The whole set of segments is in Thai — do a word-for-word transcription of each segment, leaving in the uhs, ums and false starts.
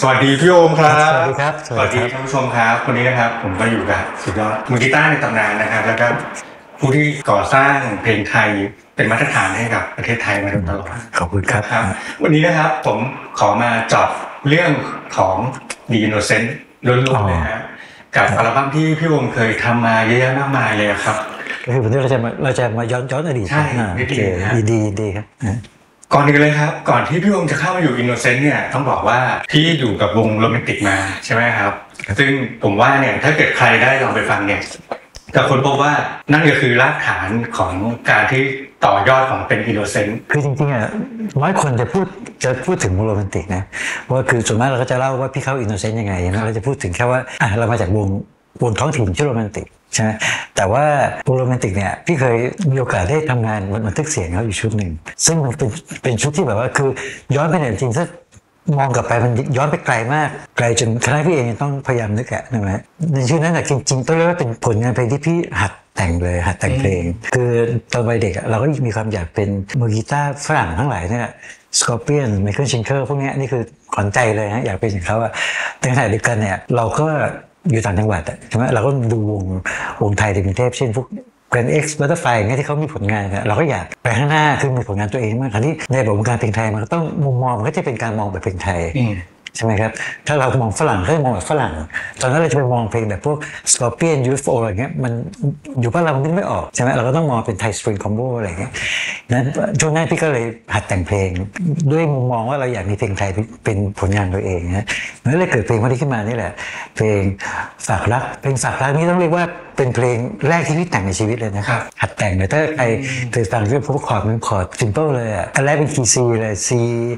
สวัสดีพี่โอมครับสวัสดีครับสวัสดีท่านผู้ชมครับวันนี้นะครับผมก็อยู่กับสุดยอดมือกีตาร์ในตำนานนะครับแล้วก็ผู้ที่ก่อสร้างเพลงไทยเป็นมาตรฐานให้กับประเทศไทยมาโดยตลอดขอบคุณครับวันนี้นะครับผมขอมาเจาะเรื่องของ The Innocent ล้วนๆเลยนะกับอัลบั้มที่พี่โอมเคยทำมาเยอะแยะมากมายเลยครับก็คือวันนี้เราจะมาเราจะมาย้อนย้อนอดีตใช่ดีดีดีครับก่อนอื่นเลยครับก่อนที่พี่โอมจะเข้ามาอยู่ Innocent เนี่ยต้องบอกว่าพี่อยู่กับวงโรแมนติกมาใช่ไหมครับซึ่งผมว่าเนี่ยถ้าเกิดใครได้ลองไปฟังเนี่ยจะค้นพบว่านั่นก็คือรากฐานของการที่ต่อยอดของเป็น Innocent คือจริงๆอ่ะน้อยคนจะพูดจะพูดถึงวงโรแมนติกนะว่าคือส่วนมากเราก็จะเล่าว่าพี่เข้า Innocent ยังไงนะเราจะพูดถึงแค่ว่าอ่ะเรามาจากวงวงท้องถิ่นชื่อโรแมนติกใช่ไหมแต่ว่าวงโรแมนติกเนี่ยพี่เคยมีโอกาสได้ทำงานบันทึกเสียงเขาอยู่ชุดหนึ่งซึ่งมันเป็นเป็นชุดที่แบบว่าคือย้อนไปเนี่ยจริงๆถ้ามองกลับไปมันย้อนไปไกลมากไกลจนคณะพี่เองต้องพยายามนึกอะนะฮะในชุดนั้นจริงๆต้องเรียกว่าเป็นผลงานเพลงที่พี่หัดแต่งเลยหัดแต่งเพลงคือตอนวัยเด็กเราก็มีความอยากเป็นมือกีตาร์ฝรั่งทั้งหลายเนี่ยสกอร์เปียนไมเคิลชิงเกอร์พวกนี้นี่คือขวัญใจเลยฮะอยากเป็นอย่างเขาอะแต่ขณะเดียวกันเนี่ยเราก็อยู่ต่างจังหวัดใช่ไหมเราก็ดูวงวงไทยในกรุงเทพเช่นพวกแกรนด์เอ็กซ์บัตเตอร์ไฟอย่างเงี้ยที่เขามีผลงานเราก็อยากไปข้างหน้าคือมีผลงานตัวเองมากคราวนี้ในแบบวงการเพลงไทยมันก็ต้องมุมมองมันก็จะเป็นการมองแบบเพลงไทยใช่ไหมครับถ้าเรามองฝรั่งก็จะมองแบบฝรั่งตอนนั้นเราจะไปมองเพลงแบบพวก Scorpion ยู เอฟ โอ อะไรเงี้ยมันอยู่บ้านเรามันนึกไม่ออกใช่ไหมเราก็ต้องมองเป็นไทยสตริงคอมโบอะไรเงี้ยนั้นช่วงนั้นพี่ก็เลยหัดแต่งเพลงด้วยมุมมองว่าเราอยากมีเพลงไทยเป็นผลงานตัวเองนะนั่นเลยเกิดเพลงพวกนี้ขึ้นมานี่แหละเพลงฝากรักเพลงฝากรักนี่ต้องเรียกว่าเป็นเพลงแรกที่พี่แต่งในชีวิตเลยนะครับหัดแต่งเลยถ้าใครเคยฟังเรื่องพวกคอร์ดมันคอร์ดซิมเปิลเลยอ่ะอันแรกเป็นคีย์ซีเลย C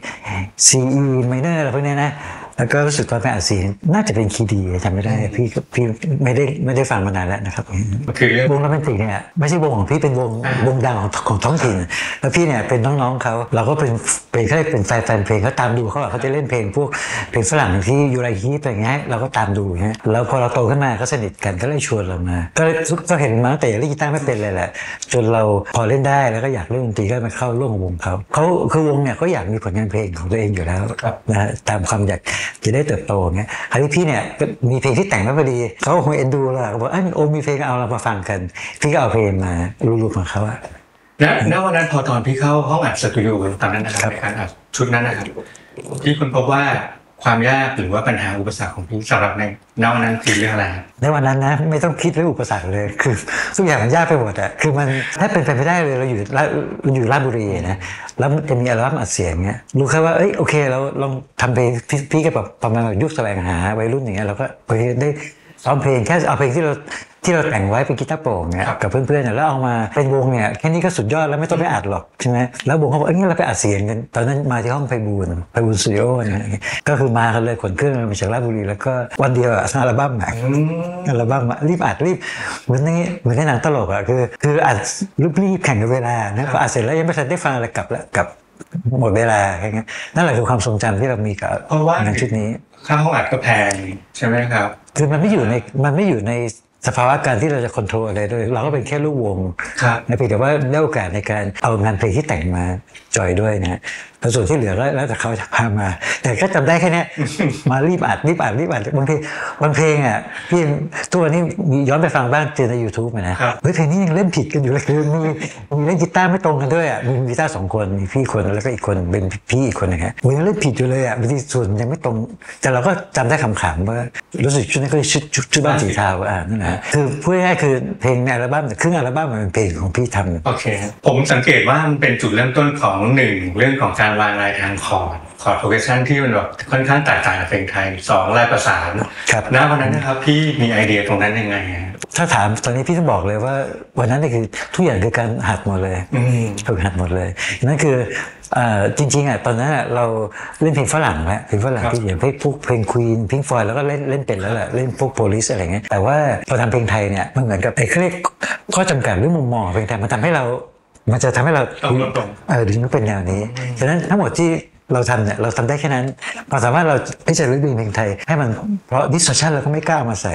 C E minor อะไรพวกนี้นะแล้วก็รู้สึกตอนเป็นอัดเสียงน่าจะเป็นคีย์ดีจำไม่ได้พี่พี่ไม่ได้ไม่ได้ฟังมานานแล้วนะครับคือวงโรแมนติกเนี่ยไม่ใช่วงของพี่เป็นวงวงดังของของท้องถิ่นแล้วพี่เนี่ยเป็นน้องๆเขาเราก็เป็นเป็นแค่เป็นแฟนแฟนเพลงเขาตามดูเขาเขาจะเล่นเพลงพวกเพลงฝรั่งที่ยูไรฮีอะไรเงี้ยเราก็ตามดูฮะแล้วพอเราโตขึ้นมาก็สนิทกันก็เลยชวนเรามาก็ก็เห็นมาตั้งแต่เล่นกีตาร์ไม่เป็นเลยแหละจนเราพอเล่นได้แล้วก็อยากเล่นดนตรีก็มาเข้าร่วมวงเขาเขาคือวงเนี่ยก็อยากมีผลงานเพลงของตัวเองอยู่แล้วนะตามความอยากจะได้เติบโตเงี้ยคราวนี้พี่เนี่ยมีเพลงที่แต่งมาพอดีเขาคงเอ็นดูเราบอกอ่ะโอมีเพลงเอาเรามาฟังกันพี่ก็เอาเพลงมารูปๆของเขาอะณวันนั้นพอตอนพี่เข้าห้องอัดสตูดิโอตอนนั้นนะครับในการอัดชุดนั้นนะครับพี่คุณพบว่าความยากหรือว่าปัญหาอุปสรรคของพี่สำหรับในณวันนั้นคือเรื่องอะไรในวันนั้นนะไม่ต้องคิดเรื่องอุปสรรคเลยคือทุกอย่างมันยากไปหมดอะคือมันถ้าเป็นไปไม่ได้เลยเราอยู่เราอยู่ราชบุรีนะแล้วจะมีอัลบั้มอัดเสียงเงี้ยรู้แค่ว่าเอ้ยโอเคเราลองทำเพลงพี่ก็แบบประมาณยุคแสวงหาวัยรุ่นอย่างเงี้ยเราก็ไปได้ซ้อมเพลงแค่เอาเพลงที่เราที่เราแต่งไว้เป็นกีตาร์โปร่งเนี่ยกับเพื่อนๆเนี่ยแล้วเอามาเป็นวงเนี่ยแค่นี้ก็สุดยอดแล้วไม่ต้องไปอัดหรอกใช่ไหมแล้ววงเขาบอกเอ้ยงั้นเราไปอัดเสียงกันตอนนั้นมาที่ห้องไพบูลย์ไพบูลย์สตูดิโอเนี่ยก็คือมากันเลยขนเครื่องมาจากราชบุรีแล้วก็วันเดียวอัดอัลบั้มอ่ะอัลบั้มรีบอัดรีบเหมือนนี่เหมือนในหนังตลกอ่ะคือคืออัดรีบแข่งกับเวลานะพออัดเสร็จแล้วยังไม่ทันได้ฟังอะไรกลับแล้วกลับหมดเวลาอะไรเงี้ยนั่นแหละคือความทรงจำที่เรามีกับงานชุดนี้ค่าห้องอัดก็แพงใช่ไหมครับคือมันไม่อยู่ในมันไม่อยู่ในสภาวะการที่เราจะควบคุมอะไรด้วยเราก็เป็นแค่ลูกวงนะเพียงแต่ว่าได้โอกาสในการเอางานเพลงที่แต่งมาจอยด้วยนะแล้วส่วนที่เหลือแล้วแต่เขาจะพามาแต่ก็จำได้แค่นี้มารีบอัดรีบอัดรีบอัดบางเพลงบางเพลงอ่ะพี่ตัวนี้ย้อนไปฟังบ้างเจอใน YouTube นะเฮ้ยเพลงนี้ยังเล่นผิดกันอยู่เลยคือมีมีเล่นกีตาร์ไม่ตรงกันด้วยอ่ะมีกีตาร์สองคนมีพี่คนแล้วก็อีกคนเป็นพี่อีกคนนึงฮะมันยังเล่นผิดอยู่เลยอ่ะบางทีส่วนยังไม่ตรงแต่เราก็จำได้ขำๆว่ารู้สึกชุดนั้นก็ชุดชุดบ้านสีเทาอ่ะนั่นแหละคือพูดง่ายๆคือเพลงในอัลบั้มครึ่งอัลบั้มมันเป็นเพลงของพี่ทำโอเคผมสังเกตว่ามันเป็นจุดเริ่มต้นของหนึ่งเรื่องของการวางลายทางคอร์ดคอร์ดโปรเกรสชันที่มันแบบค่อนข้างแตกต่างกับเพลงไทยสองลายประสานณวันนั้นนะครับพี่มีไอเดียตรงนั้นยังไงถ้าถามตอนนี้พี่ต้องบอกเลยว่าวันนั้นนี่คือทุกอย่างคือการหัดหมดเลยฝึกหัดหมดเลยนั่นคือจริงๆอ่ะตอนนั้นเราเล่นเพลงฝรั่งแล้วเพลงฝรั่งที่อย่างเพลงพวกเพลงควีนพิงค์ฟลอยด์แล้วก็เล่นเล่นเป็นแล้วแหละเล่นพวกโพลิสอะไรเงี้ยแต่ว่าพอทำเพลงไทยเนี่ยมันเหมือนกับไอ้เขาเรียกข้อจำกัดเรื่องมุมมองเพลงไทยมันทำให้เรามันจะทำให้เราเออถึงเป็นแนวนี้ฉะนั้นทั้งหมดที่เราทำเนี่ยเราทำได้แค่นั้นเราสามารถเราพิจารณาเรื่องเพลงไทยให้มันเพราะดิสโทชันเราก็ไม่กล้ามาใส่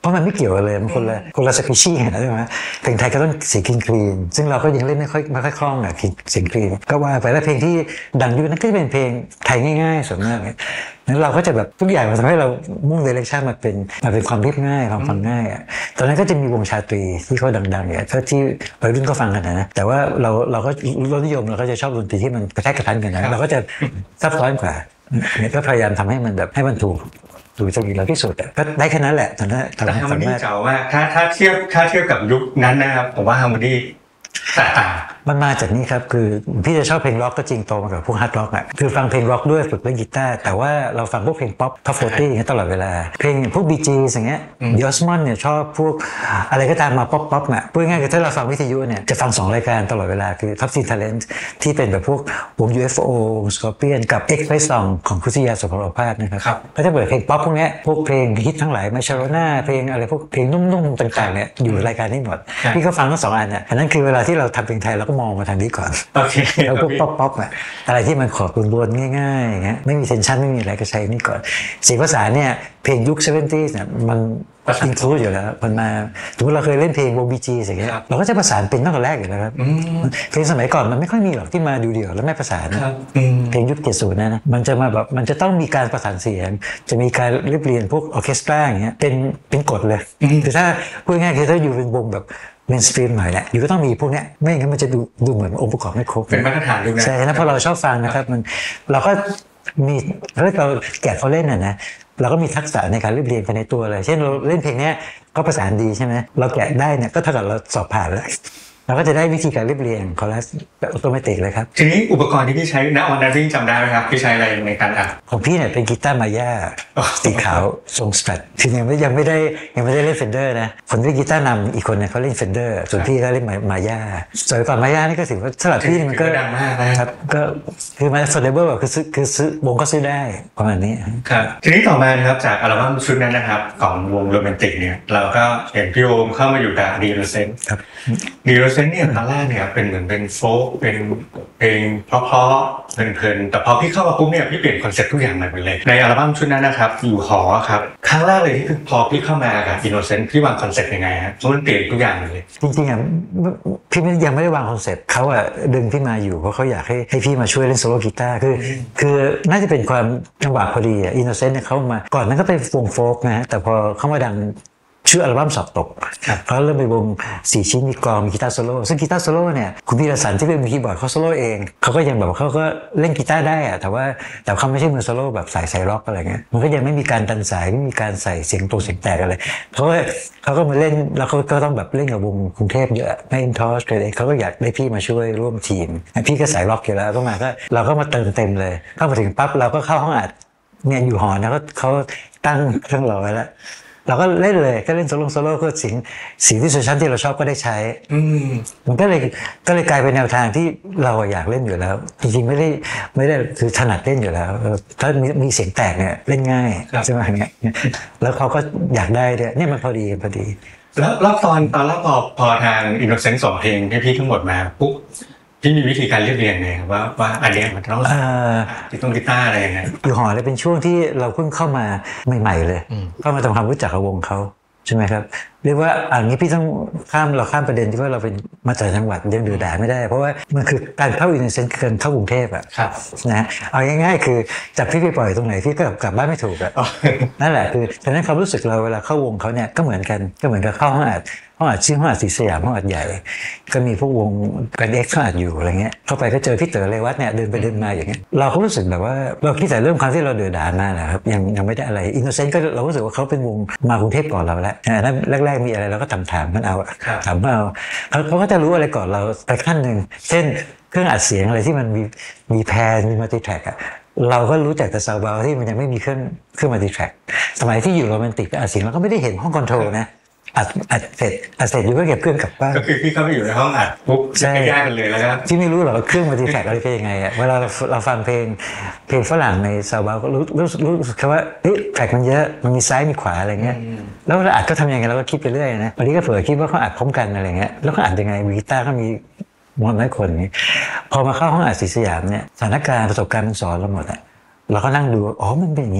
เพราะมันไม่เกี่ยวกันเลยมันคนละคนละสปีชีส์ใช่ไหมเพลงไทยก็ต้องเสียงคลีนคลีนซึ่งเราก็ยังเล่นไม่ค่อยไม่ค่อยคล่องอ่ะเสียงคลีนก็ว่าไปแล้วเพลงที่ดังยุคนั้นก็จะเป็นเพลงไทยง่ายๆส่วนมากนั้นเราก็จะแบบทุกอย่างมันทำให้เรามุ่งเดเรคชั่นมาเป็นมาเป็นความเรียบง่ายความฟังง่ายอ่ะตอนนั้นก็จะมีวงชาตรีที่เขาดังๆเนี่ยที่วัยรุ่นก็ฟังกันนะแต่ว่าเราเราก็รสนิยมเราก็จะชอบดนตรีที่มันกระแทกกระทันกันนะเราก็จะซับซ้อนกว่าก็พยายามทำให้มันแบบให้มันถูกถูกจริตเราที่สุดก็ได้แค่นั้นแหละตอนนั้นแต่ฮาร์โมนีเจ๋งมากถ้าถ้าเทียบถ้าเทียบกับยุคนั้นนะครับผมว่าฮาร์โมนีแตกต่างมันมาจากนี้ครับคือพี่จะชอบเพลงร็อกก็จริงโตมากับพวกฮาร์ดร็อกอ่ะคือฟังเพลงร็อกด้วยฝึกเล่นกีตาร์แต่ว่าเราฟังพวกเพลงป๊อปท็อปโฟร์ตี้อย่างเงี้ยตลอดเวลาเพลงพวกบีจีอย่างเงี้ยดิออสมอนเนี่ยชอบพวกอะไรก็ตามมาป๊อปป๊อปอ่ะพูดง่ายๆคือถ้าเราฟังวิทยุเนี่ยจะฟังสองรายการตลอดเวลาคือท็อปซีนทาเลนต์ที่เป็นแบบพวกวง ยู เอฟ โอ วงสกอร์เปียนกับ X-Ray Song ของคุซิยาโสภโรภาสนะครับก็จะเปิดเพลงป๊อปพวกเนี้ยพวกเพลงฮิตทั้งหลายมาชาโรน่าเพลงอะไรพวกเพลงนุ่มๆต่างๆเนี่ยอยู่รายการนี้หมดพี่ก็ฟังทั้งสองอันอ่ะอันนั้นคือเวลาที่เราทำเพลงไทยเราก็มองมาทางนี้ก่อนโอเคแล้วพวกป๊อปป๊อปอะอะไรที่มันขอดรวนๆง่ายๆอย่างเงี้ยไม่มีเทนชั่นไม่มีอะไรก็ใช้นี่ก่อนเสียงภาษาเนี่ยเพลงยุคเซเวนตี้เนี่ยมันอินคลูดอยู่แล้วมันมาสมมติเราเคยเล่นเพลงวงบีจีอย่างเงี้ยเราก็จะประสานเป็นตั้งแต่แรกอยู่แล้วครับเพลงสมัยก่อนมันไม่ค่อยมีหรอกที่มาเดี่ยวๆแล้วไม่ประสานเพลงยุคเจ็ดสิบนะนะมันจะมาแบบมันจะต้องมีการประสานเสียงจะมีการเรียบเรียงพวกออร์เคสตราอย่างเงี้ยเป็นเป็นกฎเลยคือถ้าพูดง่ายๆคือถ้าอยู่เป็นวงแบบเมนสตรีมหน่อยแหละอยู่ก็ต้องมีพวกเนี้ยไม่งั้นมันจะดูดูเหมือนองค์ประกอบไม่ครบเป็นมาตรฐานด้วยนะใช่นะเพราะเราชอบฟังนะครับมันเราก็มีถ้าเราแกะเขาเล่นน่ะนะเราก็มีทักษะในการเรียบเรียงภายในตัวเลยเช่นเราเล่นเพลงนี้ก็ประสานดีใช่ไหมเราแกะได้เนี่ยก็เท่ากับเราสอบผ่านแล้วเราก็จะได้วิธีการเรียบเรียงคอรัสแบบอัตโนมัติเลยครับทีนี้อุปกรณ์ที่พี่ใช้ณวันนั้นพี่จำได้ไหมครับพี่ใช้อะไรในการอัดของพี่เนี่ยเป็นกีตาร์มาย่าสีขาวทรงสแตรทคือยังไม่ยังไม่ได้ยังไม่ได้เล่นเฟนเดอร์นะคนที่กีตาร์นำอีกคนเนี่ยเขาเล่นเฟนเดอร์ส่วนพี่ก็เล่นมาย่าสวยก่อนมาย่านี่ก็ถือว่าสำหรับพี่มันก็ดังมากนะครับก็คือมันโฟลเดเบิลคือซื้อคือซื้อวงก็ซื้อได้ประมาณนี้ครับทีนี้ต่อมานะครับจากอัลบั้มชุดนั้นนะครับของวงโรแมนติกเนี่ยเราก็เห็นพี่โอมเข้ามาอยู่กับดีโรเซนครับดีโรเซนเนี่ยตอนแรกเนี่ยเป็นเหมือนเป็นโฟล์เป็นเพลงเพราะๆเพลินๆแต่พอพี่เข้ามาปุ๊บเนี่ยพี่เปลี่ยนคอนเซ็ปต์ทุกอย่างใหม่หมดเลยในอัลบั้มชุดนั้นนะครับอยู่หอครับครั้งแรกเลยที่พอพี่เข้ามากับอินโนเซนต์พี่วางคอนเซ็ปต์ยังไงฮะมันเปลี่ยนทุกอย่างเลยจริงๆอ่ะพี่ยังไม่ได้วางคอนเซ็ปต์เขาอ่ะดึงพี่มาอยู่เพราะเขาอยากให้ให้พี่มาช่วยเล่นโซโล่กีตาร์คือคือน่าจะเป็นความจังหวะพอดีอ่ะอินโนเซนต์เนี่ยเขามาก่อนนั้นก็เป็นวงโฟล์กนะแต่พอเขามาดังชื่ออัลบั้มสอบตกเขาเริ่มไปวงสี่ชิ้นมีกลองมีกีตาร์โซโล่ซึ่งกีตาร์โซโล่เนี่ยคุณพีรสันที่เป็นมือคีย์บอร์ดเขาโซโล่เองเขาก็ยังแบบเขาก็เล่นกีตาร์ได้อะแต่ว่าแต่เขาไม่ใช่มือโซโล่แบบใส่ใส่ร็อกอะไรเงี้ยมันก็ยังไม่มีการดันสายไม่มีการใส่เสียงตัวเสียงแตกอะไรเขาก็เขาก็มาเล่นแล้วเขาก็ต้องแบบเล่นกับวงกรุงเทพเยอะไม่อินทอสเลยเขาก็อยากได้พี่มาช่วยร่วมทีมพี่ก็ใส่ร็อกอยู่แล้วก็มาก็เราก็มาเติมเต็มเลยเข้ามาถึงปั๊บเราก็เข้าห้องอัดเนี่ยอยู่หอนะก็เขาตั้งเครื่องรอไว้แล้วเราก็เล่นเลยก็เล่นโซโล่โซโล่ก็สิ่งสิ่งที่เซสชั่นที่เราชอบก็ได้ใช้มันก็เลยก็เลยกลายเป็นแนวทางที่เราอยากเล่นอยู่แล้วจริงๆไม่ได้ไม่ได้คือถนัดเล่นอยู่แล้วถ้ามีมีเสียงแตกเนี่ยเล่นง่ายใช่ไหมเนี่ยแล้วเขาก็อยากได้ด้วยเนี่ยมันพอดีพอดีแล้วแล้วตอนตอนแรกพอพอทางอินโนเซนต์ส่งเพลงให้พี่ทั้งหมดมาปุ๊บพี่มีวิธีการเรียบเรียงไงว่าว่าอันนี้มันต้องกีตาร์กีตาร์อะไรยังไงอยู่หอเลยเป็นช่วงที่เราเพิ่งเข้ามาใหม่ๆเลยเข้ามาทำความรู้จักกับวงเขาใช่ไหมครับเรียกว่าอันนี้พี่ต้องข้ามเราข้ามประเด็นที่ว่าเราเป็นมาจากจังหวัดยังดื้อด่าไม่ได้เพราะว่ามันคือการเข้าอินโนเซนต์คือการเข้ากรุงเทพอ่ะนะเอาง่ายๆคือจับพี่ไปปล่อยตรงไหนพี่ก็กลับบ้านไม่ถูกอ่ะนั่นแหละคือฉะนั้นความรู้สึกเราเวลาเข้าวงเขาเนี่ยก็เหมือนกันก็เหมือนกับเข้าห้องอัดห้องอัดชื่อห้องอัดศรีสยามห้องอัดใหญ่ก็มีพวกวงกันเอ็กซ์ห้องอัดอยู่อะไรเงี้ยเข้าไปก็เจอพี่เต๋อเรวัตเนี่ยเดินไปเดินมาอย่างเงี้ยเราก็รู้สึกแบบว่าเราคิดแต่เรื่องความที่เราดื้อด่ามาแหละครับยังยังไม่ได้อะไรอินโนเซนต์ก็เรารู้สึกว่าเขาเป็นวงมากรุงเทพก่อนเราแล้วนั้นแรกๆมีอะไรเราก็ถามถามมันเอาถามเอาเขาก็จะรู้อะไรก่อนเราไปขั้นหนึ่งเช่นเครื่องอัดเสียงอะไรที่มันมีมีแพนมีมัลติแทร็กอะเราก็รู้จักแต่ซาวด์บาร์ที่มันยังไม่มีเครื่องเครื่องมัลติแทร็กสมัยที่อยู่โรแมนติกอัดเสียงเราก็ไม่ได้เห็นห้องคอนโทรลนะอัดอัดเสร็จอัดเสร็จอยู่ก็เก็บเครื่องกลับบ้านก็คือพี่เข้าไปอยู่ในห้องอัดปุ๊บใช่แยกกันเลยแล้วก็ที่ไม่รู้หรอกว่าเครื่องมัลติแทร็กอะไรเป็นยังไงอะเวลาเราเราฟังเพลงเพลงฝรั่งในซาวด์บาร์ก็รู้รู้รู้สึกว่าเอ๊ะแทร็กมันเยอะมันมีซ้ายมีขวาอะไรเงี้ยแล้วเราอัดก็ทำยังไงเราก็คิดไปเรื่อยนะวันนี้ก็เผื่อคิดว่าเขาอัดพร้อมกันอะไรเงี้ยแล้วเขาอัดยังไงกีตาร์เขามีมอนน้อยคนนี้พอมาเข้าห้องอัดศรีสยามเนี่ยสถานการณ์ประสบการณ์มันสอนเราหมดอะเราก็นั่งดูอ๋อมันเป็นอย่างนี้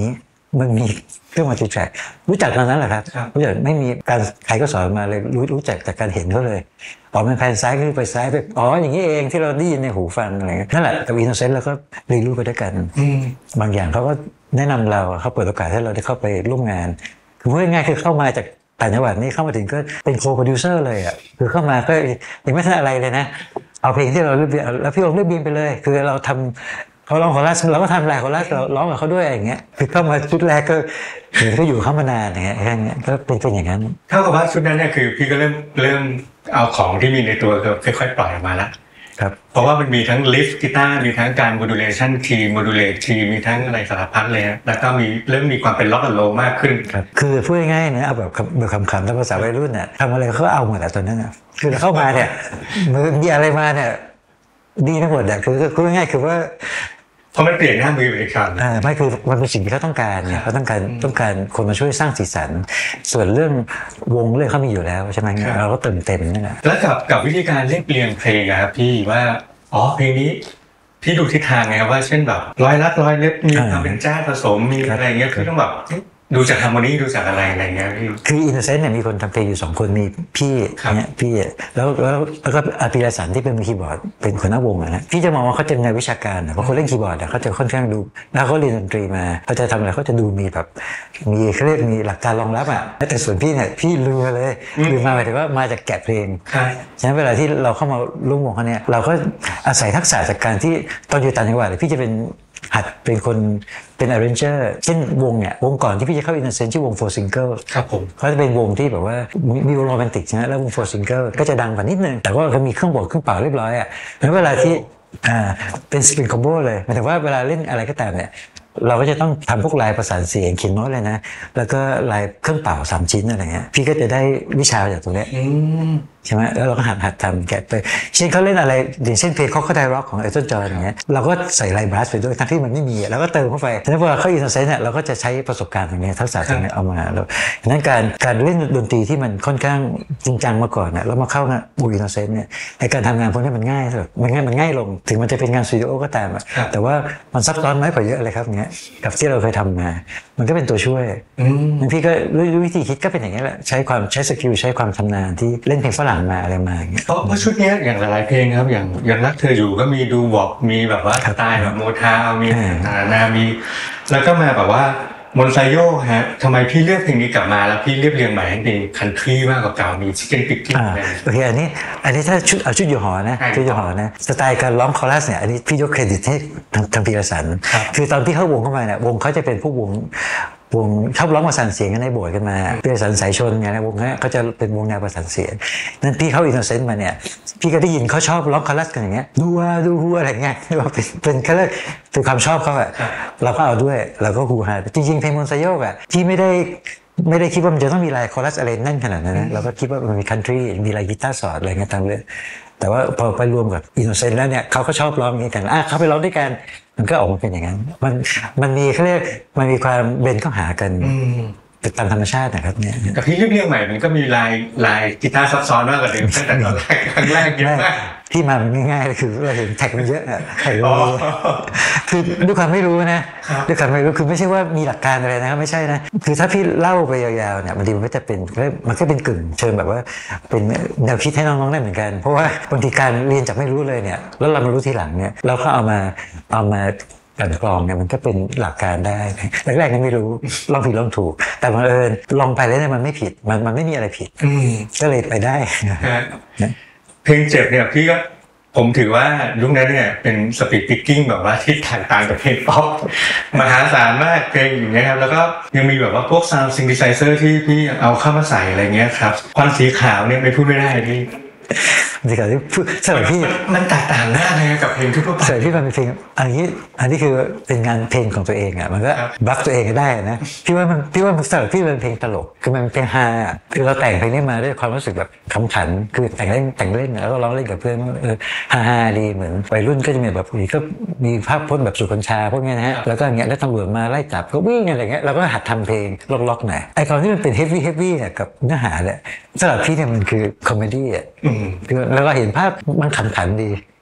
มันมีเครื่องมัลติแทร็กรู้จักตอนนั้นแหละครับรู้จักไม่มีการใครก็สอนมาเลยรู้รู้จักจากการเห็นเขาเลยอ๋อมันแผ่นซ้ายคือไปซ้ายไปอ๋ออย่างนี้เองที่เราได้ยินในหูฟังอะไรนั่นแหละกับอินโนเซนต์เราก็เรียนรู้ไปด้วยกันบางอย่างเขาก็แนะนำเราเขาเปิดโอกาสให้เราได้เข้าไปร่วมงานคือพูดง่ายๆคือเข้ามาจากต่างจังหวัดนี่เข้ามาถึงก็เป็นโคโปรดิวเซอร์เลยอ่ะคือเข้ามาก็ยังไม่ทันอะไรเลยนะเอาเพลงที่เราเลือกแล้วพี่องค์เลือกบีมไปเลยคือเราทำเขาร้องคอรัสเราก็ทำลายคอรัสเราร้องกับเขาด้วยอย่างเงี้ยคือเข้ามาชุดแรกก็เหมือนก็อยู่เข้ามานานอย่างเงี้ยแค่นี้ก็เป็นเป็นอย่างนั้นเท่ากับว่าชุดนั้นเนี่ยคือพี่ก็เริ่มเริ่มเอาของที่มีในตัวก็ค่อยๆปล่อยออกมาแล้วครับเพราะว่ามันมีทั้งลิฟต์กีตาร์มีทั้งการโมดูเลชันคีย์โมดูเลตคีย์มีทั้งอะไรสารพัดเลยแล้วก็มีเริ่มมีความเป็นล็อกแอนด์โรลมากขึ้นครับคือพูดง่ายๆนะเอาแบบแบบคำๆถ้าภาษาวัยรุ่นเนี่ยทำอะไรเขาเอาหมดแต่ตอนนั้นนะคือเข้ามาเนี่ยมีอะไรมาเนี่ยดีทั้งหมดอ่ะคือคือง่ายๆคือว่าเพราะมันเปลี่ยนหน้ามือไปอีกครั้งอ่าไม่คือมันเป็นสิ่งที่เขาต้องการเนี่ยเขาต้องการต้องการคนมาช่วยสร้างสีสันส่วนเรื่องวงเรื่องเขามีอยู่แล้วใช่ไหมเราก็เติมเต็มนั่นแหละแล้วกับกับวิธีการเรียบเรียงเพลงครับพี่ว่าอ๋อเพลงนี้พี่ดูทิศทางไงครับว่าเช่นแบบร้อยลัดร้อยเล็บมีความเป็นแจ๊สผสมมีอะไรเงี้ยคือต้องแบบดูจากฮาร์โมนีดูจากอะไรอะไรเงี้ยพี่คืออินโนเซนต์เนี่ยมีคนทำเพลงอยู่สองคนมีพี่เนี่ยพี่แล้วแล้วแล้วก็อาปีละสันที่เป็นมือคีย์บอร์ดเป็นคนหน้าวงนะพี่จะมองว่าเขาจะในวิชาการเพราะคนเล่นคีย์บอร์ดเขาจะค่อนข้างดูแล้วเขาเรียนดนตรีมาเขาจะทำอะไรเขาจะดูมีแบบมีเขาเรียกมีหลักการรองรับอ่ะแต่ส่วนพี่เนี่ยพี่ลืมเลยลืมมาหมายถึงว่ามาจากแกะเพลงฉะนั้นเวลาที่เราเข้ามาร่วมวงเขาเนี่ยเราก็อาศัยทักษะจากการที่ตอนอยู่ต่างจังหวัดพี่จะเป็นหัดเป็นคนเป็น arranger เช่นวงเนี่ยวงก่อนที่พี่จะเข้าอินโนเซนต์ชื่อวง four single ครับผมเขาจะเป็นวงที่แบบว่ามีวงโรแมนติกใช่ไหมแล้ววง four single ก็จะดังกว่านิดนึงแต่ว่าเขามีเครื่องบดเครื่องเป่าเรียบร้อยอ่ะเพราะเวลาที่อ่าเป็นสปริงคอมโบเลยหมายถึงว่าเวลาเล่นอะไรก็ตามเนี่ยเราก็จะต้องทำพวกลายประสานเสียงเขียนโน้ตเลยนะแล้วก็ลายเครื่องเป่าสามชิ้นอะไรเงี้ยพี่ก็จะได้วิชาจากตรงนี้ใช่ไหมแล้วเราก็หัดหัดทำแกะไปเช่นเขาเล่นอะไรอย่างเช่นเพลงเขาเขาไดร็อกของเอลตันจอห์นอย่างเงี้ยเราก็ใส่ลายบรัสไปด้วยทั้งที่มันไม่มีแล้วก็เติมเข้าไปฉะนั้นพอเขาอินโนเซนต์เนี่ยเราก็จะใช้ประสบการณ์ตรงนี้ทักษะตรงนี้เอามาแล้วฉะนั้นการการเล่นดนตรีที่มันค่อนข้างจริงจังมาก่อนเนี่ยแล้วมาเข้าบูอินโนเซนต์เนี่ยในการทำงานพวกนี้มันง่ายสุดมันง่ายมันง่ายลงถึงมันจะเป็นงานสตูดิโอก็ตามแต่ว่ามันซับซ้อนน้อยกว่าเยอะเลยครับเงี้ยกับที่เราเคยทำมามันก็เป็นตัวช่วยบางทีก็วิธีคิดก็เป็นอย่างนี้แหละใช้ความใช้สกิลใช้ความชำนาญที่เล่นเพลงฝรั่งมาอะไรมาเพราะเพราะชุดนี้อย่างหลายเพลงครับอย่างอย่างรักเธออยู่ก็มีดูบอกมีแบบว่าสไตล์แบบโมทาวมีนานามีแล้วก็มาแบบว่ามอนไซโยฮะทำไมพี่เลือกเพลงนี้กลับมาแล้วพี่เรียบเรียงใหม่ให้เป็นคันทรีมากกว่าเก่ามีชิคเก้นปิกกิ้งอะไรโอเคอันนี้อันนี้ถ้าชุดเอาชุดอยู่หอนะชุดอยู่หอนะสไตล์การร้องคอรัสเนี่ยอันนี้พี่ยกเครดิตให้ทางทางพีรสันคือตอนที่เข้าวงเข้ามาเนี่ยวงเขาจะเป็นผู้วงวงชอบร้องประสานเสียงกันในโบสถ์กันมาพีรสันสายชนไงนะวงนี้ก็จะเป็นวงแนวประสานเสียงนั่นพี่เข้าอินโนเซนต์มาเนี่ยพี่ก็ได้ยินเขาชอบร้องคอรัสกันอย่างเงี้ยดูว่าดูฮูอะไรเงี้ยว่าเป็นเป็นเขาเรียกเป็นความชอบเขาอะเราก็เอาด้วยเราก็ฮูฮาจริงๆเพลงมอนไซโยกอะที่ไม่ได้ไม่ได้คิดว่ามันจะต้องมีลายคอรัสอะไรแน่นขนาดนั้นนะเราก็คิดว่ามันมีคันทรีมีลายกีตาร์สอดอะไรเงี้ยตามเลยแต่ว่าพอไปรวมกับอินโนเซนต์แล้วเนี่ยเขาก็ชอบร้องอย่างนี้กันอ่ะเขาไปร้องด้วยกันมันก็ออกมาเป็นอย่างนั้นมันมันมีเขาเรียกมันมีความเบนเข้าหากันเป็นตามธรรมชาตินะครับเนี่ยกับพี่เรียบใหม่มันก็มีลายลายกีตาร์ซับซ้อนมากกว่าเดิมตั้งแต่ตอนแรกครั้งแรกเยอะมากที่มามันง่ายๆคือเราเห็นแท็กมันเยอะอะแท็กมันคือด้วยความไม่รู้นะด้วยความไม่รู้คือไม่ใช่ว่ามีหลักการอะไรนะครับไม่ใช่นะคือถ้าพี่เล่าไปยาวๆเนี่ยบางทีมันก็จะเป็นมันก็เป็นกึ่งเชิงแบบว่าเป็นแนวคิดให้น้องๆได้เหมือนกันเพราะว่าบางทีการเรียนจากไม่รู้เลยเนี่ยแล้วเรามารู้ทีหลังเนี่ยเราก็เอามาเอามาการกรองเนี่ยมันก็เป็นหลักการได้แรกๆยังไม่รู้ลองผิดลองถูกแต่บังเอิญลองไปแล้วเนี่ยมันไม่ผิดมันมันไม่มีอะไรผิดก็เลยไปได้เพลงเจ็บเนี่ยพี่ก็ผมถือว่ายุคนั้นเนี่ยเป็นสปีดพิกกิ้งแบบว่าที่แตกต่างจากเพลงป๊อปมหาศาลมากเพลงอย่างเงี้ยครับแล้วก็ยังมีแบบว่าพวกซาวด์ซินธิไซเซอร์ที่พี่เอาเข้ามาใส่อะไรเงี้ยครับควันสีขาวเนี่ยไม่พูดไม่ได้พี่ในการที่สำหรับพี่มันแตกต่างมากเลยกับเพลงทั่วไปสำหรับพี่มันเป็นเพลงอันนี้อันนี้คือเป็นงานเพลงของตัวเองอ่ะมันก็บัฟตัวเองก็ได้นะพี่ว่ามันพี่ว่าสำหรับพี่เป็นเพลงตลกคือมันเป็นเพลงฮาอ่ะคือเราแต่งเพลงนี้มาด้วยความรู้สึกแบบขำขันคือแต่งเล่นแต่งเล่นแล้วก็ร้องเล่นกับเพื่อนเออฮาฮาดีเหมือนวัยรุ่นก็จะมีแบบนี้ก็มีภาพพจน์แบบสุขชาพวกนี้นะฮะแล้วก็อย่างเงี้ยแล้วตำรวจมาไล่จับก็วิ่งอะไรเงี้ยเราก็หัดทำเพลงล็อกๆหน่อยไอ้คำที่มันเป็นเฮฟวี่เฮฟวี่เนี่ยกับเนื้อหาเนี่ยสำหรับพี่เนี่ยมันคือคอมเมดี้อ่ะแล้วก็เห็นภาพมันขำขันดี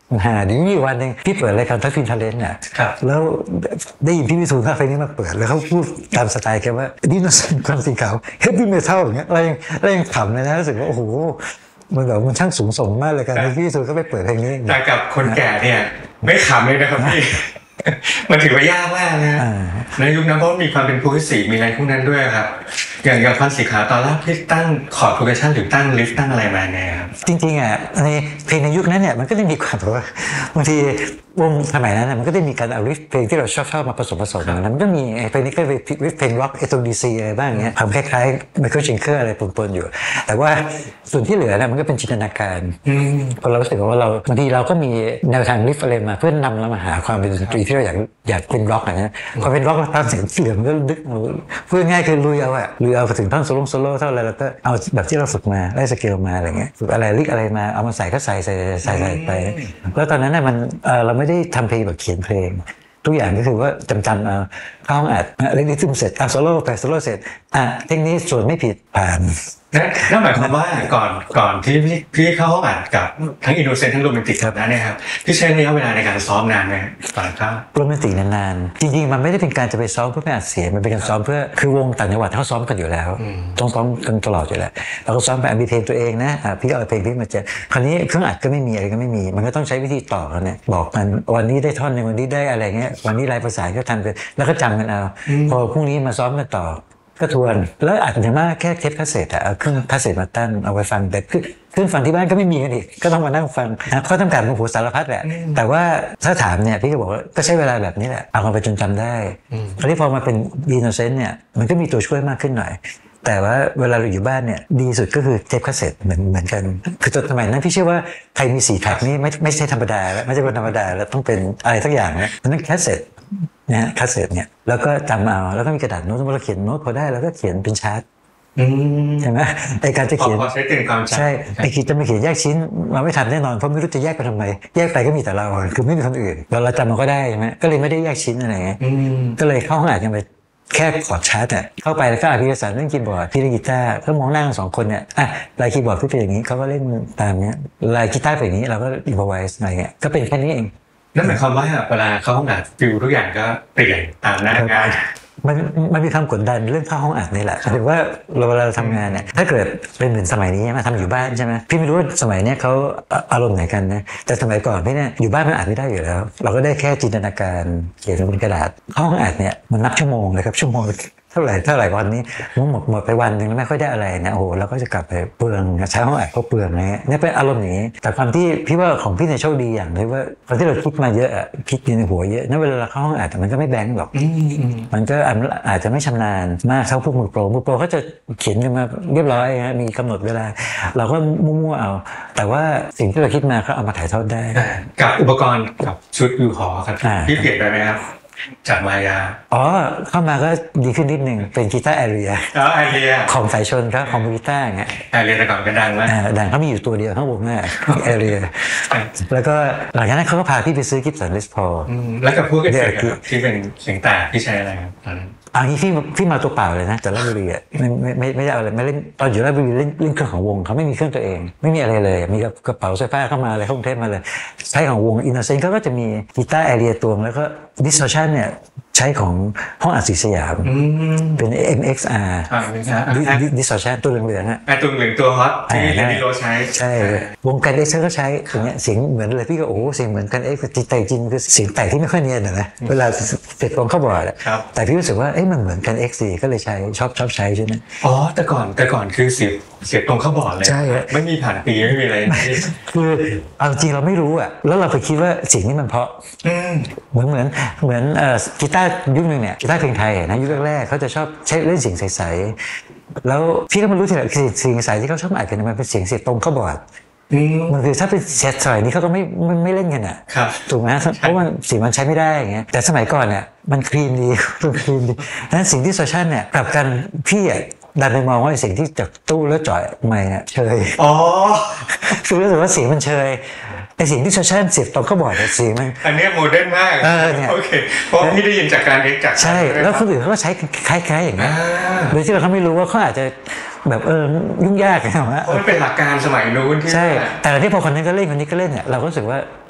หาดีมีวันหนึ่งพี่เปิดรายการทักฟินทาเลนต์เนี่ยครับแล้วได้ยินพี่วิทูลข้าเพลงนี้มาเปิดแล้วเขาพูดตามสไตล์แกว่าดิโนเสาร์ความสีขาวเฮฟวี่เมทัลอย่างเงี้ยเรายังเรายังขำเลยนะรู้สึกว่าโอ้โหมันแบบมันช่างสูงส่งมากเลยการที่พี่วิทูลเขาไปเปิดเพลงนี้แต่กับคนแก่เนี่ยไม่ขำเลยนะครับพี่ มันถือว่ายากมากนะในยุคนั้นเพราะมีความเป็นโพลิสีมีอะไรพวกนั้นด้วยครับอย่างอย่างพันสีขาวตอนแรกพี่ตั้งคอร์ดโปรเกรสชันหรือตั้งลิฟต์ตั้งอะไรมาไงครับจริงๆอ่ะในเพลงในยุคนั้นเนี่ยมันก็ได้มีความแบบว่าบางทีวงสมัยนั้นมันก็ได้มีการเอาริฟเพลงที่เราชอบชอบมาผสมผสมกันแล้วมันก็มีเพลงนี้ก็เป็นริฟเพลงร็อกเอตดีซีอะไรบ้างเงี้ยทำคล้ายๆไมเคิลเชนเคอร์อะไรปนๆอยู่แต่ว่าส่วนที่เหลือเนี่ยมันก็เป็นจินตนาการพอเรารู้สึกว่าเราบางทีเราก็มีแนวทางริฟอะไรมาเพื่อนำเรามาหาความเป็นดนตรีที่เราอยากอยากเป็นร็อกนะพอเป็นร็อกตามเสียงเสียงก็นึกพูดง่ายคือลุยเอาอะลุยเอาถึงท่อนโซโล่โซโล่เท่าไรแล้วก็เอาแบบที่เราฝึกมาได้สเกลมาอะไรเงี้ยฝึกอะไรลิกอะไรมาเอามาใส่ก็ใส่ใส่ใส่ใส่ไปแล้วตอนนั้นน่ะมันเราไม่ได้ทำเพลงแบบเขียนเพลงทุกอย่างก็คือว่าจำจำเอาเข้าห้องอัดเล่นดิทึมเสร็จอ่ะโซโล่ไปโซโล่เสร็จอ่ะเพลงนี้ส่วนไม่ผิดผ่านนั่นหมายความว่าก่อนก่อนที่พี่พี่เข้าห้องอัดกับทั้งอินโนเซนต์ทั้งโรแมนติกครับนะเนี่ยครับพี่ใช้ระยะเวลาในการซ้อมนานไหมก่อนเข้าโรแมนติกนานๆจริงๆมันไม่ได้เป็นการจะไปซ้อมเพื่อไปอัดเสียงมันเป็นการซ้อมเพื่อคือวงต่างจังหวัดเขาซ้อมกันอยู่แล้วต้องซ้อมกันตลอดอยู่แล้วเราก็ซ้อมไปมีเพลงตัวเองนะพี่ก็เอาเพลงพี่มาเจอคราวนี้เครื่องอัดก็ไม่มีอะไรก็ไม่มีมันก็ต้องใช้วิธีต่อกันเนี่ยบอกมันวันนี้ได้ท่อนนึงวันนี้ได้อะไรเงี้ยวันนี้ลายประสานก็ทำกันแล้วก็จำกันเอาพอพรุ่งนี้มาซ้อมกันต่อก็ทวนแล้วอาจจะมากแค่เทปคาสเซ็ตอะเอาเครื่องคาสเซ็ตมาตั้งเอาไว้ฟังแต่คือเครื่องฟังที่บ้านก็ไม่มีกันอีกก็ต้องมานั่งฟังข้อจำกัดมันโหสารพัดแหละแต่ว่าถ้าถามเนี่ยพี่ก็บอกว่าก็ใช้เวลาแบบนี้แหละเอามาไปจนจำได้คราวนี้พอมาเป็นดีโนเซนต์เนี่ยมันก็มีตัวช่วยมากขึ้นหน่อยแต่ว่าเวลาเราอยู่บ้านเนี่ยดีสุดก็คือเทปคาสเซ็ตเหมือนเหมือนกันคือตอนสมัยนั้นพี่เชื่อว่าใครมีสี่แท็กนี่ไม่ไม่ใช่ธรรมดาแล้วไม่ใช่คนธรรมดาแล้วต้องเป็นอะไรสักอย่างนะมันต้องคาสเซ็ตนะคาสเซ็ตเนี่ยแล้วก็จำเอาแล้วก็มีกระดาษโน้ตเราเขียนโน้ตพอได้แล้วก็เขียนเป็นชาร์ตใช่ไหมไอการจะเขียนใช้ตื่นความจำใช่ไอคิดจะมาเขียนแยกชิ้นมาไม่ทันแน่นอนเพราะไม่รู้จะแยกไปทำไมแยกไปก็มีแต่เราคือไม่มีคนอื่นเราเราจำมันก็ได้ใช่ไหมก็เลยไม่ได้แยกชิ้นอะไรเงี้ยก็เลยเข้าห้องอัดกันไปแค่ขอดชาร์ตอ่ะเข้าไปแล้วก็อภิษฐานเล่นคีย์บอร์ดพี่เล่นกีตาร์ก็มองหน้ากันสองคนเนี่ยอ่ะลายคีย์บอร์ดพี่เป็นอย่างนี้เขาก็เล่นตามเนี้ยลายกีตาร์เป็นอย่างนี้เราก็อิมพอไวส์อะไรเงี้ยก็เป็นแค่นี้เองนั่นหมายความว่าเวลาเข้าห้องอัดฟิลทุกอย่างก็เปลี่ยนตามหน้างานมันมันมีความกดดันเรื่องเข้าห้องอัดนี่แหละถือว่าเราเวลาเราทำงานเนี่ยถ้าเกิดเป็นเหมือนสมัยนี้มาทำอยู่บ้านใช่ไหมพี่ไม่รู้ว่าสมัยนี้เขาอารมณ์ไหนกันนะแต่สมัยก่อนพี่เนี่ยอยู่บ้านมันอัดไม่ได้อยู่แล้วเราก็ได้แค่จินตนาการเขียนบนกระดาษห้องอัดเนี่ยมันนับชั่วโมงเลยครับชั่วโมงเท่าไหร่เท่าไหร่วันนี้มันหมดหมดไปวันหนึ่งแล้วไม่ค่อยได้อะไรนะโอ้โหเราก็จะกลับไปเปลืองใช้ห้องอัดก็เปลืองนะนี่เป็นอารมณ์อย่างนี้แต่ความที่พี่ว่าของพี่เนี่ยโชคดีอย่างเลยว่าความที่เราคิดมาเยอะอะคิดในหัวเยอะนั่นเวลาเข้าห้องอัดมันก็ไม่แบงค์หรอกมันก็อาจจะไม่ชำนาญมากเท่าพวกมือโปรมือโปรเขาจะเขียนกันมาเรียบร้อยนะมีกำหนดเวลาเราก็มั่วๆเอาแต่ว่าสิ่งที่เราคิดมาเขาเอามาถ่ายทอดได้กับอุปกรณ์กับชุดอยู่หอครับพี่เปลี่ยนไปไหมครับจากมายาอ๋อเข้ามาก็ดีขึ้นนิดหนึ่งเป็นกีตาร์แอเรียอ๋อแอเรียของสายชนครับของกีตาร์เงี้ยแอเรียแต่ก่อนก็ดังมากดังเขามีอยู่ตัวเดียวทั้งวงน่ะแอเรียแล้วก็หลังจากนั้นเขาก็พาพี่ไปซื้อกิฟสันเลสพอลแล้วกับพวกเอฟเฟกต์ที่เป็นเสียงแตกพี่ใช้อะไรครับตอนนั้นอันนี้พี่พี่มาตัวเปล่าเลยนะแต่ราชบุรีอ่ะไม่ไม่ไม่ไม่ได้เอาอะไรไม่เล่นตอนอยู่ราชบุรีเล่นเล่นเครื่องของวงเขาไม่มีเครื่องตัวเองไม่มีอะไรเลยมีกระเป๋าเสื้อผ้าเข้ามาอะไรเข้ากรุงเทพมาเลยใช้ของวงอินโนเซนต์เขาก็จะมีกีตาร์แอเรียตวงแล้วก็ดิสทอร์ชันเนี่ยใช้ของห้องอัดศรีสยามเป็น เอ็ม เอ็กซ์ อาร์ ดิสทอร์ชันตัวเหลืองๆฮะตัวเหลืองตัวฮอตที่เดนิโรใช้ใช่วงกันเอ็กซ์ก็ใช้อย่างเงี้ยเสียงเหมือนเลยพี่ก็โอ้เสียงเหมือนกันเอ็กซ์แต่จริงคือเสียงแตกที่ไม่ค่อยเนียนนะเวลาเสร็จกองเข้าบอร์ดแต่พี่รู้สึกว่าเอ๊ะมันเหมือนกันเอ็กซ์ก็เลยใช้ชอบชอบใช้ใช่ไหมอ๋อแต่ก่อนแต่ก่อนคือเสียบเสียบตรงเข้าบอร์ดเลยใช่ไม่มีผ่านปีไม่มีอะไรคือเอาจริงเราไม่รู้อ่ะแล้วเราไปคิดว่าเสียงนี้มันเพราะเหมือนเหมือนเหมือนกีตาร์ยุคนึงเนี่ยกีตาร์เพลงไทยนะยุคแรกๆเขาจะชอบใช้เล่นเสียงใสๆแล้วพี่ก็มารู้ทีหลังเสียงใสที่เขาชอบอัดกันมันเป็นเสียงเสียบตรงเข้าบอร์ดมันคือถ้าเป็นเซตสมัยนี้เขาก็ไม่ไม่เล่นกันอ่ะถูกไหมเพราะมันเสียงมันใช้ไม่ได้อย่างเงี้ยแต่สมัยก่อนเนี่ยมันคลีนดีมันคลีนดีนั้นสิ่งที่โซชันเนี่ยกลับกันพี่อ่ะดันไปมองว่าสิ่งที่จากตู้แล้วจ่อยไม่เนี่ยเชยอ๋อคือรู้สึกว่าเสียงมันเชยไอสิ่งที่โซชันเสียบตรงเข้าบอร์ดเสียงมันอันนี้โมเดิร์นมากเออเนี่ยโอเคเพราะพี่ได้ยินจากการเอ็กจากใช่แล้วคนอื่นเขาก็ใช้คล้ายๆอย่างเงี้ยโดยที่เราเขาไม่รู้ว่าเขาอาจจะแบบเออยุ่งยากนะเพราะมันเป็นหลักการสมัยนู้นที่ใช่แต่ที่พอคนนั้นก็เล่นคนนี้ก็เล่นเนี่ยเราก็รู้สึกว่าเอ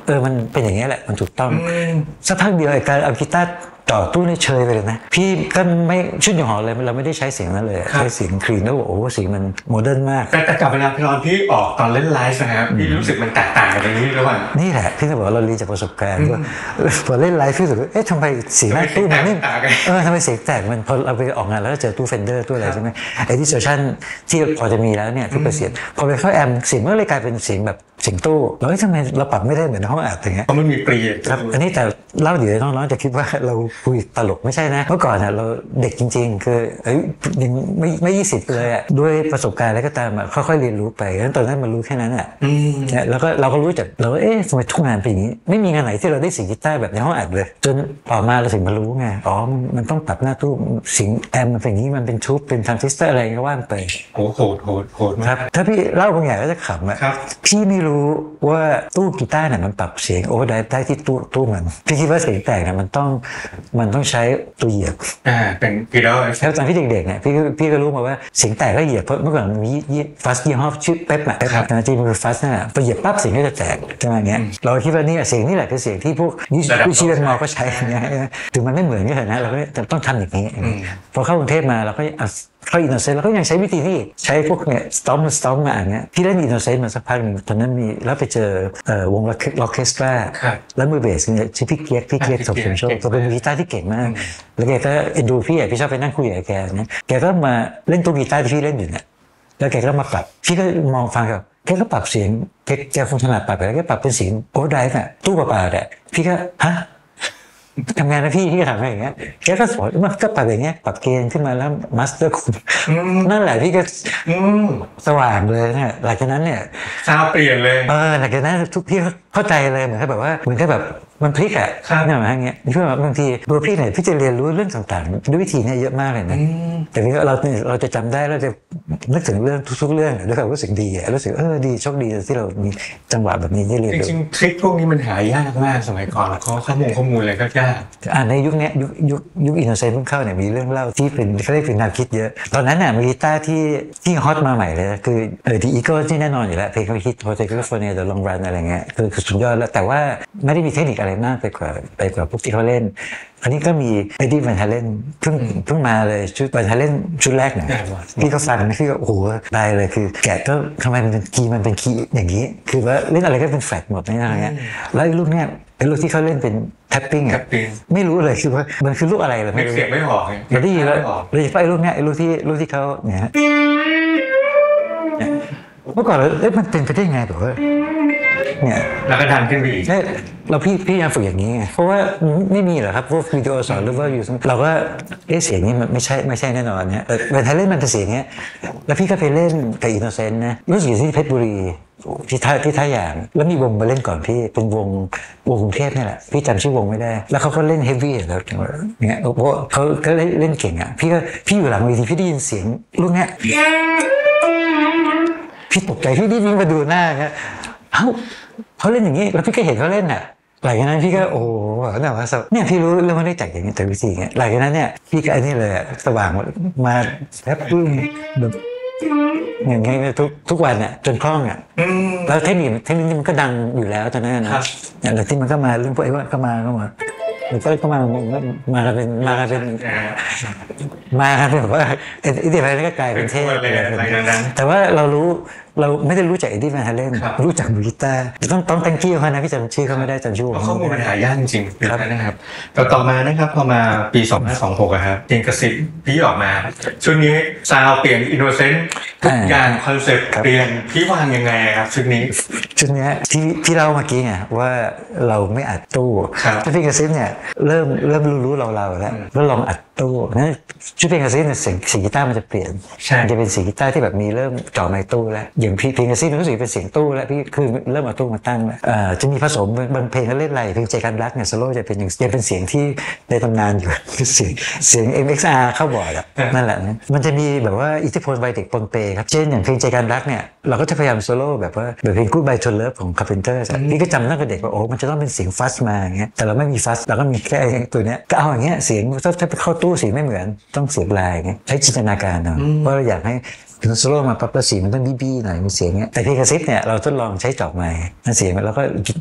ออมันเป็นอย่างนี้แหละมันถูกต้องอืมสักพักเดียวไอ้การเอากีตาร์ต่อตู้นี่เชยไปเลยนะพี่ก็ไม่ชุดอย่างหอเลยเราไม่ได้ใช้เสียงนั้นเลยครับใช้เสียงคลีนแล้วบอกโอ้โหเสียงมันโมเดิร์นมากแต่แต่กลับเวลาพี่รอนพี่ออกตอนเล่นไลฟ์นะครับพี่รู้สึกมันแตกต่างกันตรงนี้หรือเปล่านี่แหละพี่ก็บอกว่าเราเรียนจากประสบการณ์ว่าพอเล่นไลฟ์พี่รู้สึกว่าเอ๊ะทำไมเสียงหน้าตู้มันไม่ทำไมเสียงแตกต่างกันเออทำไมเสียงแตกมันพอเราไปออกงานแล้วเจอตู้เฟนเดอร์ตู้อะไรใช่ไหมไอ้ดิสโทชันที่พอจะมีแล้วเนี่ยทุกเสียงพอไปเข้าแอมเสียงมันก็เลยกลายเป็นเสียงแบบเสียงตู้แล้วเอ๊ะทำไมเราปรับไม่ได้เหมือนห้องอัดอย่างเงี้ยเพราะมันมีปรีครับอันนี้แต่เล่าเดี๋ยวน้องๆจะคิดว่าเราคุยตลกไม่ใช่นะเมื่อก่อนน่ะเราเด็กจริงๆคือเอ้ยยังไม่ไม่ยี่สิบเลยอ่ะด้วยประสบการณ์อะไรก็ตามอ่ะค่อยๆเรียนรู้ไปแล้วตอนนั้นมันรู้แค่นั้นอ่ะเนี่ยแล้วก็เราก็รู้จักเราก็เอ๊ะทำไมทุกงานเป็นอย่างนี้ไม่มีงานไหนที่เราได้เสียงกีตาร์แบบในห้องอัดเลยจนต่อมาเราถึงมารู้ไงอ๋อมันมันต้องปรับหน้าตู้เสียงแอมมันเป็นอย่างนี้มันเป็นทูบเป็นทรานซิสเตอร์อะไรก็ว่าไปโหโหดโหดโหดคมารักบถ้าพี่เล่าบางอย่างก็จะขำอ่ะครับพี่ไม่รู้ว่าตู้กีตาร์เนี่ยมันปรับเสียงโอเวอร์ไดรฟ์ได้ที่ตู้ตู้มันพี่คิดว่าเสียงแตกเนี่ยมันต้องมันต้องใช้ตัวเหยียบอ่าเป็นกีดอลแล้วตอนพี่เด็กๆเนี่ยพี่ก็พี่ก็รู้มาว่าเสียงแตกก็เหยียบเพราะเมื่อก่อนมันมียี่ฟัสยี่ห้อชื่อเป๊ปอะเป๊ปนะที่มันคือฟัสน่ะพอเหยียบปั๊บเสียงก็จะแตกใช่ไหมเงี้ยเราคิดว่านี่เสียงนี่แหละคือเสียงที่พวกผู้ชี้เป็นมอก็ใช้เงี้ยถึงมันไม่เหมือนกันนะเราก็ต้องทำอย่างนี้พอเข้ากรุงเทพมาเราก็เข้าอินโนเซนต์เราก็ยังใช้วิธีที่ใช้พวกเนี่ยสตอมสตอมมาอย่างเงี้ยพี่เล่นอินโนเซนต์มาสักพักหนึ่งตอนนั้นมีแล้วไปเจอวงล็อกเคสตราแล้วมือเบสเนี่ยชื่อพี่เกียร์พี่เกียร์สมสมโชคตัวเป็นมือกีตาร์ที่เก่งมากแล้วแกก็เอ็นดูพี่อ่ะพี่ชอบไปนั่งคุยกับแกเนี่ยแกก็มาเล่นตัวกีตาร์ที่พี่เล่นอยู่เนี่ยแล้วแกก็มาปรับพี่ก็มองฟังแบบแกก็ปรับเสียงแกแกคงถนัดปรับไปแล้วแกปรับเป็นเสียงโอเวอร์ไดรฟ์อ่ะตู้เปล่าๆอ่ะพี่ก็ฮะทำงานนะพี่พี่ก็ทำอะไรอย่างเงี้ยแกก็สอนมันก็ปรับอย่างเงี้ยปรับเกณฑ์ขึ้นมาแล้วมาสเตอร์คุณนั่นแหละพี่ก็สว่างเลยเนี่ยหลังจากนั้นเนี่ยซาวเปลี่ยนเลยเออหลังจากนั้นทุกพี่เข้าใจเลยเหมือนกับแบบว่าเหมือนกับแบบมันพลิกอ่ะเนี่ยแบบอย่างเงี้ยพี่ว่าบางทีตัวพี่เนี่ยพี่จะเรียนรู้เรื่องต่างๆด้วยวิธีนี้เยอะมากเลยนะแต่นี้เราเราจะจำได้เราจะนึกถึงเรื่องทุกๆเรื่องด้วยความรู้สึกดีอ่ะรู้สึกเออดีโชคดีที่เรามีจังหวะแบบนี้ที่เรียนรู้จริงๆทริคพวกนี้มันหายากมากสมัยก่อนเขาข้อมูลข้อมูลอะไรก็ยากอ่าในยุคนี้ยุคยุคยุคอินโนเซนต์เพิ่งเข้าเนี่ยมีเรื่องเล่าที่เป็นเขาเรียกเป็นแนวคิดเยอะตอนนั้นน่ะมีกีตาร์ที่ที่ฮอตมาใหม่เลยคือเออดีอีโก้ที่แน่นอนอยู่แล้วเพลงเขาฮิตโฮเทลแคลิฟอร์เนียเดอะลองรันอะไรเงี้ยคือคือสุดยอดแล้วแต่ว่าไม่ได้มีเทคนิคอะไรมากไปกว่าไปกว่าพวกที่เขาเล่นอันนี้ก็มีเอ็ดดี้แวนฮาเลนเพิ่งเพิ่งมาเลยชุดแวนฮาเลนชุดแรกเนี่ยพี่ก็ฟังพี่ก็โอ้โหได้เลยคือแกะก็ทำไมมันเป็นคีย์มันเป็นคีย์อย่างนี้คือว่าเล่นอะไรก็เป็นแฟลตหมดนี่อะไรเงี้ยแล้วลูกเนี้ยไอ้ลูกที่เขาเล่นเป็นแท็ปปิ้งอ่ะไม่รู้เลยคือว่ามันคือลูกอะไรเลยไม่รู้เสียงไม่ออกเราได้ยินแล้วโดยเฉพาะไอ้ลูกเนี้ยไอ้ลูกที่ลูกที่เขาเนี่ยเมื่อก่อนเราเอ๊ะมันเป็นไปได้ไงแบบว่าเนี่ยแล้วก็ดันขึ้นไปอีกใช่เราพี่พี่ยังฝึกอย่างนี้ไงเพราะว่าไม่มีหรอกครับพวกวิดีโอสอนหรือว่าอยู่เราก็เอ๊ะเสียงนี้มันไม่ใช่ไม่ใช่แน่นอนเนี่ยเวลาเล่นมันเป็นเสียงเนี้ยแล้วพี่ก็ไปเล่นกับอินโนเซนต์นะรู้สึกที่เพชรบุรีที่ท่าที่ท่าอย่างแล้วมีวงมาเล่นก่อนพี่เป็นวงวงกรุงเทพนี่แหละพี่จำชื่อวงไม่ได้แล้วเขาก็เล่นเฮฟวี่แล้วเนี่ยเพราะเขาก็เล่นเล่นเก่งอ่ะพี่ก็พี่อยู่หลังเวทีพี่ได้ยินเสียงลูกเนี้ยพี่ตกใจพี่รีบวิ่งมาดูหน้าเนี่ยเอ้าเขาเล่นอย่างนี้แล้วพี่ก็เห็นเขาเล่นอ่ะหลังจากนั้นพี่ก็โอ้โหเนี่ยว่าเนี่ยพี่รู้เรื่องมันได้จากอย่างนี้แต่วิธีเงี้ยหลังจากนั้นเนี่ยพี่ก็ไอ้นี่เลยสว่างมาแทบปึ้งแบบอย่างเงี้ยทุกทุกวันเนี่ยจนคล่องอ่ะแล้วเทคนิคเทคนิคนี้มันก็ดังอยู่แล้วตอนนั้นนะอย่างที่มันก็มาเรื่องพวกไอ้ว่าก็มาก็มาหรือก็มามากันเป็นมากันเป็นมากันเป็นแบบว่าไอ้ที่อะไรก็กลายเป็นเทพแต่ว่าเรารู้เราไม่ได้รู้จักเอ็ดดี้แวนฮาเลนรู้จักมือกีตาร์ต้องต้องตั้งชื่อเขานะพี่จำชื่อเขาไม่ได้จำชื่อข้อมูลมันหายากจริงๆนะครับแต่ต่อมานะครับพอมาปีสองพันยี่สิบหกครับเพลงกระซิบพี่ออกมาชุดนี้ซาวเปลี่ยนอินโนเซนต์ทุกอย่างคอนเซ็ปต์เปลี่ยนพี่วางยังไงครับชุดนี้ชุดนี้ที่ที่เล่าเมื่อกี้ไงว่าเราไม่อัดตู้ถ้าเพลงกระซิบเนี่ยเริ่มเริ่มรู้ๆเราๆแล้วแล้วลองอัดตู้นั้นชุดเพลงกระซิบเนี่ยเสียงเสียงกีตาร์มันจะเปลี่ยนมันจะเป็นเสียงกีตาร์ที่แบบมีเริ่มจ่อไมค์ตู้แล้วอย่างเพลงกระซิบรู้สึกเป็นเสียงตู้แล้วพี่คือเริ่มเอาตู้มาตั้งแล้วจะมีผสมบางเพลงก็เล่นอะไรเพลงใจกันรักเนี่ยโซโล่จะเป็นอย่างจะเป็นเสียงที่ในตำนานอยู่เสียงเสียง เอ็ม เอ็กซ์ อาร์ เข้าบอร์ดอ่ะนั่นแหละมันจะมีแบบว่าอิทธิพลวัยเด็กปนเปครับเช่นอย่างเพลงใจกันรักเนี่ยเราก็จะพยายามโซโล่แบบว่าแบบเพลง Goodbye to Love ของ Carpenter พี่ก็จำตั้งแต่เด็กว่าโอ้มันจะต้องเป็นเสียงฟัสมาอย่างเงี้ยแต่เราไม่มีฟัสเราก็มีแค่ตัวเนี้ยก็เอาอย่างเงี้ยเสียงถ้าไปเข้าตู้เสียงไม่เหมือนต้องเสียงลายไงใช้จินตนาการเนาะเพราะเราอยากให้ถึงโซโล่มาปั๊บแล้วเสียงมันต้องบี้ๆหน่อยมีเสียงเงี้ยแต่เพลงกระซิบเนี่ยเราทดลองใช้จอกไมค์นั่นเสียงแล้วก็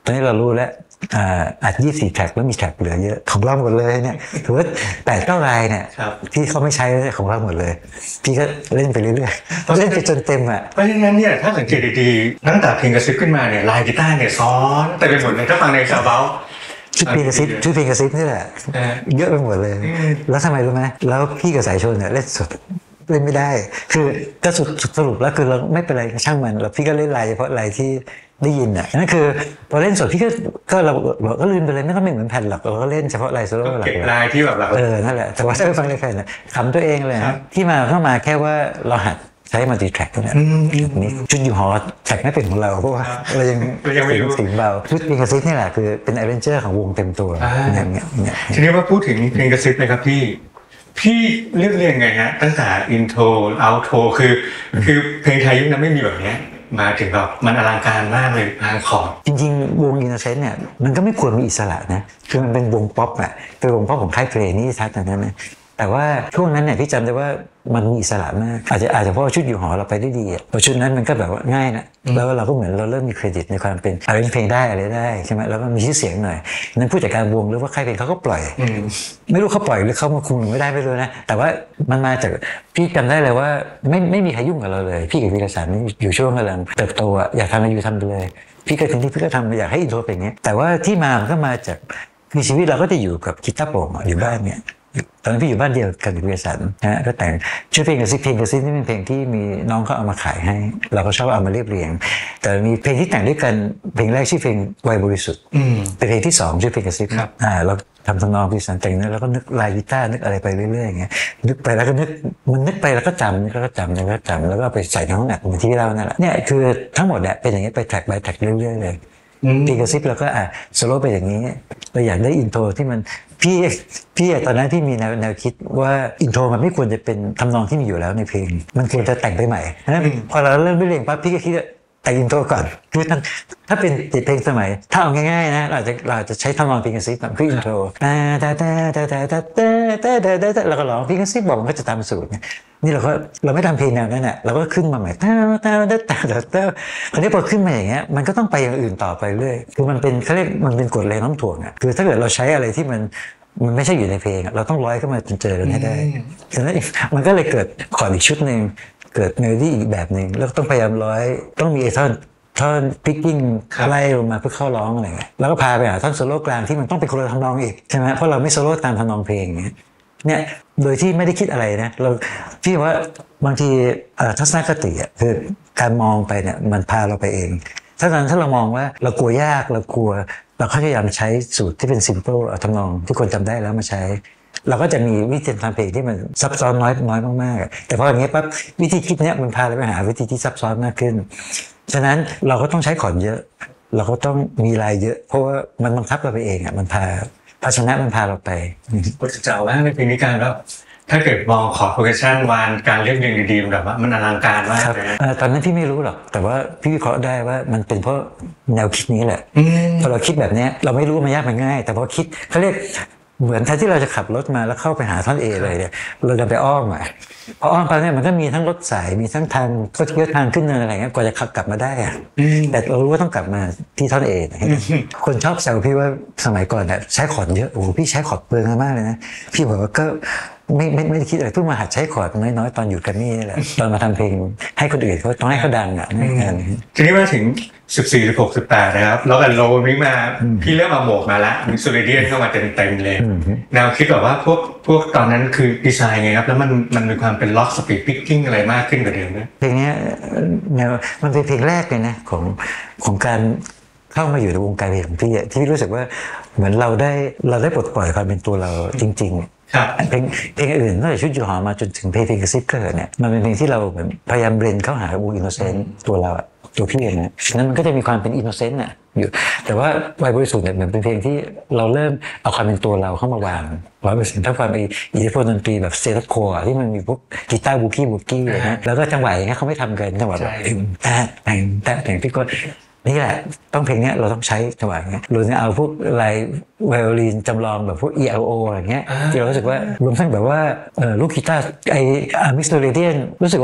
ตอนนี้เรารู้แล้วอ่าอัดยี่สิบสี่แท็กแล้วมีแท็กเหลือเยอะของเราหมดเลยเนี่ยถือว่าแปดเก้ารายเนี่ยที่เขาไม่ใช้ของเราหมดเลยพี่ก็เล่นไปเรื่อยๆเล่นไปจนเต็มอ่ะเพราะฉะนั้นเนี่ยถ้าสังเกตดีๆตั้งแต่เพลงกระซิบขึ้นมาเนี่ยลายกีตาร์เนี่ยซ้อนแต่เป็นหมดเลยถ้าฟังในคาราบาวชุดเพลงกระซิบชุดเพลงกระซิบนี่แหละเยอะไปหมดเลยแล้วทำไมรู้ไหมแล้วพี่กับสายชนเนี่ยเล่นสดเล่นไม่ได้คือก็สุดสรุปแล้วคือเราไม่เป็นไรช่างมันแล้วพี่ก็เล่นลายเฉพาะลายที่ได้ยินอ่ะนั่นคือพอเล่นสดพี่ก็ก็เราเราก็ลืมไปเลยไม่ต้องไม่เหมือนแผ่นหรอกเราก็เล่นเฉพาะลายโซโล่หลักเก็บลายที่แบบเราเออนั่นแหละแต่ว่าถ้าไปฟังในแผ่นขำตัวเองเลยที่มาเข้ามาแค่ว่าเราหัดใช้มัลติแทร็กเนี่ยนี่ชุดยูฮอแทร็กไม่เป็นของเราเพราะว่าเรายังถึงเบาชุดเพลงกระซิบนี่แหละคือเป็นอเรนเจอร์ของวงเต็มตัวอย่างเงี้ยทีนี้ว่าพูดถึงเพลงกระซิบเลยครับพี่พี่เลือกเรียงไงฮะตั้งแต่อินโทรเอาโทรคือคือเพลงไทยยุคนั้นไม่มีแบบนี้มาถึงแบบมันอลังการมากเลยทางของจริงๆวงอินโนเซนต์เนี่ยมันก็ไม่ควรมีอิสระนะคือมันเป็นวงป๊อปอ่ะเป็นวงป๊อปของค่ายเพลงนี่ชัดอย่างนั้นนะแต่ว่าช่วงนั้นเนี่ยพี่จำได้ว่ามันมีอิสระมากอาจจะอาจจะเพราะชุดอยู่หอเราไปได้ดีอ่ะพอชุดนั้นมันก็แบบว่าง่ายนะแล้วเราก็เหมือนเราเริ่มมีเครดิตในความเป็นอาร์เรนเพลงได้อะไรได้ใช่ไหมแล้วก็มีชื่อเสียงหน่อยนั้นผู้จัดการวงหรือว่าค่ายเพลงเขาก็ปล่อยไม่รู้เขาปล่อยหรือเขามาคุมไม่ได้ไม่รู้นะแต่ว่ามันมาจากพี่จำได้เลยว่าไม่ไม่มีใครยุ่งกับเราเลยพี่กับวีรศักดิ์อยู่ช่วงกำลังเติบโตอ่ะอยากทำอะไรอยู่ทำไปเลยพี่ก็ถึงที่พี่ก็ทำอยากให้อินโทรเป็นอย่างนี้แต่ว่าที่มามันก็มาจากคือชีวิตเราก็จะอยู่กับกีตาร์โปร่งอยู่บ้านเนี่ยตอนนั้นพี่อยู่บ้านเดียวกับวิทยาศาสตร์นะฮะก็แต่งชื่อเพลงกระซิบเพลงกระซิบนี่เป็นเพลงที่มีน้องเขาเอามาขายให้เราก็ชอบเอามาเรียบเรียงแต่มีเพลงที่แต่งด้วยกันเพลงแรกชื่อเพลงวัยบริสุทธิ์เป็นเพลงที่สองชื่อเพลงกระซิบอ่าเราทำทำนองพิสันแต่งแล้วก็นึกลายกีตาร์นึกอะไรไปเรื่อยๆอย่างเงี้ยนึกไปแล้วก็นึกมันนึกไปแล้วก็จำนึกแล้วก็จำแล้วก็จำแล้วก็ไปใส่ในห้องอัดเหมือนที่เรานั่นแหละเนี่ยคือทั้งหมดเนี่ยเป็นอย่างเงี้ยไปแทร็กไปแทร็กเรื่อยๆเลยเพลงกระซิบเราก็อ่ะโซโล่ไปอย่างนี้เราอยากได้อินโทรที่มันพี่พี่ตอนนั้นพี่มีแนวแนวคิดว่าอินโทรมันไม่ควรจะเป็นทำนองที่มีอยู่แล้วในเพลงมันควรจะแต่งไปใหม่นั้นพอเราเริ่มเรียงปั๊บพี่ก็คิดว่าแต่งอินโทรก่อนคือถ้าเป็นเพลงสมัยถ้าเอาง่ายๆนะเราจะเราจะใช้ทำนองเพลงกระซิบก่อนคืออินโทรตาตาตาตาตาตาตาตาตาตาแล้วก็ร้องเพลงกระซิบบอกมันก็จะตามสูตรนี่เราก็เราไม่ทำเพลงแนวนั้นแหละเราก็ขึ้นมาใหม่ตาตาตาตาตาตาคราวนี้พอขึ้นมาอย่างเงี้ยมันก็ต้องไปอย่างอื่นต่อไปเรื่อยคือมันเป็นเขาเรียกมันเป็นกฎแรงโน้มถ่วงอ่ะคือถ้าเกิดเราใช้อะไรที่มันมันไม่ใช่อยู่ในเพลงเราต้องร้อยเข้ามาจนเจอกันให้ได้ฉะนั้นมันก็เลยเกิดคอร์ดอีกชุดหนึ่งเกิดเมโลดี้อีกแบบหนึ่งแล้วต้องพยายามร้อยต้องมีไอ้ท่อนท่อนพิกกิ้งไล่ลงมาเพื่อเข้าร้องอะไรเงี้ยแล้วก็พาไปหาท่อนโซโล่กลางที่มันต้องเป็นคนละทำนองอีกใช่ไหมเพราะเราไม่โซโล่ตามทำนองเพลงเงี้ยเนี่ยโดยที่ไม่ได้คิดอะไรนะเราพี่ว่าบางทีทัศนคติอ่ะคือการมองไปเนี่ยมันพาเราไปเองถ้าตอนถ้าเรามองว่าเรากลัวยากเรากลัวเราพยายามใช้สูตรที่เป็น simple เอาทำนองที่คนจำได้แล้วมาใช้เราก็จะมีวิธีทำเพลงที่มันซับซ้อนน้อยน้อยมากๆแต่พออย่างนี้ปั๊บวิธีคิดเนี้ยมันพาเราไปหาวิธีที่ซับซ้อนมากขึ้นฉะนั้นเราก็ต้องใช้ขอร์ดเยอะเราก็ต้องมีลายเยอะเพราะว่ามันบังคับเราไปเองอ่ะมันพาภาชนะมันพาเราไปก็จะเจ้าว่าในเพลงนี้การแล้วถ้าเกิดมองขอร์ดโปรเกรสชันวานการเรียบเรียงดีๆแบบว่ามันอลังการมากเลยตอนนั้นพี่ไม่รู้หรอกแต่ว่าพี่วิเคราะห์ได้ว่ามันเป็นเพราะแนวคิดนี้แหละพอเราคิดแบบนี้เราไม่รู้มันยากมันง่ายแต่พอคิดเขาเรียกเหมือนแทนที่เราจะขับรถมาแล้วเข้าไปหาท่อนเอเลยเนี่ยเราจะไปอ้อมอ่ะพออ้อมไปเนี่ยมันก็มีทั้งรถสายมีทั้งทางก็เยอะทางขึ้นเนินอะไรเงี้ยกว่าจะขับกลับมาได้อ่ะแต่เรารู้ว่าต้องกลับมาที่ท่อนเอคนชอบแซวพี่ว่าสมัยก่อนเนี่ยใช้ขอร์ดเยอะโอ้พี่ใช้ขอร์ดเปลืองมากเลยนะพี่บอกว่าก็ไม่ไม่ไม่ได้คิดอะไรเพิ่งมาหัดใช้คอร์ดน้อยๆตอนอยู่กันนี่แหละตอนมาทำเพลงให้คนอื่นเขาต้องให้เขาดังอ่ะนี่ไงทีนี้มาถึงสิบสี่ สิบหก สิบแปดนะครับแล้วกันโลนี้มาพี่เริ่มมาโหมกมาละมิโซเรเดียนเข้ามาเต็มๆเลยแนวคิดแบบว่าพวกพวกตอนนั้นคือดีไซน์ไงครับแล้วมันมันมีความเป็นล็อกสปีดพิกกิ้งอะไรมากขึ้นกว่าเดิมนะเพลงนี้แนวมันเป็นเพลงแรกเลยนะของของการเข้ามาอยู่ในวงการเพลงของพี่ที่พี่รู้สึกว่าเหมือนเราได้เราได้ปลดปล่อยความเป็นตัวเราจริงๆเพลงเพลงอื่นตั้งแต่ชุดอยู่หอมาจนถึงเพลงเพลงกระซิบเกิดเนี่ยมันเป็นเพลงที่เราเหมือนพยายามเบรนเข้าหาวงอินโนเซนต์ตัวเราตัวพี่เองนะนั้นมันก็จะมีความเป็นอินโนเซนต์น่ะอยู่แต่ว่าวัยบริสุทธิ์เนี่ยเหมือนเป็นเพลงที่เราเริ่มเอาความเป็นตัวเราเข้ามาวางร้อยเปอร์เซ็นต์ถ้าความเป็นอิทธิพลดนตรีแบบสเตตัสโคที่มันมีพวกกีตาร์บูกี้บูกี้อะไรนะแล้วก็จังหวะอย่างเงี้ยเขาไม่ทำกันจังหวะแบบแต่แต่งแต่แต่งพี่ก็นี่แหละต้องเพลงนี้เราต้องใช้จังหวะเงี้ยหรือจะเอาพวกลายไวโอลินจำลองแบบพวก อี แอล โอ อะไรเงี้ยที่เรารู้สึกว่ารวมทั้งแบบว่าลูกกีตาร์ไออาร์มิสโตเรเดียนรู้สึกว่า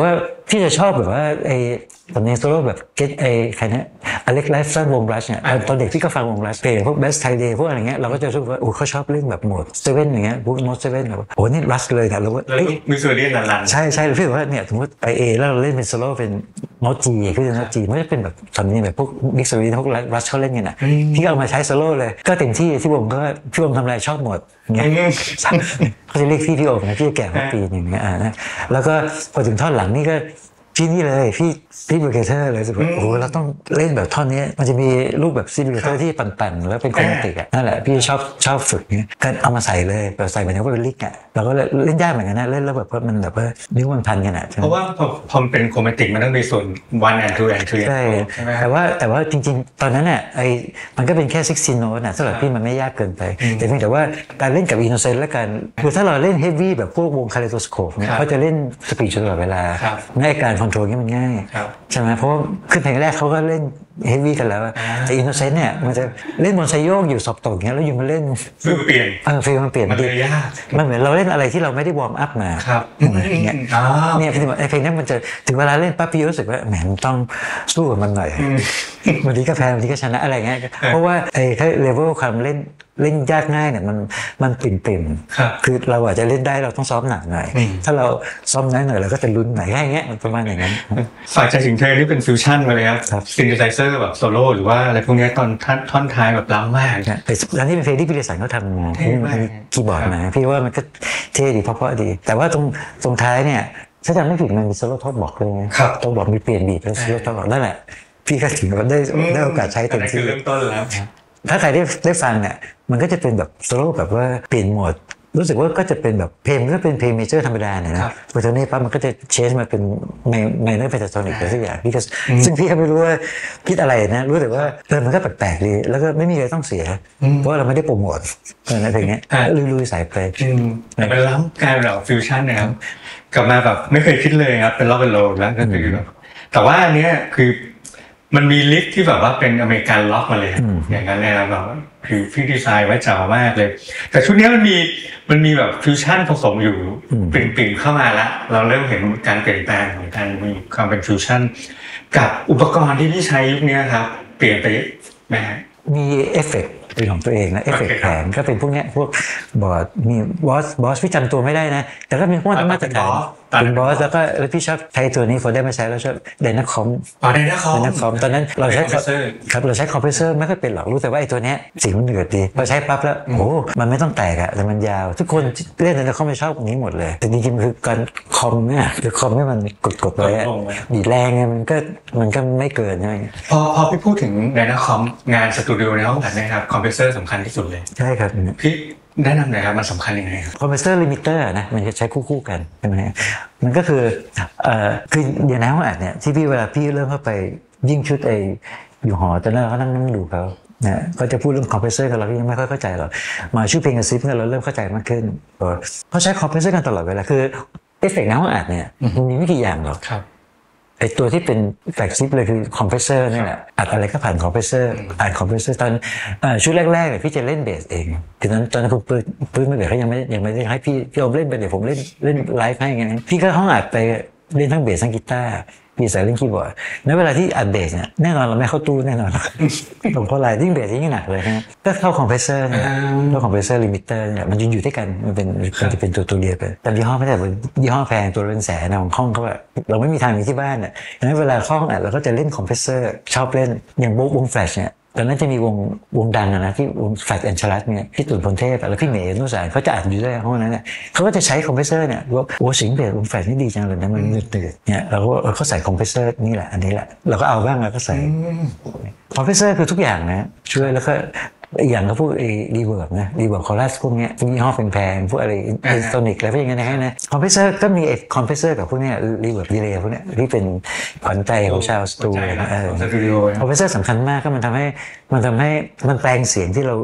พี่จะชอบแบบว่าไอ้ตอนนี้โซโล่แบบเก็ตไอ้ใครนะอเล็กไลฟ์ซันวงรัชเนี่ยตอนเด็กพี่ก็ฟังวงรัชเพลงพวกเบสไทเดย์พวกอะไรเงี้ยเราก็จะรู้สึกว่าโอ้เขาชอบเล่นแบบโหมดเซเว่นอย่างเงี้ยพวกโหมดเซเว่นแบบโอ้นี่รัชเลยนะเราว่าแล้วมิสซูรีลันๆใช่ใช่พี่บอกว่าเนี่ยสมมติไปเอแล้วเราเล่นเป็นโซโล่เป็นโน้ตจีคือโน้ตจีมันจะเป็นแบบสำเนียงแบบพวกมิกซ์รีพวกรัชเขาเล่นกันอ่ะพี่เอามาใช้โซโล่เลยก็เต็มที่ที่วงก็พี่วงทำอะไรชอบหมดเงี้ยเขาจะเรียกพี่พี่โอมนะพี่แก่กว่าปีอย่างเงี้ยอ่านะแล้วก็พอถึงท่อนหลังนี่ก็พี่นี่เลยพี่พี่บูเกเตอร์เลยรู้สึกว่าโอ้โหเราต้องเล่นแบบท่อนนี้มันจะมีรูปแบบซีบูเกเตอร์ที่ปั่นๆแล้วเป็นโครแมติกอ่ะนั่นแหละพี่ชอบชอบฝึกเงี้ยก็เอามาใส่เลยแบบใส่เหมือนว่าเป็นลิกอ่ะเราก็เล่นยากเหมือนกันนะเล่นแล้วแบบว่ามันแบบว่านิ้วมันพันกันอ่ะเพราะว่าพอพอเป็นโครแมติกมันต้องมีส่วน one and two and three ใช่แต่ว่าแต่ว่าจริงๆตอนนั้นเนี่ยไอ้มันก็เป็นแค่sixteenโน้ตนะสำหรับพี่มันไม่ยากเกินไปแต่เพียงแต่ว่าการเล่นกับอินโนเซนต์และการคือถ้าเราเล่นเฮฟวี่แบบพวกวงคาเลโดสโคปเนี่ยเขาจะเล่นสปีดตลอดเวลาในการคอนโทรลนี่มันง่ายใช่ไหมเพราะว่าขึ้นเพลงแรกเขาก็เล่นเฮฟวี่กันแล้วแต่อินโนเซนต์เนี่ยมันจะเล่นบนไซโยกอยู่สอบตกอย่างเงี้ยแล้วอยู่มาเล่นฟิลเปลี่ยนเออฟิลมันเปลี่ยนมันเลยยากมันเหมือนเราเล่นอะไรที่เราไม่ได้วอร์มอัพมาครับอย่างเงี้ยเนี่ยพี่บอกไอ้เพลงนี้มันจะถึงเวลาเล่นปั๊บพี่รู้สึกว่าแหมมันต้องสู้กับมันหน่อยวันนี้ก็แพ้วันนี้ก็ชนะอะไรเงี้ยเพราะว่าไอ้ถ้าเลเวลความเล่นเล่นยากง่ายเนี่ยมันมันปิ่มปิ่มคือเราอาจจะเล่นได้เราต้องซ้อมหนักหน่อยถ้าเราซ้อมน้อยหน่อยเราก็จะลุ้นหน่อยอย่างเงี้ยประมาณอย่างนั้นฝ่ายใจถึงเธอนี่เป็นฟิวชั่นมาเลยครับซินธิไซเซอร์แบบโซโล่หรือว่าอะไรพวกนี้ตอนท่อนท้ายแบบล้ำมากแต่ตอนนี้เป็นเพลงที่พี่เดสันเขาทำมามีคีย์บอร์ดมาพี่ว่ามันก็เท่ดีเพราะๆดีแต่ว่าตรงตรงท้ายเนี่ยถ้าจำไม่ผิดมันมีโซโล่ท็อปบอกเลยต้องบอกมีเปลี่ยนบีทเป็นโซโล่ท็อปบอกนั่นแหละพี่ก็ถือว่าได้ได้โอกาสใช้เต็มที่เริ่มต้นแล้วถ้าใครได้ได้ฟังเนี่ยมันก็จะเป็นแบบโซโล่แบบว่าเปลี่ยนโหมดรู้สึกว่าก็จะเป็นแบบเพลงก็เป็นเพลงเมเจอร์ธรรมดาเนี่ยนะพอตอนนี้ปั๊บมันก็จะเชนมาเป็นในในเรื่องเพนทาโทนิกอะไรสักอย่างพี่ก็ซึ่งพี่ก็ไม่รู้ว่าคิดอะไรนะรู้แต่ว่าเออมันก็แปลกๆดีแล้วก็ไม่มีอะไรต้องเสียเพราะเราไม่ได้โปรโมทในเพลงนี้ลุยๆใส่ไปแต่เป็นล้ำการแบบฟิวชั่นนะครับกลับมาแบบไม่เคยคิดเลยครับเป็นล็อกเป็นโรลแล้วก็คือแบบแต่ว่าอันเนี้ยคือมันมีลิฟที่แบบว่าเป็นอเมริกันล็อกมาเลยอย่างนั้นเลยนะแบบคือพี่ดีไซน์ไว้จ๋ามากเลยแต่ชุดนี้มันมีมันมีแบบฟิวชั่นผสมอยู่ปิ่มๆเข้ามาแล้วเราเริ่มเห็นการเปลี่ยนแปลงของการมีความเป็นฟิวชั่นกับอุปกรณ์ที่พี่ใช้ยุคนี้ครับเปลี่ยนไปไหมฮะมีเอฟเฟกต์เป็นของตัวเองนะเอฟเฟกต์แผงก็เป็นพวกเนี้ยพวกบอร์ดมีบอสบอสพี่จำตัวไม่ได้นะแต่ก็มีพวกมาตรฐานเป็นบอสแล้วก็แล้วพี่ชอบใช้ตัวนี้พอได้มาใช้แล้วชอบไดนาคอมอ๋อไดนาคอมไดนาคอมตอนนั้นเราใช้ครับเราใช้คอมเพรสเซอร์ไม่ค่อยเป็นหรอกรู้แต่ว่าไอ้ตัวเนี้ยเสียงมันเดือดดีพอใช้ปั๊บแล้วโอ้มันไม่ต้องแตกอะแต่มันยาวทุกคนเล่นไดนาคอมไม่ชอบนี้หมดเลยแต่จริงๆคือการคอมเนี่ยคือคอมให้มันกดๆไว้บีแรงไงมันก็มันก็ไม่เกินใช่ไหมพอพอพี่พูดถึงไดนาคอมงานสตูดิโอในห้องอัดนะครับคอมเพรสเซอร์สำคัญที่สุดเลยใช่ครับพี่แนะนำหน่อยครับมันสำคัญยังไงครับคอมเพรสเซอร์ลิมิเตอร์นะมันจะใช้คู่ๆกันใช่ไหมมันก็คือเอ่อคือเดี๋ยวนะห้องอัดเนี่ยที่พี่เวลาพี่เริ่มเข้าไปยิ่งชุดไออยู่หอตอนนั้นเราก็นั่งนั่งดูเขาเนี่ยก็จะพูดเรื่องคอมเพรสเซอร์กันเรายังไม่ค่อยเข้าใจหรอกมาชื่อเพลงกับซิปเนี่ยเราเริ่มเข้าใจมากขึ้นเขาใช้คอมเพรสเซอร์กันตลอดเวลาคือเอฟเฟกต์ในห้องอัดเนี่ยมันมีไม่กี่อย่างหรอกไอตัวที่เป็นแฟลกชิปเลยคือคอมเพรสเซอร์นี่แหละอัดอะไรก็ผ่านคอมเพรสเซอร์อ่านคอมเพรสเซอร์ตอนชุดแรกๆเนี่ยพี่จะเล่นเบสเองตอนนั้นตอนนั้นปืนปืนไม่เบสเขายังไม่ยังไม่ได้ให้พี่พี่อมเล่นไปเดี๋ยวผมเล่นเล่นไลฟ์ให้ไงพี่ก็ห้องอัดไปเล่นทั้งเบสทั้งกีตาร์พี่ใส่เล่นคีย์บอร์ดในเวลาที่อัดเบสเนี่ยแน่นอนเราไม่เข้าตู้แน่นอนผมเพราะอะไรยิ่งเบสยิ่งหนักเลยนะก็เข้าคอมเพรสเซอร์เนี่ยเข้าคอมเพรสเซอร์ลิมิเตอร์เนี่ยมันอยู่อยู่ด้วยกันมันเป็นมันจะเป็นตัวตัวเดียวกันแต่ยี่ห้อไม่ได้เป็นยี่ห้อแพงตัวเป็นแสนนะของห้องเขาแบบเราไม่มีทางมีที่บ้านอ่ะดังนั้นเวลาห้องอัดเราก็จะเล่นคอมเพรสเซอร์ชอบเล่นอย่างวงแฟลชเนี่ยตอนนั้นจะมีวงวงดังนะที่วงแฟลชแอนชลัสเนี่ยพี่ตุ่นพลเทพแล้วพี่เมย์นุสานเขาจะอัดอยู่ด้วยห้องนั้นเนี่ยเขาก็จะใช้คอมเพรสเซอร์เนี่ยว่าโอ้เสียงเบสวงแฟลชนี่ดีจังเลยนะมันตื่นเนี่ยเราก็เขาใส่คอมเพรสเซอร์นี่แหละอันนี้แหละเราก็เอาบ้างแล้วก็ใส่คอมเพรสเซอร์คือทุกอย่างนะช่วยแล้วก็อย่างก็พวกรีเวิร์บนะรีเวิร์บคอรัสพวกเนี้ยยี่ห้อแพงๆพวกอะไรอินสโตนิกอะไรพวกอย่างเงี้ยนะคอมเพรสเซอร์ก็มีคอมเพรสเซอร์กับพวกเนี้ยรีเวิร์บดีเลย์พวกเนี้ยที่เป็นขวัญใจของชาวสตูดิโอคอมเพรสเซอร์สำคัญมากก็มันทำให้มันทำให้มันแปลงเสียงที่เรา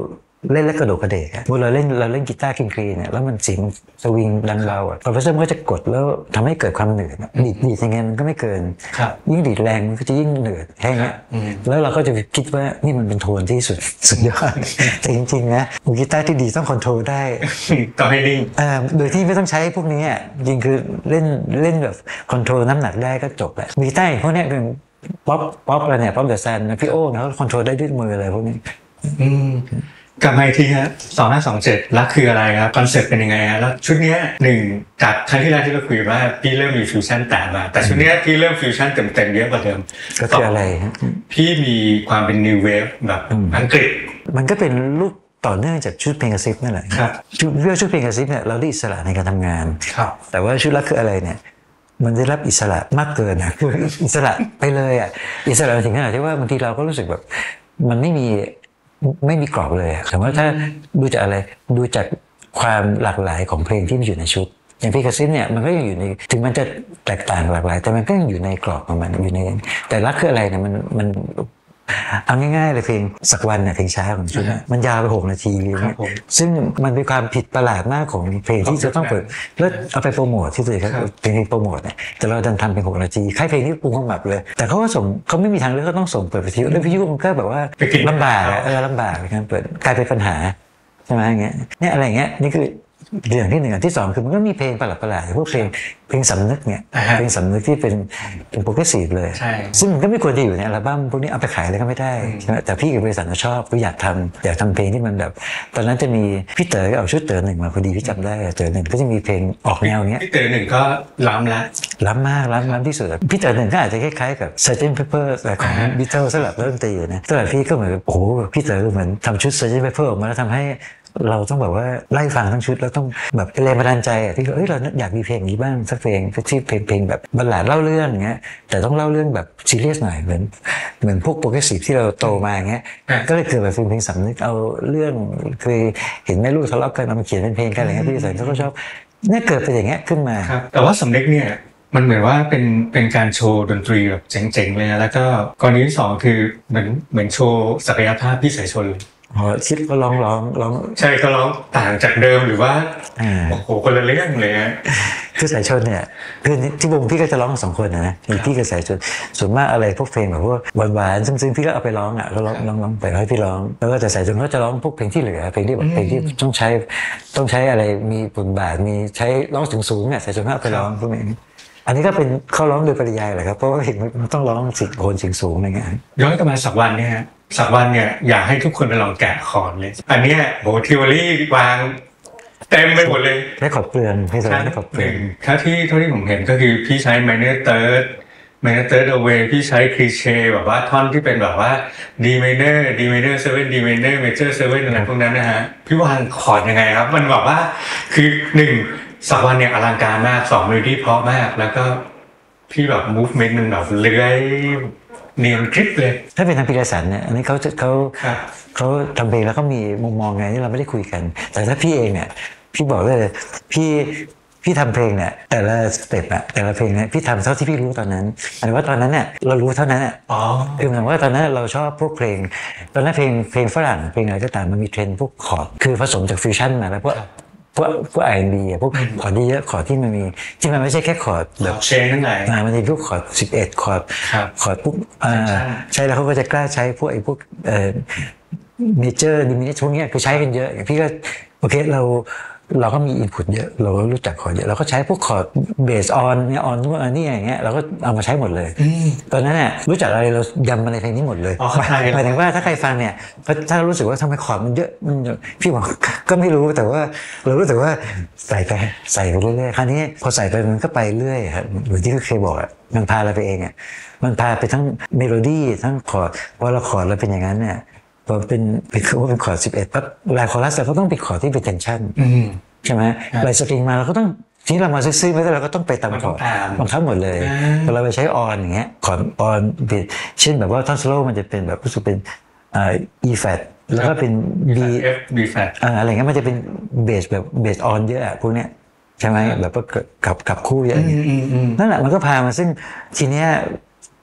เล่นแล้วกระโดดกระเดกอะเวลาเล่นเราเล่นกีตาร์คลีนๆเนี่ยแล้วมันเสียงสวิงดังเบาอ่ะคอมเพรสเซอร์มันก็จะกดแล้วทำให้เกิดความเหนื่อยดีดดีดยังไงมันก็ไม่เกินยิ่งดีดแรงมันก็จะยิ่งเหนื่อยแค่นี้แล้วเราก็จะคิดว่านี่มันเป็นโทนที่สุดสุดยอดแต่จริงๆนะมือกีตาร์ที่ดีต้องคอนโทรลได้ต้องให้นิ่งโดยที่ไม่ต้องใช้พวกนี้จริงคือเล่นเล่นแบบคอนโทรลน้ำหนักได้ก็จบแหละมือกีตาร์พวกนี้เป็นป๊อปป๊อปอะไรเนี่ยป๊อปเดอะแซนนะพี่โอ้นะเขาคอนโทรลได้ด้วยมืออะไรพวกนี้กลับมาอีกทีครับสองห้าสองเจ็ดรักคืออะไรครับคอนเซ็ปต์เป็นยังไงฮะแล้วชุดนี้หนึ่งจากครั้งที่แรกที่เราคุยว่าพี่เริ่มมีฟิวชั่นแต่มาแต่ชุดนี้พี่เริ่มฟิวชั่นเต็มๆเยอะกว่าเดิมก็คืออะไรพี่มีความเป็นนิวเวฟแบบอังกฤษมันก็เป็นรูปต่อเนื่องจากชุดเพลงกระซิบนั่นแหละชุดเรื่องชุดเพลงกระซิบเนี่ยเราได้อิสระในการทำงานแต่ว่าชุดรักคืออะไรเนี่ยมันได้รับอิสระมากเกินนะคืออิสระไปเลยอ่ะอิสระถึงขนาดที่ว่าบางทีเราก็รู้สึกแบบมันไม่มีไม่มีกรอบเลยแต่ว่าถ้าดูจากอะไรดูจากความหลากหลายของเพลงที่มันอยู่ในชุดอย่างเพลงกระซิบเนี่ยมันก็ยังอยู่ในถึงมันจะแตกต่างหลากหลายแต่มันก็ยังอยู่ในกรอบของมันอยู่ในแต่รักคืออะไรเนี่ยมันมันเอาง่ายๆเลยเพลงสักวันเนี่ยเพลงช้าของชุดมันยาวไปหกนาทีซึ่งมันเป็นความผิดประหลาดมากของเพลงที่จะต้องเปิดแล้วเอาไปโปรโมทที่สุดครับเพลงโปรโมทเนี่ยแต่เราดันทำเป็นหกนาทีค่ายเพลงที่ปรุงเข้ามาเลยแต่เขาก็ส่งเขาไม่มีทางเลือกก็ต้องส่งเปิดวิทยุแล้ววิทยุมันก็แบบว่าลำบากเออลำบากการเปิดกลายเป็นปัญหาใช่ไหมอย่างเงี้ยเนี่ยอะไรเงี้ยนี่คือเรื่องที่หนึ่งอันที่สองคือมันก็มีเพลงประหลาดประหลาดพวกเพลงเพลงสำนึกเนี่ยเพลงสำนึกที่เป็นเป็นโปรเกรสซีฟเลยซึ่งมันก็ไม่ควรจะอยู่ในอัลบั้มพวกนี้เอาไปขายเลยก็ไม่ได้ใช่ไหมแต่พี่กับบริษัทเราชอบก็อยากทำอยากทำเพลงที่มันแบบตอนนั้นจะมีพี่เต๋อเอาชุดเต๋อหนึ่งมาพอดีพี่จำได้เต๋อหนึ่งก็จะมีเพลงออกแนวเนี้ยพี่เต๋อหนึ่งก็ล้ำละล้ำมากล้ำล้ำที่สุดพี่เต๋อหนึ่งก็อาจจะคล้ายๆกับ เซอร์เจนต์ Pepper ของ Beatles สำหรับเริ่มตีนะสำหรับพี่ก็เหมือนโอ้โหพี่เต๋อเหมือนทำชุด เซอร์เจนต์ Pepper ออกมาแล้วทำให้เราต้องแบบว่าไล่ฟังทั้งชุดแล้วต้องแบบแรงบันดาลใจอ่ะที่เอ้ยเราอยากมีเพลงนี้บ้างสักเพลงที่เพลงเพลงแบบบัลลาดเล่าเรื่องอย่างเงี้ยแต่ต้องเล่าเรื่องแบบซีเรียสหน่อยเหมือนเหมือนพวกโปรเกรสซีฟที่เราโตมาอย่างเงี้ยก็เลยเกิดแบบเพลงสำนึกเอาเรื่องเคยเห็นแม่ลูกทะเลาะกันเอามาเขียนเป็นเพลงกันอะไรเงี้ยพี่สายเขาก็ชอบเนี่ยเกิดเป็นอย่างเงี้ยขึ้นมาแต่ว่าสำนึกเนี่ยมันเหมือนว่าเป็นเป็นการโชว์ดนตรีแบบเจ๋งๆเลยนะแล้วก็กรณีที่สองคือเหมือนเหมือนโชว์ศักยภาพพี่สายชนอ๋อคิดก็ร้องร้องร้องใช่ก็ร้องต่างจากเดิมหรือว่าโอ้โหคนละเรื่องเลยฮะคือสายชนเนี่ยคือที่วงพี่ก็จะร้องสองคนนะมีพี่กับสายชนส่วนมากอะไรพวกเพลงแบบพวกหวานๆซึ้งๆพี่ก็เอาไปร้องอ่ะก็ร้องร้องร้องไปให้พี่ร้องแล้วก็แต่สายชนก็จะร้องพวกเพลงที่เหลือเพลงที่แบบเพลงที่ต้องใช้ต้องใช้อะไรมีบทบาทมีใช้ร้องสูงๆเนี่ยสายชนก็เอาไปร้องพวกนี้อันนี้ก็เป็นเขาร้องโดยปริยายแหละครับเพราะว่าเพลงมันต้องร้องสิ่งโคนสิ่งสูงอะไรเงี้ยย้อนกลับมาสักวันเนี่ยสักวันเนี่ยอยากให้ทุกคนไปลองแกะคอร์ดเลยอันเนี้ยโหทิวอรี่วางเต็มไปหมดเลยได้ขอดเปลือนให้สได้ขอดเปลือนถ้าที่เท่าที่ผมเห็นก็คือพี่ใช้ minor third minor third away พี่ใช้คลีเช่แบบว่าท่อนที่เป็นแบบว่า D minor D minor seven D minor major seven อะไรพวกนั้นนะฮะพี่วางคอร์ดยังไงครับมันแบบว่าคือหนึ่งสักวันเนี่ยอลังการมากสองเมโลดี้เพราะมากแล้วก็พี่แบบ movement มันแบบเลื้อยเนียนคลิปเลยถ้าเป็นทางพิรสันเนี่ยอันนี้เขาเขาเขาทำเพลงแล้วก็มีมุมมองไงที่เราไม่ได้คุยกันแต่ถ้าพี่เองเนี่ยพี่บอกเลยพี่พี่ทำเพลงเนี่ยแต่ละสเต็ปอะแต่ละเพลงเนี่ยพี่ทำเท่าที่พี่รู้ตอนนั้นหมายว่าตอนนั้นเนี่ยเรารู้เท่านั้นอะคือหมายว่าตอนนั้นเราชอบพวกเพลงตอนนั้นเพลงเพลงฝรั่งเพลงอะไรก็ตามมันมีเทรนด์พวกคอร์ดคือผสมจากฟิวชั่นมาแล้วพวกพวกพวกไอ แอนด์ บี อ่ะพวกคอร์ดเยอะคอร์ดที่มันมีที่มันไม่ใช่แค่คอร์ดแบบเชนทั้งหลายอ่ามันมีพวกคอร์ดสิบเอ็ดคอร์ดคอร์ดพวกอ่าใช่แล้วเขาก็จะกล้าใช้พวกไอ้พวกเอ่อเมเจอร์ดิมินิชพวกเนี้ยคือใช้กันเยอะพี่ก็โอเคเราเราก็มีอินพุตเยอะเราก็รู้จักคอร์ดเยอะเราก็ใช้พวกคอร์ดเบสออนเนี่ยออนพวกอันนี้อย่างเงี้ยเราก็เอามาใช้หมดเลยตอนนั้นเนี่ยรู้จักอะไรเรายำมาในเพลงนี้หมดเลยหมายถึงว่าถ้าใครฟังเนี่ยถ้ารู้สึกว่าทำไมคอร์ดมันเยอะมันพี่บอกก็ไม่รู้แต่ว่าเรารู้สึกว่าใส่ไปใส่ไปเรื่อยๆคราวนี้พอใส่ไปมันก็ไปเรื่อยครับเหมือนที่เคยบอกอ่ะมันพาเราไปเองอ่ะมันพาไปทั้งเมโลดี้ทั้งคอร์ดพอเราคอร์ดเราเป็นอย่างนั้นเนี่ยพอเป็นเป็นคือว่าเป็นคอร์ดสิบเอ็ดปั๊บลายคอรัสเราก็ต้องเป็นคอร์ดที่เป็นเทนชั่นใช่ไหมลายสตริงมาเราก็ต้องที่เรามาซื้อๆไม่ได้เราก็ต้องไปตามคอร์ดบังคับหมดเลยพอเราไปใช้ออนอย่างเงี้ยคอร์ดออนเช่นแบบว่าท่อนโซโล่มันจะเป็นแบบรู้สึกเป็นอ่า E flat แล้วก็เป็น B F B flat อะไรเงี้ยมันจะเป็นเบสแบบเบสออนเยอะอะพวกเนี้ยใช่ไหมแบบว่ากับกับคู่เยอะนั่นแหละมันก็พามาซึ่งทีเนี้ย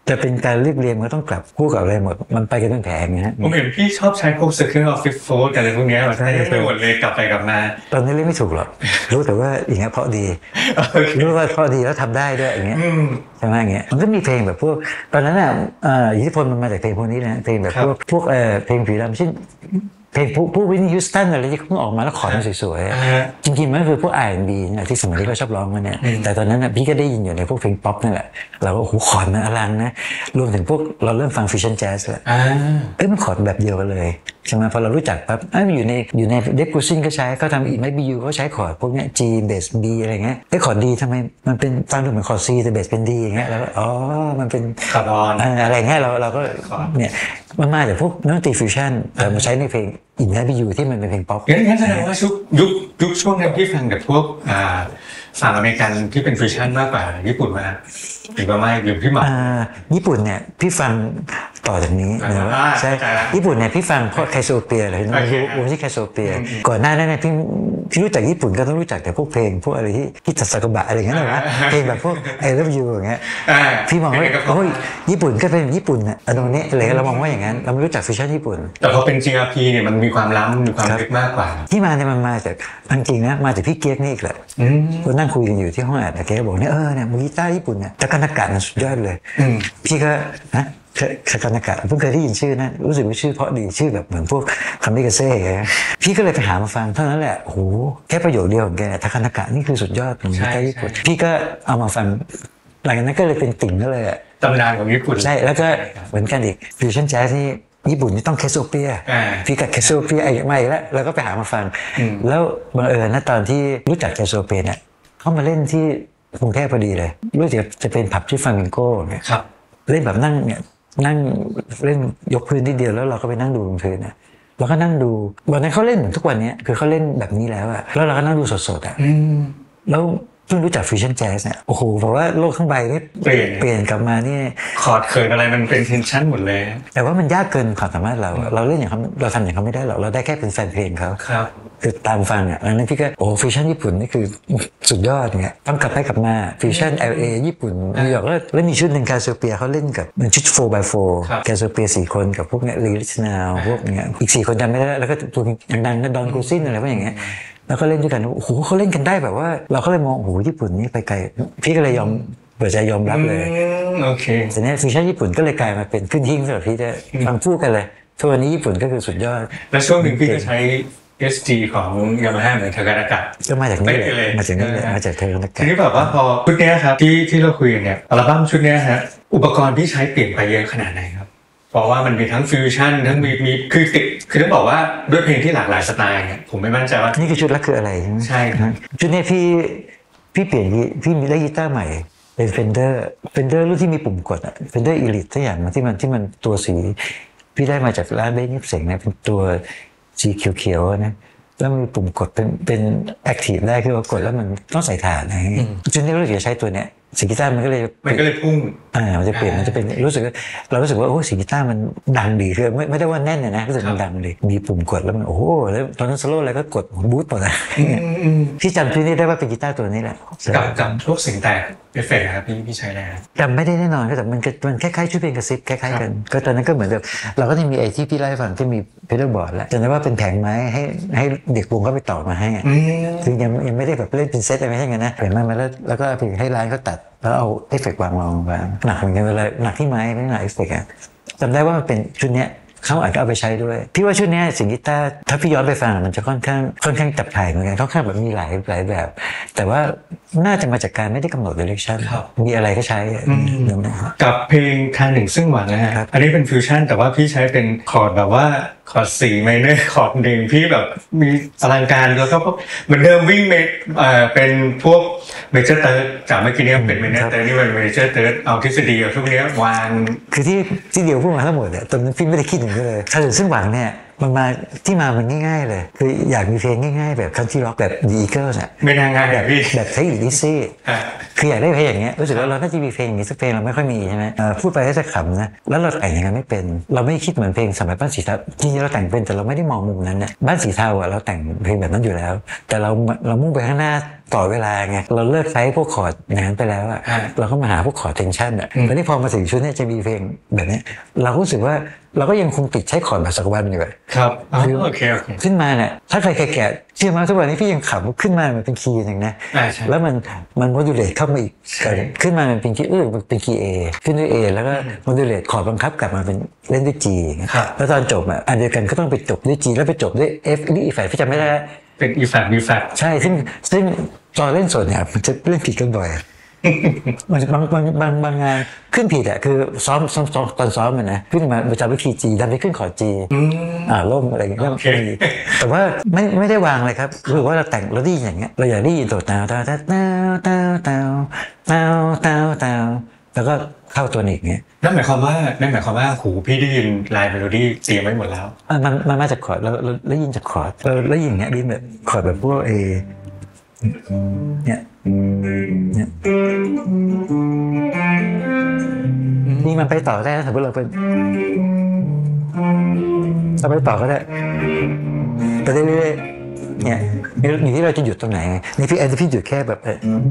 จะเป็นการเรียบเรียงมันต้องกลับคู่กับอะไรหมดมันไปกันเป็นแผงนะฮะผมเห็นพี่ชอบใช้พวก Circle of Fifth Fold อะไรพวกเนี้ยแบบใช้ไปหมดเลยกลับไปกลับมาตอนนี้เล่นไม่ถูกหรอกรู้แต่ว่าอย่างเงี้ยเพราะดีรู้ว่าเพราะดีแล้วทำได้ด้วยอย่างเงี้ยใช่ไหมอย่างเงี้ยมันก็มีเพลงแบบพวกตอนนั้นอ่ะอิทธิพลมันมาจากเพลงพวกนี้นะเพลงแบบพวกพวกเอ่อเพลงผีดำเช่นเพลงพวกพวกวินนี่ฮิวสตันอะไรที่เขาออกมาแล้วขอมันสวยๆจริงๆมันคือพวก อาร์ แอนด์ บี เนี่ยที่สมัยที่เขาชอบร้องกันเนี่ยแต่ตอนนั้นพี่ก็ได้ยินอยู่ในพวกเพลงป๊อปนั่นแหละเราก็โอ้โหขอมันอลังนะรวมถึงพวกเราเริ่มฟังฟิวชั่นแจ๊สแล้วเอ้ยมันขอแบบเดียวกันเลยใช่ไหมพอเรารู้จักปั๊บอ้าวอยู่ในอยู่ในเด็กกูซินก็ใช้เขาทำอีกไม่บียูเขาใช้คอร์ดพวกเนี้ย G เบส B อะไรเงี้ยไอ้คอร์ดดีทำไมมันเป็นฟังดูเหมือนคอร์ด C แต่เบสเป็น D อย่างเงี้ยแล้วก็อ๋อมันเป็นคอร์ดออนอะไรเงี้ยเราเราก็เนี่ยมันมาจากพวกดนตรีฟิวชั่นแต่มาใช้ในเพลงอินไนบียูที่มันเป็นเพลงป๊อปงั้นงั้นแสดงว่ายุคยุคยุคช่วงนั้นพี่ฟังแต่พวกอ่าฝั่งอเมริกันที่เป็นฟิวชั่นมากกว่าญี่ปุ่นมาหรือว่าไม่หรือพี่หมาญี่ปุ่นเนี่ยพี่ฟังต่อจากนี้นะว่าใช่ญี่ปุ่นเนี่ยพี่ฟังเพราะไคโซเปียเลยวงที่ไคโซเปียก่อนหน้านั้นเนี่ยพี่พี่รู้จักญี่ปุ่นก็ต้องรู้จักแต่พวกเพลงพวกอะไรที่ที่ตัดสกบะอะไรอย่างเงี้ยนะเพลงแบบพวก I Love You อย่างเงี้ยพี่มองว่าโอ้ยญี่ปุ่นก็เป็นญี่ปุ่นอ่ะอันนี้อะไรเรามองว่าอย่างนั้นเราไม่รู้จักฟิวชั่นญี่ปุ่นแต่พอเป็น จี อาร์ พี เนี่ยมันมีความล้ำมีความลึกมากกว่าที่มาเนี่ยมันมาจากจริงๆนะมาจากพี่เกียกนี่อีกแหละก็นั่งคุยกันอยู่ที่ห้องอัดแกก็บอกเนี่ยเออเนี่ยมือกีตาร์ญี่ปุ่นเนี่ยตะกันอากาศมันสุดยอดเลยพี่ก็นะตะกันอากาศเพิ่งเคยได้ยินชื่อนะรู้สึกว่าชื่อเพราะดีชื่อแบบเหมือนพวกคามิกาเซ่พี่ก็เลยไปหามาฟังเท่านั้นแหละโอ้โหแค่ประโยคเดียวของแกตะกันอากาศนี่คือสุดยอดของกีตาร์ญี่ปุ่นพี่ก็เอามาฟังหลังจากนั้นก็เลยเป็นติ่งก็เลยตำนานของญี่ปุ่นใช่แล้วก็เหมือนกันอีกฟิวชั่นแจ๊สนี่ญี่ปุ่นนี่ต้องเคโซเปียพี่กับเคโซเปียไอ้ไม่แล้วเราก็ไปหามาฟังแล้วบังเอิญนะตอนที่รู้จักเคโซเปียเนี่ยเขามาเล่นที่กรุงเทพพอดีเลยรู้สึกจะเป็นผับที่ฟลามิงโก้เนี่ยเล่นแบบนั่งเนี่ยนั่งเล่นยกพื้นทีเดียวแล้วเราก็ไปนั่งดูบนพื้นนะเราก็นั่งดูวันนั้นเขาเล่นเหมือนทุกวันนี้คือเขาเล่นแบบนี้แล้วอะแล้วเราก็นั่งดูสดๆอะแล้วเพิ่งรู้จักฟิวชั่นแจ๊สเนี่ยโอ้โหบอกว่าโลกทั้งใบนี่เปลี่ยนเปลี่ยนกลับมานี่คอร์ดเขินอะไรมันเป็นเทนชั่นหมดเลยแต่ว่ามันยากเกินความสามารถเราเราเล่นอย่างเขาเราทำอย่างเขาไม่ได้หรอกเราได้แค่เป็นแฟนเพลงเขาครับคือตามฟังอ่ะดังนั้นพี่ก็โอ้ฟิวชั่นญี่ปุ่นนี่คือสุดยอดเนี่ยต้องกลับไปกลับมาฟิวชั่น แอล เอ ญี่ปุ่นนิวยอร์กแล้วมีชุดหนึ่งคาโซเปียเขาเล่นกับมันชุด โฟร์ บาย โฟร์ คาโซเปียสี่คนกับพวกเนี้ยลีลิชนาวพวกเนี้ยอีกสี่คนจำไม่ได้แล้วก็ตัวอย่างดังดอนกูซินอะไรพวกอย่างเงี้ยแล้วก็เล่นด้วยกันโอ้โหเขาเล่นกันได้แบบว่าเราก็เลยมองโอ้โหญี่ปุ่นนี่ไปไกลพี่ก็เลยยอมเปิดใจยอมรับเลยโอเคแต่เนี่ยฟิวชั่นญี่ปุ่นก็เลยกลายมาเป็นขึ้นหิ้งสำหรับพี่ได้ฟังพูดกันเลยทุกวันนี้ญี่ปุ่นก็คือสุดยอดแล้วช่วงหนึ่งพี่ก็ใช้ เอส จี ของ Yamaha เหมือนเทอร์กันอากาศก็มาจากนี่เลยมาจากนี่เลยมาจากเทอร์กันอากาศทีนี้แบบว่าพอชุดนี้ครับที่ที่เราคุยกันเนี่ยอัลบั้มชุดนี้ฮะอุปกรณ์ที่ใช้เปลี่ยนไปเยอะขนาดไหนครับเพราะว่ามันมีทั้งฟิวชั่นทั้งมีมีคือติดคือต้องบอกว่าด้วยเพลงที่หลากหลายสไตล์เนี่ยผมไม่มั่นใจว่านี่คือชุดละคืออะไรใช่ไหมใช่ครับชุดนี้พี่พี่เปลี่ยนพี่มีได้กีตาร์ใหม่เป็น Fender Fender รุ่นที่มีปุ่มกดอะ Fender Elite ตัวอย่างที่มันที่มันตัวสีพี่ได้มาจากร้านเบสนิฟเสียงนะเป็นตัวสีเขียวๆนะแล้วมีปุ่มกดเป็นเป็นแอคทีฟได้คือว่ากดแล้วมันต้องใส่ฐานอะไรอย่างเงี้ยจนที่เราจะใช้ตัวเนี้ยสีกีตาร์มันก็เลยมันก็เลยพุ่งอ่ามันจะเปลี่ยนมันจะเป็นรู้สึกเรารู้สึกว่าโอ้สีกีตาร์มันดังดีคือไม่ไม่ได้ว่าแน่นนะรู้สึกมันดังดีมีปุ่มกดแล้วมันโอ้โหแล้วตอนนั้นโซโล่อะไรก็กดบูทหมดนะที่จำที่นี่ได้ว่าเป็นกีตาร์ตัวนี้แหละกับกับพวกเสียงแตกเอฟเฟกต์ครับพี่พี่ใช้แล้วจำไม่ได้แน่นอนก็แต่มันมันคล้ายๆชุดเพลงกระซิบคล้ายๆกันก็ตอนนั้นก็เหมือนแบบเราก็จะมีไอ้ที่พี่ไล่ฟังที่มีเพดบอร์ดแล้วจำได้ว่าเป็นแผงไม้ให้ให้เด็กวงก็ไปต่อมาให้คือยังยังไม่ได้แบบเล่นเป็นเซตอะไรไม่ใช่ไงนะแผงไม้มาแล้วแล้วก็ไปให้ร้านเขาตัดแล้วเอาเอฟเฟกต์วางวางวางหนักเหมือนกันเวลาหนักที่ไม้ไม่หนักเอฟเฟกต์อะจำได้ว่ามันเป็นชุดเนี้ยเขาอาจจะเอาไปใช้ด้วยพี่ว่าชุดนี้เสียงกีตาร์ถ้าพี่ย้อนไปฟังมันจะค่อนข้างค่อนข้างจับถ่ายเหมือนกันค่อนข้างแบบมีหลายหลายแบบแต่ว่าน่าจะมาจากการไม่ได้กำหนด direction มีอะไรก็ใช้กับเพลงทางหนึ่งซึ่งหวังนะฮะอันนี้เป็นฟิวชั่นแต่ว่าพี่ใช้เป็นคอร์ดแบบว่าคอร์ดสี่ไมเนอร์คอร์ดหนึ่งพี่แบบมีอลังการแล้วก็เหมือนเดิมวิ่งเมเอ่อเป็นพวกเมเจอร์เติร์ดจากเมื่อกี้นี้เป็นเมเจอร์เติร์ดนี่เป็นเมเจอร์เติร์ดเอาทฤษฎีกับพวกนี้วางคือที่ที่เดียวพูดมาทั้งหมดเนี่ยตอนนั้นพี่ไม่ได้คิดอย่างนี้เลยถ้าถึงซึ่งหวังเนี่ยมันมาที่มามันง่ายๆเลยคืออยากมีเพลงง่ายๆแบบคันทรีร็อกแบบ The Eagles อ่ะไม่น่าง่ายแบบพี่แบบเทคนิคดิซี่คืออยากได้เพลงอย่างเงี้ยรู้สึกว่าเราน่าจะมีเพลงอย่างนี้สักเพลงเราไม่ค่อยมีใช่ไหมพูดไปก็จะขำนะแล้วเราแต่งอย่างนั้นไม่เป็นเราไม่คิดเหมือนเพลงสมัยบ้านสีเทาจริงๆเราแต่งเป็นแต่เราไม่ได้มองมุมนั้นนะบ้านสีเทาอ่ะเราแต่งเพลงแบบนั้นอยู่แล้วแต่เราเรามุ่งไปข้างหน้าต่อเวลาไงเราเลิกใช้พวกคอร์ดอย่างนั้นไปแล้วอะเราก็มาหาพวกคอร์ดเทนชันอะแล้วนี่พอมาถึงชุดนี้จะมีเพลงแบบนี้เรารู้สึกว่าเราก็ยังคงติดใช้คอร์ดแบบสักวันอยู่เลยครับโอเคโอเคขึ้นมาเนี่ยถ้าใครแก่ๆเชื่อมาทุกวันนี้พี่ยังขับขึ้นมามันเป็นคีย์หนึ่งนะแล้วมันมันโมดูเลตเข้ามาอีกขึ้นมามันเป็นคีย์เออมันเป็นคีย์ A ขึ้นด้วย A แล้วก็โมดูเลตคอร์ดบังคับกลับมาเป็นเล่นด้วย G แล้วตอนจบอ่ะอันเดียวกันก็ต้องไปจบด้วย G แล้วไปจบด้วย F หรือ E flat พี่จำไม่ได้เป็น E flat B flat ใช่ซึ่งซึ่งตอนเล่นสดเนี่ยมันจะเล่นผิดกันบ่อยบางบางบางบางบางงานขึ้นผิดอ่ะคือซ้อมซ้อมตอนซ้อมมันนะขึ้นมาประจำวิธี G ดันไปขึ้นคอร์ด G อ่าล่มอะไรอย่างเงี้ยแต่ว่าไม่ไม่ได้วางเลยครับคือว่าเราแต่งเราได้ยินอย่างเงี้ยเราอยากได้ยินตัวตาวตาวตาวตาวตาวตาวตาวตาวตาวแล้วก็เข้าตัวอีกเงี้ยนั่นหมายความว่านั่นหมายความว่าหูพี่ได้ยินลายเมโลดี้เตรียมไว้หมดแล้วอ่ามันมันมาจากคอร์ดเราเราได้ยินจากคอร์ดเราได้ยินเงี้ยได้ยินแบบคอร์ดแบบพวกเอเนี่ยเนี่ยนี่มันไปต่อได้นะสมมติเราเป็นเราไปต่อก็ได้ไปเรื่อยๆเนี่ยอยู่ที่เราจะหยุดตรงไหนนี่พี่แอนพี่หยุดแค่แบบ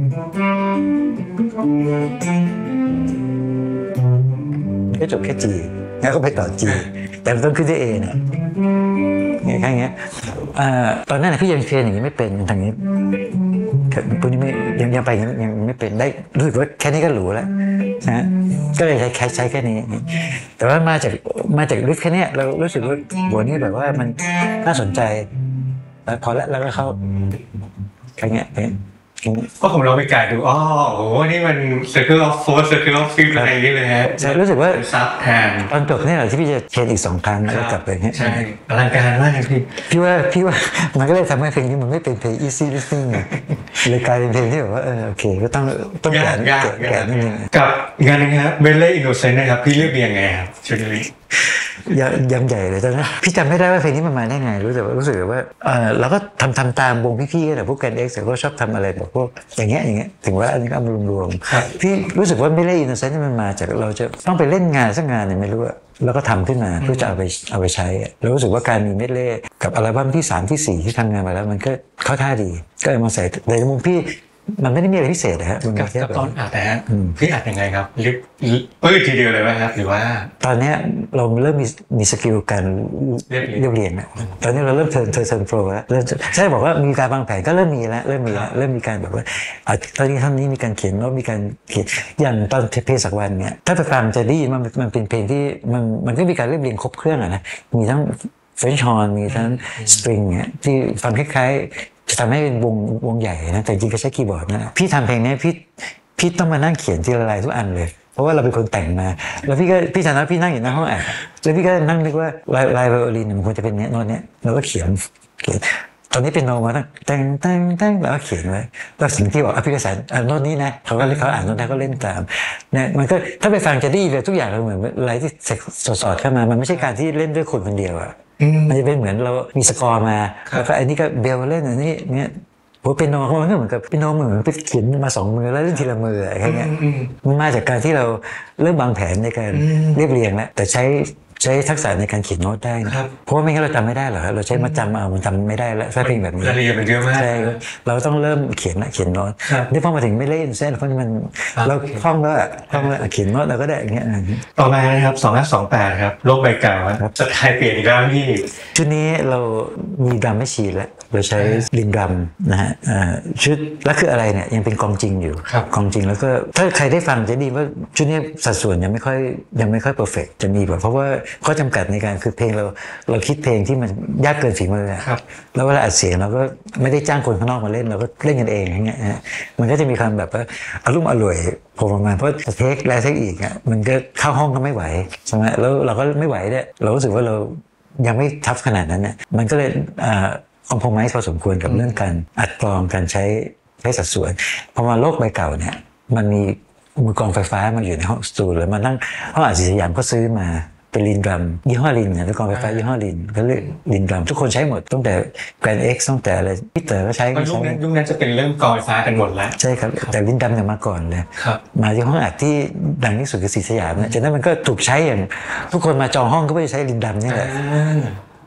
แค่จบแค่ G แล้วก็ไปต่อ G แต่มันต้องขึ้นที่ A เนี่ยเนี่ยแค่เงี้ยตอนนั้นพี่ยังเทรนอย่างนี้ไม่เป็นทางนี้พวกนี้ไม่ยังยังไปยังยังไม่เป็นได้รู้สึกว่าแค่นี้ก็หรูแล้วนะก็เลยใช้ใช้ใช้แค่นี้แต่ว่ามาจากมาจากริฟแค่นี้เรารู้สึกว่าหัวนี้แบบว่ามันน่าสนใจแล้วพอแล้วแล้วก็เข้าแค่นี้ก็ผมเราไปกายดูอ๋อโอ้นี่มัน circle of force circle of fifth อะไรอย่างนี้เลยฮะรู้สึกว่าซับแทนตอนจบเนี่ยที่พี่จะเทรนอีกสองครั้งแล้วกลับไปเนี่ยใช่อลังการมากพี่พี่ว่าพี่ว่ามันก็เลยทำให้เพลงนี้มันไม่เป็นเพลง easy listening เลยกลายเป็นเพลงที่แบบว่าเออโอเคก็ต้องต้องแกะแกะนิดนึงกับงานนึงครับ Ballet Innocent นะครับพี่เลือกยังไงครับชุดนี้ยังใหญ่เลยตอนนั้นพี่จำไม่ได้ว่าเพลงนี้มันมาได้ไงรู้แต่ว่ารู้สึกว่าเออเราก็ทำทำตามวงพี่ๆแต่พวกแกนเอ็กซ์ก็ชอบทำอะไรแบบพวกอย่างเงี้ยอย่างเงี้ยถึงว่าอันนี้ก็มารวมๆพี่รู้สึกว่าไม่เล่นอินโนเซนต์มันมาจากเราจะต้องไปเล่นงานสักงานเนี่ยไม่รู้อะแล้วก็ทำขึ้นมาเพื่อจะเอาไปเอาไปใช้เรารู้สึกว่าการมีเมดเล่กับอัลบั้มที่สามที่สี่ที่ทำงานมาแล้วมันก็เข้าท่าดีก็เลยมาใส่ในมุมพี่มันไม่ได้มีอะไรพิเศษนะฮะมันกับตอนอัดนะฮะพี่อัดยังไงครับลิปปื้ดทีเดียวเลยไหมครับหรือว่าตอนนี้เราเริ่มมีมีสกิลการเรียบเรียงนะตอนนี้เราเริ่มเทิร์นเทิร์นโปรแล้วเริ่มใช่บอกว่ามีการวางแผนก็เริ่มมีแล้วเริ่มมีแล้วเริ่มมีการแบบว่าตอนนี้ท่านนี้มีการเขียนแล้วมีการเขียนอย่างตอนเพลงสักวันเนี่ยถ้าไปฟังจะได้ยินมันมันเป็นเพลงที่มันมันก็มีการเรียบเรียงครบเครื่องอะนะมีทั้งเฟรนช์ฮอร์นมีทั้งสตริงเนี่ยที่ฟังคล้ายจะทำให้เป็นวงวงใหญ่นะแต่จริงก็ใช้คีย์บอร์ดนะพี่ทำเพลงนี้พี่พี่ต้องมานั่งเขียนทีละลายทุกอันเลยเพราะว่าเราเป็นคนแต่งมาแล้วพี่ก็พี่จำได้พี่นั่งอยู่หน้าห้องอัดแล้วพี่ก็นั่งนึกว่าลายลายไวโอลินมันควรจะเป็นเนี้ยโน้ตเนี้ยเราก็เขียนเขียนตอนนี้เป็นโนมาตั้งแต่งแต่งแต่งแล้วก็เขียนไว้แล้วสิ่งที่บอกพี่กษัตริย์โน้ตนี้นะเขาก็เขาอ่านโน้ตนั้นก็เล่นตามเนี่ยมันก็ถ้าไปฟังจะดีเลยทุกอย่างเราเหมือนอะไรที่สอดเข้ามามันไม่ใช่การที่เล่นด้วยคนคนเดียวอะมันจะเป็นเหมือนเรามีสกอร์มาแล้วก็อันนี้ก็เบลเล่นอันนี้เนี่ยโหเป็นโนมันก็เหมือนกับเป็นโนเหมือนไปเขียนมาสองมือแล้วเล่นทีละมืออะไรเงี้ยมันมาจากการที่เราเริ่มวางแผนในการเรียบเรียงแล้วแต่ใช้ใช้ทักษะในการเขียนโน้ตได้นะเพราะว่าไม่งั้นเราจำไม่ได้หรอกเราใช้มาจำเอามันจำไม่ได้แล้วถ้าเพลงแบบนี้รายละเอียดมันเยอะมากใช่เราต้องเริ่มเขียนละเขียนโน้ตนี่พอมาถึงไม่เล่นเส้นเพราะมันเราคล่องแล้วคล่องแล้วเขียนโน้ตเราก็ได้อย่างเงี้ยต่อมานะครับสองห้าสองแปดครับโลกใบเก่าครับจะใครเปลี่ยนอีกแล้วพี่ชุดนี้เรามีดรัมไม่ชีแล้วเราใช้ลินดรัมนะฮะชุดแล้วคืออะไรเนี่ยยังเป็นกองจริงอยู่กองจริงแล้วก็ถ้าใครได้ฟังจะดีว่าชุดนี้สัดส่วนยังไม่ค่อยยังไม่ค่อยเพอร์เฟกต์จะมีแบบเพราะว่าข้อจำกัดในการคือเพลงเราเราคิดเพลงที่มันยากเกินฝีมือแล้วเวลาอัดเสียงเราก็ไม่ได้จ้างคนข้างนอกมาเล่นเราก็เล่นกันเองอย่างเงี้ยมันก็จะมีความแบบว่าอารมณ์อร่วยพอประมาณเพราะเทคแล้วเทคอีกอ่ะมันก็เข้าห้องก็ไม่ไหวใช่ไหมแล้วเราก็ไม่ไหวเนี่ยเรารู้สึกว่าเรายังไม่ทัฟขนาดนั้นเนี่ยมันก็เลยคอมโพไมซ์พอสมควรกับเรื่องการอัดกลองการใช้ใช้สัดส่วนพอมาโลกใบเก่าเนี่ยมันมีมือกลองไฟฟ้ามาอยู่ในห้องสตูดิโอมานั่งห้องอัดสยามก็ซื้อมาเป็นลินดรัมยี่ห้อลินเนี่ยกลองไฟฟ้ายี่ห้อลินก็เรียกลินดรัมทุกคนใช้หมดตั้งแต่แกรนด์เอ็กซ์ตั้งแต่อะไรพี่เต๋อก็ใช้ยุคนั้นยุคนั้นจะเป็นเรื่องกลองไฟฟ้ากันหมดแล้วใช่ครับแต่ลินดรัมเนี่ยมาก่อนเลยมาที่ห้องอัดที่ดังที่สุดคือศรีสยามเนี่ยจากนั้นมันก็ถูกใช้อย่างทุกคนมาจองห้องก็ไม่ได้ใช้ลินดรัมนี่แหละ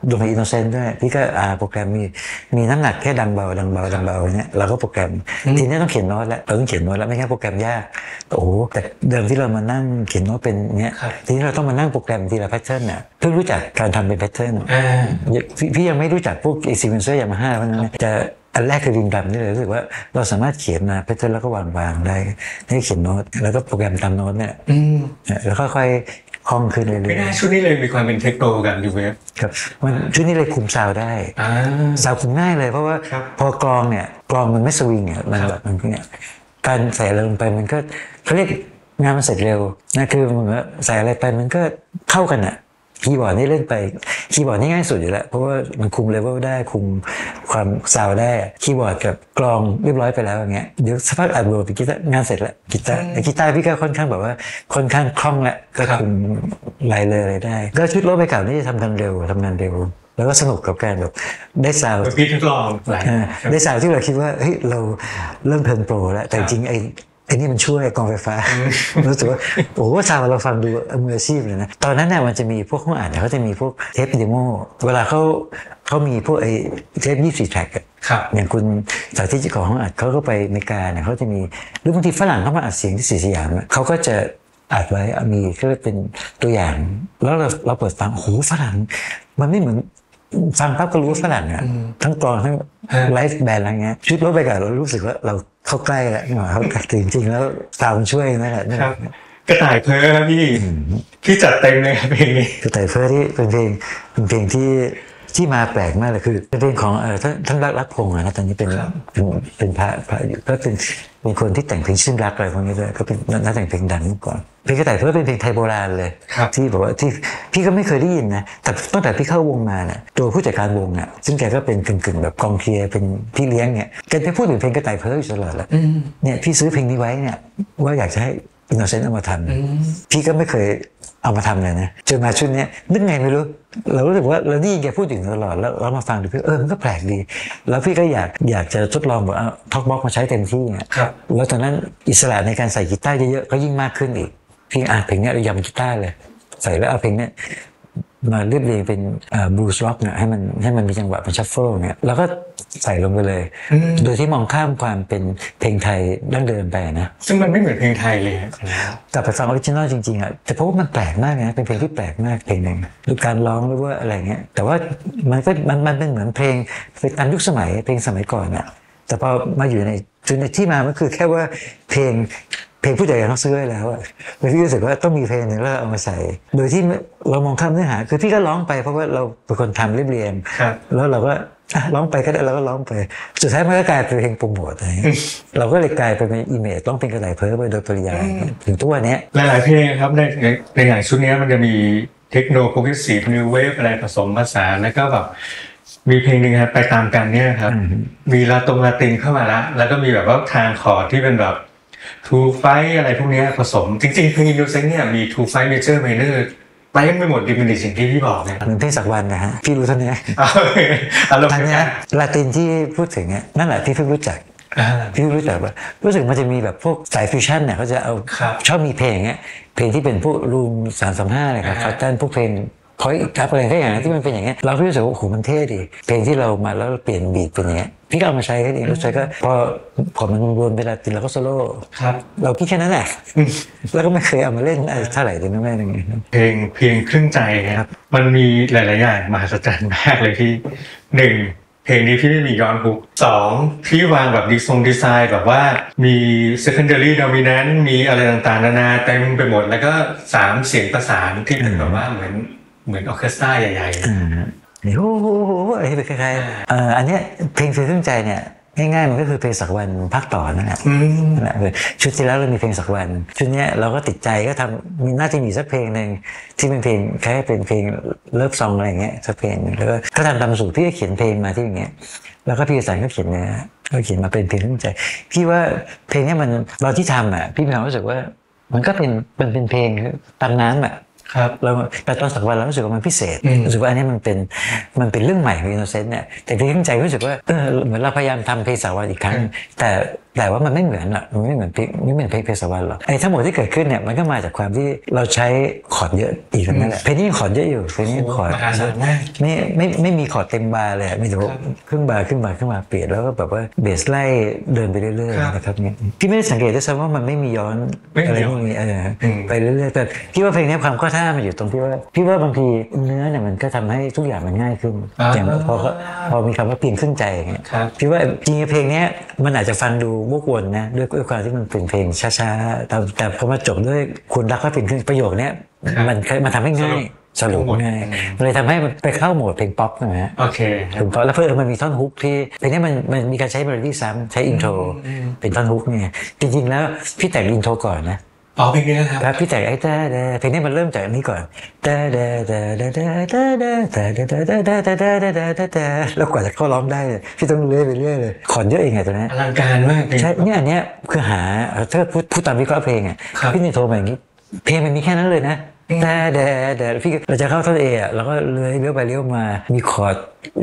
รวมถึงอินโนเซนต์ด้วยพี่ก็อ่าโปรแกรมมีมีน้ำหนักแค่ดังเบาดังเบาดังเบาเนี่ยเราก็โปรแกรมทีนี้ต้องเขียนโน้ตแล้วเราต้องเขียนโน้ตแล้วไม่งั้นโปรแกรมยากโอ้โหแต่เดิมที่เรามานั่งเขียนโน้ตเป็นเนี้ยทีนี้เราต้องมานั่งโปรแกรมทีละแพทเทิร์นเนี่ยเพิ่งรู้จักการทำเป็นแพทเทิร์นพี่ยังไม่รู้จักพวกซีเควนเซอร์ยามาฮ่าเพราะนั้นจะอันแรกคือดินดำนี่เลยรู้สึกว่าเราสามารถเขียนมาแพทเทิร์นแล้วก็วางวางได้ให้เขียนโน้ตแล้วก็โปรแกรมตามโน้ตเนี่ยแล้วค่อยๆคล่องขึ้นเรื่อยๆไม่น่าชุดนี้เลยมีความเป็นเทคโนโลยีกันดูเว็บครับมันชุดนี้เลยคุมซาวได้ซาวคุมง่ายเลยเพราะว่าพอกลองเนี่ยกลองมันไม่สวิงเนี่ยมันแบบมันเนี่ยการใส่อะไรลงไปมันก็เขาเรียกงานมันเสร็จเร็วนะคือเหมือนว่าใส่อะไรไปมันก็เข้ากันอ่ะคีย์บอร์ดนี่เล่นไปคีย์บอร์ดนี่ง่ายสุดอยู่แล้วเพราะว่ามันคุมเลเวลได้คุมความซาวได้คีย์บอร์ดกับกลองเรียบร้อยไปแล้วอย่างเงี้ยเดี๋ยวสักพักอัดโหลดไปกีตาร์งานเสร็จแล้วกีตาร์กีตาร์พี่ก็ค่อนข้างแบบว่าค่อนข้างคล่องแล้วก็คุมลายเลยอะไรได้ก็ชุดโลกไปเก่านี่จะทำกันเร็วทำงานเร็วแล้วก็สนุกกับการแบบได้ซาวด์พี่ทดลองได้ซาวด์ที่เราคิดว่าเฮ้ยเราเริ่มเทิร์นโปรแล้วแต่จริงไอ้ไอ้นี่มันช่วยกองไฟฟ้ารู้สึกว่าโอ้โหซาวเราฟังดูมืออาชีพเลยนะตอนนั้นเนี่ยมันจะมีพวกห้องอ่านเนี่ยเขาจะมีพวกเทปเดโมเวลาเขาเขามีพวกไอ้เทปยี่สิบสี่แทร็กอย่างคุณสาธิตเจ้าของห้องอัดเขาก็ไปอเมริกาเนี่ยเขาจะมีหรือบางทีฝรั่งเขามาอัดเสียงที่สีสยามเขาก็จะอัดไว้มีก็เป็นตัวอย่างแล้วเราเราเปิดฟังโอ้โหฝรั่งมันไม่เหมือนฟังปั๊บก็รู้ว่าฝรั่งอ่ะทั้งกลองทั้งไลฟ์แบนด์อะไรเงี้ยชุดรถไปกับเรารู้สึกว่าเราเข้าใกล้แล้วเขาจริงๆแล้วซาวด์ช่วยนั่นแหละกระต่ายเพ้อพี่พี่จัดเต็มเลยเพลงนี้กระต่ายเพ้อที่เป็นเพลงเป็นเพลงที่ที่มาแปลกมากเลยคือเป็นเพลงของเออท่านท่านรักรักพงษ์นะตอนนี้เป็นเป็นเป็นพระพระอยู่ก็เป็นเป็นคนที่แต่งเพลงชื่นรักอะไรพวกนี้ด้วยก็เป็นนักแต่งเพลงดังเมื่อก่อนเพลงกระต่ายเพ้อเป็นเพลงไทยโบราณเลยที่บอกว่าที่พี่ก็ไม่เคยได้ยินนะแต่ตั้งแต่พี่เข้าวงมาเนี่ยตัวผู้จัดการวงเนี่ยซึ่งแกก็เป็นกึ่งๆแบบกองเชียร์เป็นพี่เลี้ยงเนี่ยแกจะพูดถึงเพลงกระต่ายเพ้ออยู่ตลอดแหละเนี่ยพี่ซื้อเพลงนี้ไว้เนี่ยว่าอยากจะให้อินโนเซนต์เอามาทำพี่ก็ไม่เคยเอามาทำเลยนะจนมาชุดนี้นึกไงไม่รู้เรารู้สึกว่าเรานี่แกพูดถึงตลอดแล้วเรามาฟังดูพี่เออมันก็แปลกดีแล้วพี่ก็อยากอยากจะทดลองแบบเอาท็อกบ็อกมาใช้เต็มที่อ่ะแล้วตอนนั้นอิสระในการใส่กีตาร์เยอะๆก็ยิ่งมากขึ้นอีกพี่อ่ะเพลงนี้เรายำกีตาร์เลยใส่แล้วเอาเพลงนี้มาเรียบเรียงเป็นบลูส์ร็อกเนี่ยให้มันให้มันมีจังหวะเป็นชัฟเฟิลเนี่ยแล้วก็ใส่ลงไปเลยโดยที่มองข้ามความเป็นเพลงไทยดั้งเดิมไปนะซึ่งมันไม่เหมือนเพลงไทยเลยกลับไปฟังออริจินอลจริงๆอ่ะแต่เพราะว่ามันแปลกมากนะเป็นเพลงที่แปลกมากเพลงหนึ่งหรือการร้องหรือว่าอะไรเงี้ยแต่ว่ามันก็มันมันเป็นเหมือนเพลงเป็นตามยุคสมัยเพลงสมัยก่อนอ่ะแต่พอมาอยู่ในจุดในที่มามันคือแค่ว่าเพลงเพลงผู้ใหญ่ต้องซื้อไว้แล้วอ่ะพี่รู้สึกว่าต้องมีเพลงหนึ่งแล้วเอามาใส่โดยที่เรามองข้ามเนื้อหาคือพี่ก็ร้องไปเพราะว่าเราเป็นคนทำเรียบเรียงแล้วเราก็ร้องไปก็ได้เราก็ร้องไปสุดท้ายมันก็กลายเป็นเพลงโปรโมทอะไรเราก็เลยกลายเป็นอีเมจต้องเป็นกระต่ายเพ้อไปโดยปริยายถึงทุกวันนี้หลายๆเพลงครับในในอย่างชุดนี้มันจะมีเทคโนโปรเกรสซีฟนิวเวฟอะไรผสมผสานแล้วก็แบบมีเพลงหนึ่งครับไปตามกันเนี่ยครับมีลาตรงลาตินเข้ามาแล้วแล้วก็มีแบบว่าทางคอร์ดที่เป็นแบบทูไฟอะไรพวกนี้ผสมจริงๆเพลงอินโนเซนต์เนี่ยมีทูไฟเมเจอร์ไมเนอร์ไปไม่หมดดิมินิสิ่งที่พี่บอกเนี่ยเหมือนเพลงสักวันนะฮะพี่รู้เท่านี้อารมณ์นี้ลาตินที่พูดถึงเนี่ยนั่นแหละที่พี่รู้จักพี่รู้จักว่ารู้สึกมันจะมีแบบพวกสายฟิวชั่นเนี่ยเขาจะเอาชอบมีเพลงเงี้ยเพลงที่เป็นพวกรูมสามสามห้าอะไรครับคาร์ตันพวกเพลงคอยกับอะไรก็อย่างนี้ที่มันเป็นอย่างเงี้ยเราก็รู้สึกว่าโอ้โหมันเท่ดีเพลงที่เรามาแล้วเปลี่ยนบีทเป็นอย่างเงี้ยพี่ก็เอามาใช้แค่นี้รู้สึกก็พอพอมันวนเวลาตินเราก็โซโล่เราคิดแค่นั้นแหละแล้วก็ไม่เคยเอามาเล่นอะไรเท่าไหร่เลยนะแม่ยังไงเพลงเพียงครึ่งใจครับมันมีหลายๆอย่างมหัศจรรย์มากเลยที่หนึ่งเพลงนี้พี่ไม่มีย้อนฮุกสองพี่วางแบบดีทรงดีไซน์แบบว่ามี secondary dominant มีอะไรต่างๆนานาเต็มไปหมดแล้วก็สามเสียงประสานที่เป็นแบบว่าเหมือนเหมือนออร์เคสตราใหญ่ๆโอ้โหอะไรเป็นคล้ายๆอ่าอันเนี้ยเพลงเพียงครึ่งใจเนี่ยง่ายๆมันก็คือเพลงสักวันภาคต่อนั่นแหละนั่นแหละชุดที่แล้วเรามีเพลงสักวันชุดนี้เราก็ติดใจก็ทำมีน่าจะมีสักเพลงหนึ่งที่เป็นเพลงคล้ายเป็นเพลงเลิฟซองอะไรเงี้ยสักเพลงแล้วก็ก็ทำตามสูตรพี่ก็เขียนเพลงมาที่อย่างเงี้ยแล้วก็พี่สันก็เขียนเนื้อก็เขียนมาเป็นเพลงครึ่งใจพี่ว่าเพลงนี้มันเราที่ทำอ่ะพี่มีความรู้สึกว่ามันก็เป็นมันเป็นเพลงตามน้ำอ่ะครับเราแต่ตอนสักวันเรารู้สึกว่ามันพิเศษรู้สึกว่าอันนี้มันเป็นมันเป็นเรื่องใหม่ของอินโนเซนต์เนี่ยแต่เพลงครึ่งใจรู้สึกว่าเออเหมือนเราพยายามทำเพลงสักวันอีกครั้งแต่แต่ว่ามันไม่เหมือนหรอกมันไม่เหมือนเพลงไม่เหมือนเพลงเพลงสวรรค์หรอกไอ้ทั้งหมดที่เกิดขึ้นเนี่ยมันก็มาจากความที่เราใช้คอร์ดเยอะอีกนั่นแหละเพลงนี้คอร์ดเยอะอยู่เพลงนี้คอร์ดไม่ไม่ไม่มีคอร์ดเต็มบาร์เลยไม่รู้ครึ่งบาร์ครึ่งบาร์ครึ่งบาร์เปลี่ยนแล้วก็แบบว่าเบสไล่เดินไปเรื่อยๆนะครับเนี่ยพี่ไม่ได้สังเกตด้วยซ้ำว่ามันไม่มีย้อนอะไรไม่มีเออไปเรื่อยๆแต่พี่ว่าเพลงนี้ความข้อท่ามันอยู่ตรงที่ว่าพี่ว่าบางทีเนื้อเนี่ยมันก็ทำให้ทุกอย่างมันง่ายขึ้นอย่างพอพอมีคำว่าเพียงครึ่งใจอย่างเงี้ยพี่ว่าจริงๆเพลงนี้มันอาจจะฟังดูวกวนนะด้วยความที่มันเป็นเพลงช้าๆแต่แต่พอมาจบด้วยคุณรักก็เป็นครึ่งประโยคนี้มันมันทำให้ง่ายสรุปง่ายมันเลยทำให้มันไปเข้าโหมดเพลงป๊อปนะฮะโอเคถึงป๊อปแล้วเพื่อมันมีท่อนฮุกที่เพลงนี้มันมันมีการใช้เมโลดี้ซ้ำใช้อินโทรเป็นท่อนฮุกเนี่ยจริงๆแล้วพี่แต่งอินโทรก่อนนะอ๋อเพลงนี้นะครับพี่แต่งไอ้แต่เพลงนี้มันเริ่มจากอันนี้ก่อนแต่แต่แต่แต่แต่แต่แต่แต่แต่แต่แต่แต่แต่แต่แต่แล้วกว่าจะเข้าร้องได้พี่ต้องเลื่อยไปเรื่อยเลยขอนเยอะเองไงตัวนี้อลังการมากใช่เนี่ยอันเนี้ยคือหาถ้าพูดพูดตามวิเคราะห์เพลงอ่ะพี่นี่โทรมาอย่างนี้เพลงมันมีแค่นั้นเลยนะแต่แต่แต่พี่เราจะเข้าท่อนเออ่ะแล้วก็เลื่อยเลี้ยวไปเลี้ยวมามีคอร์ด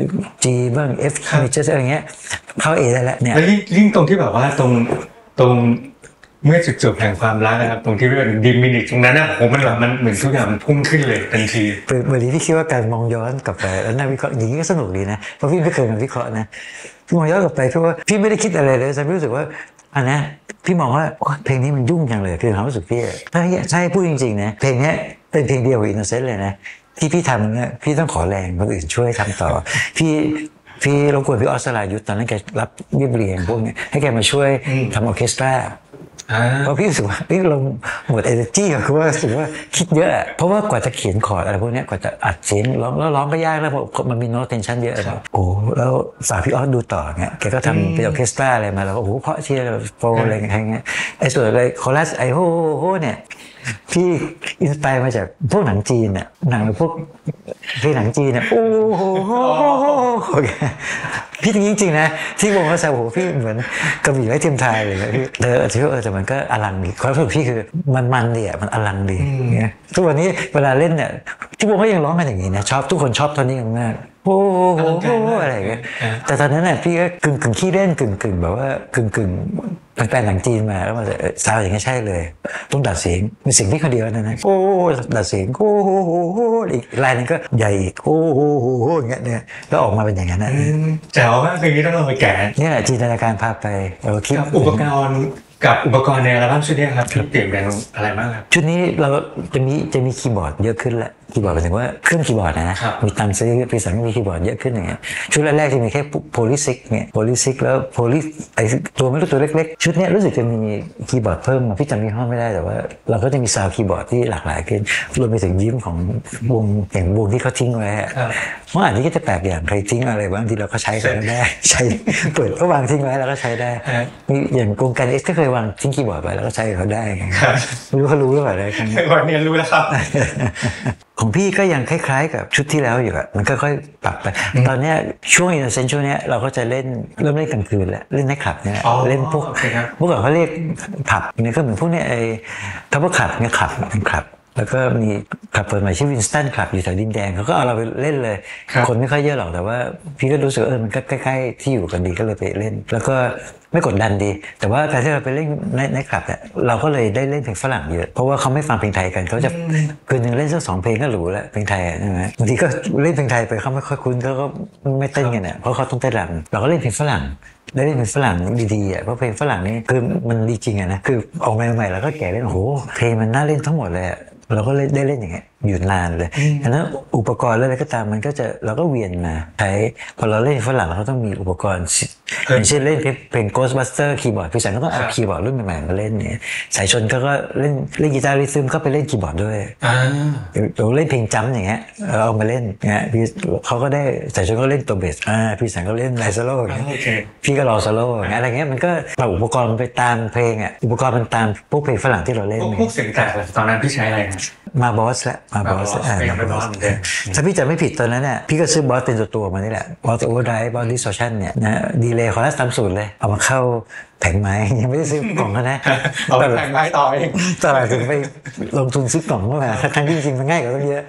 G บ้าง F major อะไรเงี้ยเข้าเอได้แล้วเนี่ยแล้วยิ่งตรงที่แบบว่าตรงตรงเมื่อจุดจบแห่งความรักนะครับตรงที่เป็นดิมินิตตรงนั้นนะผมมันแบบมันเหมือนทุกอย่างมันพุ่งขึ้นเลยทันทีวันนี้พี่คิดว่าการมองย้อนกลับไปแล้วนั่งวิเคราะห์อย่างนี้ก็สนุกดีนะเพราะพี่ไม่เคยมาวิเคราะห์นะพี่มองย้อนกลับไปเพราะว่าพี่ไม่ได้คิดอะไรเลยแต่พี่รู้สึกว่าอันนี้พี่มองว่าเพลงนี้มันยุ่งจังเลยคือความรู้สึกพี่ถ้าใช่พูดจริงๆนะเพลงนี้เป็นเพลงเดียวกับอินโนเซนต์เลยนะที่พี่ทำเนี่ยพี่ต้องขอแรงคนอื่นช่วยทำต่อพี่พี่รบกวนพี่ออสรายุทธตอนนั้นแกรับเรียบเรียงพวกนี้ให้แกมาช่วยทำออเคสตราเพราะพี่รู้สึกว่าพี่ลงหมด energy อะคือว่ารู้สึกว่าคิดเยอะเพราะว่ากว่าจะเขียนคอร์ดอะไรพวกนี้กว่าจะอัดเสียงร้องแล้วร้องก็ยากแล้วเพราะมันมีโน้ตเทนชั่นเยอะนะโอ้แล้วฝากพี่ออสดูต่อเงี้ยแกก็ทำเป็นออเคสตราอะไรมาแล้วโอ้โหเพราะเชียร์โฟอะไรเงี้ยไอ้ส่วนอะไรคอรัสไอ้โฮโฮเนี่ยพี่อินสไปร์มาจากพวกหนังจีนเนี่ยหนังพวกเพลงหนังจีนเนี่ยโอ้โหพี่จริงจริงนะที่วงเขาแซวโหพี่เหมือนกระบี่ไร้เทียมทานเลยนะพี่เออที่เออแต่มันก็อลังดีความรู้สึกพี่คือมันมันดีอ่ะมันอลังดีเนี่ยทุกวันนี้เวลาเล่นเนี่ยที่วงก็ยังร้องกันอย่างนี้นะชอบทุกคนชอบตอนนี้มากโอ้โหอะไรอย่างเงี้ยแต่ตอนนั้นน่ะพี่ก็กึ่งกึ่งขี้เล่นกึ่งกึ่งแบบว่ากึ่งกึ่งเป็นแฟนหนังจีนมาแล้วมันซาวอย่างเงี้ยใช่เลยต้องดัดเสียงเป็นเสียงพี่คนเดียวนั่นนะโอ้ดัดเสียงโอ้โหอีกลายนึงก็ใหญ่โอ้โหอย่างเงี้ยเนี่ยแล้วออกมาเป็นอย่างนั้นนะแจ๋วมากเพลงนี้ต้องลองไปแกะเนี่ยจินตนาการพาไปเราคิดอุปกรณ์กับอุปกรณ์ในอัลบั้มชุดนี้ครับเปลี่ยนแปลงอะไรบ้างครับชุดนี้เราจะมีจะมีคีย์บอร์ดเยอะขึ้นแหละคีย์บอร์ดหมายถึงว่าเครื่องคีย์บอร์ดนะมีตังค์ซื้อปีสังมีคีย์บอร์ดเยอะขึ้นอย่างเงี้ยชุดแรกๆจะมีแค่โพลิซิกเนี่ยโพลิซิกแล้วโพลิไอตัวไม่รู้ตัวเล็กๆชุดนี้รู้สึกจะมีคีย์บอร์ดเพิ่มมาพี่จำยี่ห้อไม่ได้แต่ว่าเราก็จะมีซาวด์คีย์บอร์ดที่หลากหลายขึ้นรวมไปถึงยิ้มของวงอย่างวงที่เขาทิ้งไว้เมื่ออ่านนี้ก็จะแปลกอย่างใครทิ้งอะไรบางทีเราก็ใช้กันได้ใช้เปิดก็วางทิ้งไว้แล้วก็ใช้ได้อย่างวงการเอ็กซ์ก็เคยวางทิ้งคีย์บอร์ดไว้แล้วก็ใช้เขาได้ไม่รู้เขารู้หรือเปล่าอะไรกันวันนี้รู้แล้วครับของพี่ก็ยังคล้ายๆกับชุดที่แล้วอยู่อะมันก็ค่อยปรับไปตอนนี้ช่วงอินโนเซนต์ช่วงนี้เราก็จะเล่นเริ่มเล่นกลางคืนแล้วเล่นในคลับเนี่ยเล่นพวกเมื่อก่อนเขาเรียกผับเนี่ยก็เหมือนพวกเนี้ยไอ้ทับเบิลคลับเนี่ยคลับเป็นคลับแล้วก็มีคลับเปิดใหม่ชื่อวินสตันคลับอยู่แถวดินแดงเขาก็เอาเราไปเล่นเลยคนไม่ค่อยเยอะหรอกแต่ว่าพี่ก็รู้สึกเออมันก็ใกล้ๆที่อยู่กันดีก็เลยไปเล่นแล้วก็ไม่กดดันดีแต่ว่าการที่เราไปเล่นในในคลับเนี่ยเราก็เลยได้เล่นเพลงฝรั่งเยอะเพราะว่าเขาไม่ฟังเพลงไทยกันเขาจะคืนนึงเล่นสักสองเพลงก็หรูแล้วเพลงไทยใช่ไหมบางทีก็เล่นเพลงไทยไปเขาไม่ค่อยคุ้นเขาก็ไม่เต้นกันเนี่ยเพราะเขาต้องเต้นรำเราก็เล่นเพลงฝรั่งได้เล่นเพลงฝรั่งดีๆอ่ะเพราะเพลงฝรั่งนี่คือมันดีจริงอ่ะนะคือออกมาใหม่ๆแล้วก็แก่เล่นโอ้โหเพลงมันน่าเล่นทั้งหมดเลยเราก็ได้เล่นอย่างเงี้ยอยู่นานเลยฉะนั้นอุปกรณ์อะไรก็ตามมันก็จะเราก็เวียนมาใช้พอเราเล่นฝรั่งเราก็ต้องมีอุปกรณ์อย่างเช่นเล่นเพลง Ghostbuster คีย์บอร์ดพี่สันก็ต้องเอาคีย์บอร์ดรุ่นใหม่ๆมาเล่นเนี่ยสายชนก็เล่นเล่นกีตาร์ริทึมก็ไปเล่นคีย์บอร์ดด้วยเราเล่นเพลงจัมอย่างเงี้ยเอามาเล่นเนี่ยพี่เขาก็ได้สายชนก็เล่นตัวเบสอ่าพี่สันก็เล่นไลโซโล่พี่ก็รอโซโล่อะไรเงี้ยมันก็ปรับอุปกรณ์ไปตามเพลงอ่ะอุปกรณ์มันตามพวกเพลงฝรั่งที่เราเล่นพวกเสียงแตกตอนนั้นพี่ใช้อะไรมาบอสละมาบอสอ่าถ้าพี่จะไม่ผิดตอนนั้นเนี่ยพี่ก็ซื้อบอสเป็นตัวตัวมานี่แหละบอสโอเวอร์ไดรฟ์บอสดิสโทชันเนี่ยนะดีเลย์คอรัสตามสูตรเลยเอามาเข้าแผงไม้ยังไม่ได้ซื้อกล่องเขานะเอาแผงไม้ต่อเองตลาดถึงไปลงทุนซื้อกล่องเข้ามาทั้งที่จริงๆมันง่ายกว่าตั้งเยอะ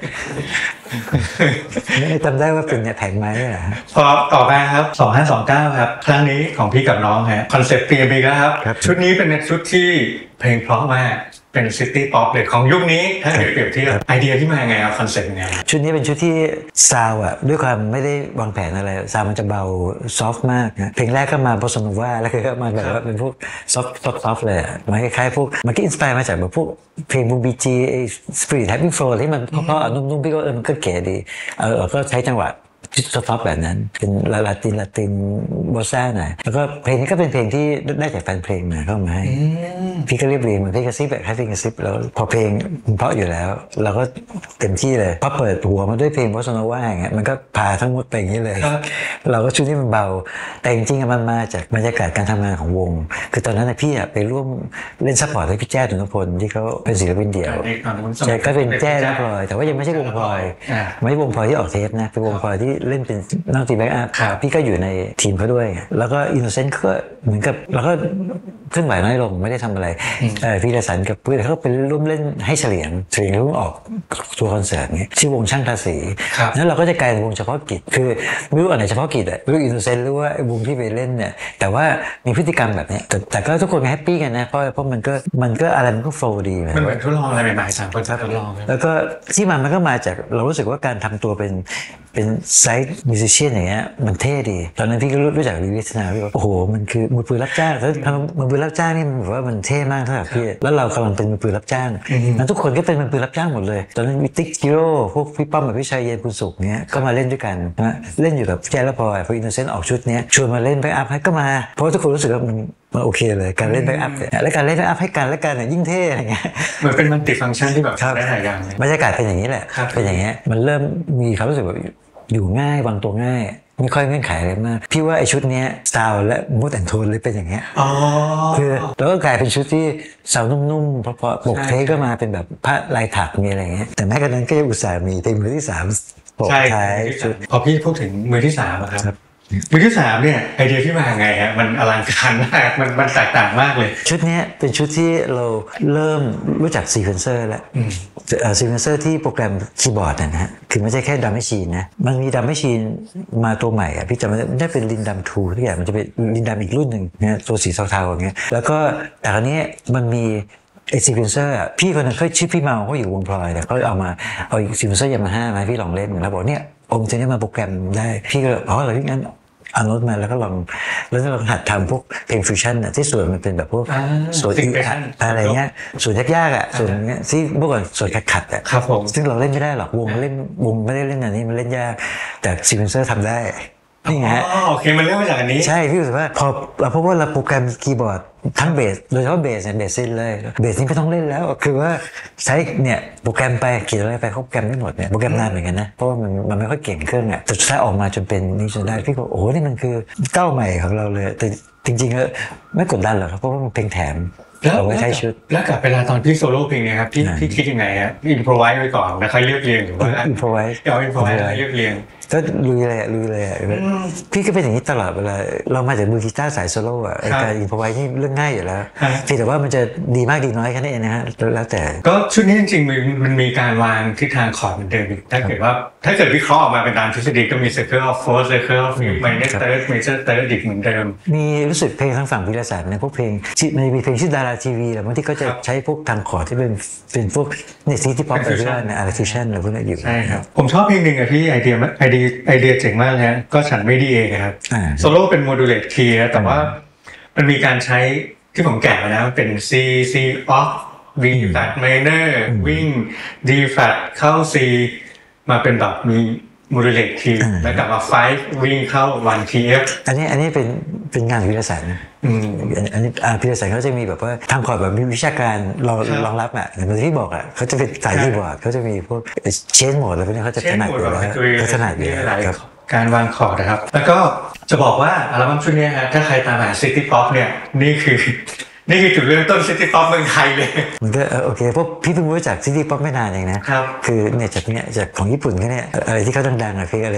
ไม่จำได้ว่าเป็นเนี่ยแผงไม้เนี่ยนะพอต่อมาครับสองห้าสองเก้าครับครั้งนี้ของพี่กับน้องฮะคอนเซ็ปต์เปลี่ยนไปแล้วครับชุดนี้เป็นชุดที่เพลงเพราะมากเป็นซิตี้ป๊อปเลยของยุคนี้ถ้าเกิดเปรียบเทียบไอเดียที่มาไงครับคอนเซ็ปต์ยังไงชุดนี้เป็นชุดที่ซาวอ่ะด้วยความไม่ได้วางแผนอะไรซาวมันจะเบาซอฟต์มากนะเพลงแรกก็มาบอสโนวาแล้วก็มาแบบว่าเป็นพวกซอฟต์ซอฟต์ซอฟต์เลยมันคล้ายๆพวกมันก็อินสไปร์มาจากแบบพวกเพลงบูบีจีไอ้สปริตแฮปปี้โฟล์ที่มันเพราะๆนุ่มๆพี่ก็เออมันก็เก๋ดีเออก็ใช้จังหวะซอฟต์แบบนั้นเป็นลาตินลาตินบอสซ่าหน่อยแล้วก็เพลงนี้ก็เป็นเพลงที่ได้จากแฟนเพลงมาเข้ามาให้พี่ก็เรียบเรียงเหมือนพี่กระซิบแบบให้พี่กระซิบแล้วพอเพลงเพราะอยู่แล้วเราก็เต็มที่เลยพอเปิดหัวมาด้วยเพลงบอสโนวาอย่างเงี้ยมันก็พาทั้งหมดไปอย่างนี้เลยเราก็ชุดที่มันเบาแต่จริงๆมันมาจากบรรยากาศการทำงานของวงคือตอนนั้นพี่ไปร่วมเล่นซัพพอร์ตให้พี่แจ้ตุนพลที่เขาเป็นศิลปินเดี่ยวแจ้ก็เป็นแจ้และพลอยแต่ว่ายังไม่ใช่วงพลอยไม่ใช่วงพลอยที่ออกเทปนะเป็นวงพลอยที่เล่นเป็นนักตีแบ็กอัพพี่ก็อยู่ในทีมเขาด้วยแล้วก็อินโนเซนต์ก็เหมือนกับเราก็เคลื่อนไหวน้อยลงไม่ได้ทำอะไรพี่เดสันกับเพื่อนเขาไปร่วมเล่นให้เฉลียงเฉลียงเขาออกทัวร์คอนเสิร์ตนี้ชื่อวงช่างทาสีแล้วเราก็จะกลายเป็นวงเฉพาะกิจคือไม่รู้อันไหนเฉพาะกิจอ่ะไม่รู้อินโนเซนต์หรือว่าวงที่ไปเล่นเนี่ยแต่ว่ามีพฤติกรรมแบบนี้แต่แต่ก็ทุกคนแฮปปี้กันนะเพราะเพราะมันก็มันก็อะไรมันก็โฟล์ดีมันเหมือนทดลองอะไรใหม่ๆสามคนทดลองแล้วก็ที่มันมันก็มาจากเรารู้สึกว่าการทำตัวเป็นเป็นไซด์มิวสิชเชียนอย่างเงี้ยมันเท่ดีตอนนั้นพี่ก็รู้จักวิวิทนาพี่ว่าโอ้โหมันคือมือปืนรับจ้างแล้วทำมือปืนรับจ้างนี่มันแบบว่ามันเท่มากเท่ากับพี่แล้วเรากำลังเป็นมือปืนรับจ้างนั้นทุกคนก็เป็นมือปืนรับจ้างหมดเลยตอนนั้นวิติ๊กจิโร่พวกพี่ป้อมกับพี่ชัยเย็นคุณสุขเนี้ยก็มาเล่นด้วยกันนะเล่นอยู่กับแจ๊และพลอยพออินโนเซนต์ออกชุดเนี้ยชวนมาเล่นแบ็กอัพให้ก็มาเพราะทุกคนรู้สึกว่ามันมันโอเคเลยการเล่นแบ็กอัพและการเล่นแบ็กอัพให้กันและกันยิ่งเท่อะไรเงี้ยเหมือนเป็นมัลติฟังก์ชันที่แบบได้หลายอย่างบรรยากาศเป็นอย่างนี้แหละเป็นอย่างเงี้ยมันเริ่มมีความรู้สึกแบบอยู่ง่ายวางตัวง่ายไม่ค่อยเงื่อนไขอะไรมากพี่ว่าไอชุดนี้ซาวและมูดแอนโทนเลยเป็นอย่างเงี้ยคือแล้วก็กลายเป็นชุดที่ซาวนุ่มๆเพราะปกเทปก็มาเป็นแบบผ้าลายถักมีอะไรเงี้ยแต่แม้กระนั้นก็ยังอุตส่าห์มีเพลงมือที่สามปกท้ายชุดพอพี่พูดถึงมือที่สามครับมือที่สามเนี่ยไอเดียที่มาไงฮะมันอลังการมากมันมันแตกต่างมากเลยชุดนี้เป็นชุดที่เราเริ่มรู้จักซีเควนเซอร์แล้วซีเควนเซอร์ที่โปรแกรมคีย์บอร์ดนะฮะคือไม่ใช่แค่ดัมแมชชีนนะมันมีดัมแมชชีนมาตัวใหม่อ่ะพี่จำไม่ได้เป็นลินดัมทูทุกอย่างมันจะเป็นลินดัมอีกรุ่นหนึ่งเนี่ยตัวสีเทาๆอย่างเงี้ยแล้วก็แต่คราวนี้มันมีไอซีเควนเซอร์พี่คนนึงเขาชื่อพี่เมาเขาอยู่วงพลอยแต่เขาเอามาเอาซีเควนเซอร์ยามาฮ่ามาพี่ลองเล่นแล้วบอกเนี่ยองค์จะนี้มาโปรแกรมได้พี่ก็อ๋อเหรอพี่งั้นเอาโน้ตมาแล้วก็ลองแล้วลองหัดทำพวกเพลงฟิวชั่นอ่ะที่ส่วนมันเป็นแบบพวกส่วนอะไรเงี้ยส่วนยากๆอ่ะส่วนเงี้ยที่เมื่อก่อนส่วนขัดๆอ่ะซึ่งเราเล่นไม่ได้หรอกวงเล่นวงไม่ได้เล่นอันนี้มันเล่นยากแต่ซีเควนเซอร์ทำได้นี่ไงอ๋อโอเคมันเริ่มมาจากอันนี้ใช่พี่รู้สึกว่าพอเราพบว่าเราโปรแกรมคีย์บอร์ดทั้งเบสโดยเฉพาะเบสเนี่ยเบสซินเลยเบสนี่ไม่ต้องเล่นแล้วคือว่าใช้เนี่ยโปรแกรมไปเขียนอะไรไปเขาโปรแกรมได้หมดเนี่ยโปรแกรมนานเหมือนกันนะเพราะว่ามันมันไม่ค่อยเก่งเครื่องอ่ะแต่สุดท้ายออกมาจนเป็นนี่จนได้พี่ก็โอ้โหนี่มันคือก้าวใหม่ของเราเลยแต่จริงๆแล้วไม่กดดันหรอกครับเพราะว่ามันเพลงแถมเอาไว้ใช้ชุดแล้วกับเวลาตอนพี่โซโล่เพลงเนี่ยครับพี่พี่คิดยังไงฮะอินโพรไวส์ไว้ก่อนแล้วค่อยเลือกเรียงหรือว่าอินโพรไวส์เอาอินโพรไวส์เลือกเรียงก็ลุยเลยอ่ะลุยเลยอ่ะพี่ก็เป็นอย่างนี้ตลอดเวลาเรามาจากมือกีตาร์สายโซโล่อ่ะการอินโพรไวส์นี่เรื่องง่ายอยู่แล้วเพียงแต่ว่ามันจะดีมากดีน้อยแค่นั้นเองนะฮะแล้วแต่ก็ชุดนี้จริงๆมันมีการวางทิศทางคอร์ดเหมือนเดิมถ้าเกิดว่าถ้าเกิดวิเคราะห์ออกมาเป็นตามทฤษฎีก็มี circle of fourth circle of fifth minor third major third อีกเหมือนเดิมมีรู้สึกเพลงทางฝั่งวิทยาศาสตร์ในพวกเพลงมันมีเพลงชื่อดาราทีวีแหละบางทีก็จะใช้พวกทางคอร์ดที่เป็นเป็นพวกเนี่ยซิตี้ป๊อปอะไรที่ว่าเนี่ยอาร์ติชันอะไรพวกนี้อยู่ใช่ครับผมชอบเพลงหนึ่งอะที่ไอเดียไอเดียไอเดียเจ๋งมากเลยฮะก็ฉันไม่ดีเองครับโซโล่เป็นโมดูเลตคีย์นะแต่ว่ามันมีการใช้ที่ผมแกะมานะเป็น C C off V flat minor วิ่ง D flat เข้า C มาเป็นแบบมีโมดูเลตคีย์แล้วกลับมาไฟว์วิ่งเข้าวัน ที เอฟอันนี้อันนี้เป็นเป็นงานวิทยาศาสตร์นะอันนี้วิทยาศาสตร์เขาจะมีแบบว่าทางคอร์ดแบบมีวิชาการรองรองรับอ่ะอย่างที่บอกอ่ะเขาจะเป็นสายคีย์บอร์ดเขาจะมีพวกเชนโหมดอะไรพวกนี้เขาจะถนัดอยู่แล้วเขาถนัดอยู่แล้วครับการวางคอร์ดนะครับแล้วก็จะบอกว่าอัลบั้มชุดนี้ฮะถ้าใครตามหาซิตี้ป๊อปเนี่ยนี่คือนี่คือจุดเริ่มต้นซิตี้ป๊อปเมืองไทยเลยมันก็โอเคเพราะพี่เพิ่งรู้จักซิตี้ป๊อปไม่นานเองนะครับคือเนี่ยจากเนี่ยจากของญี่ปุ่นก็เนี่ยอะไรที่เขาดังๆอ่ะคืออะไรนะ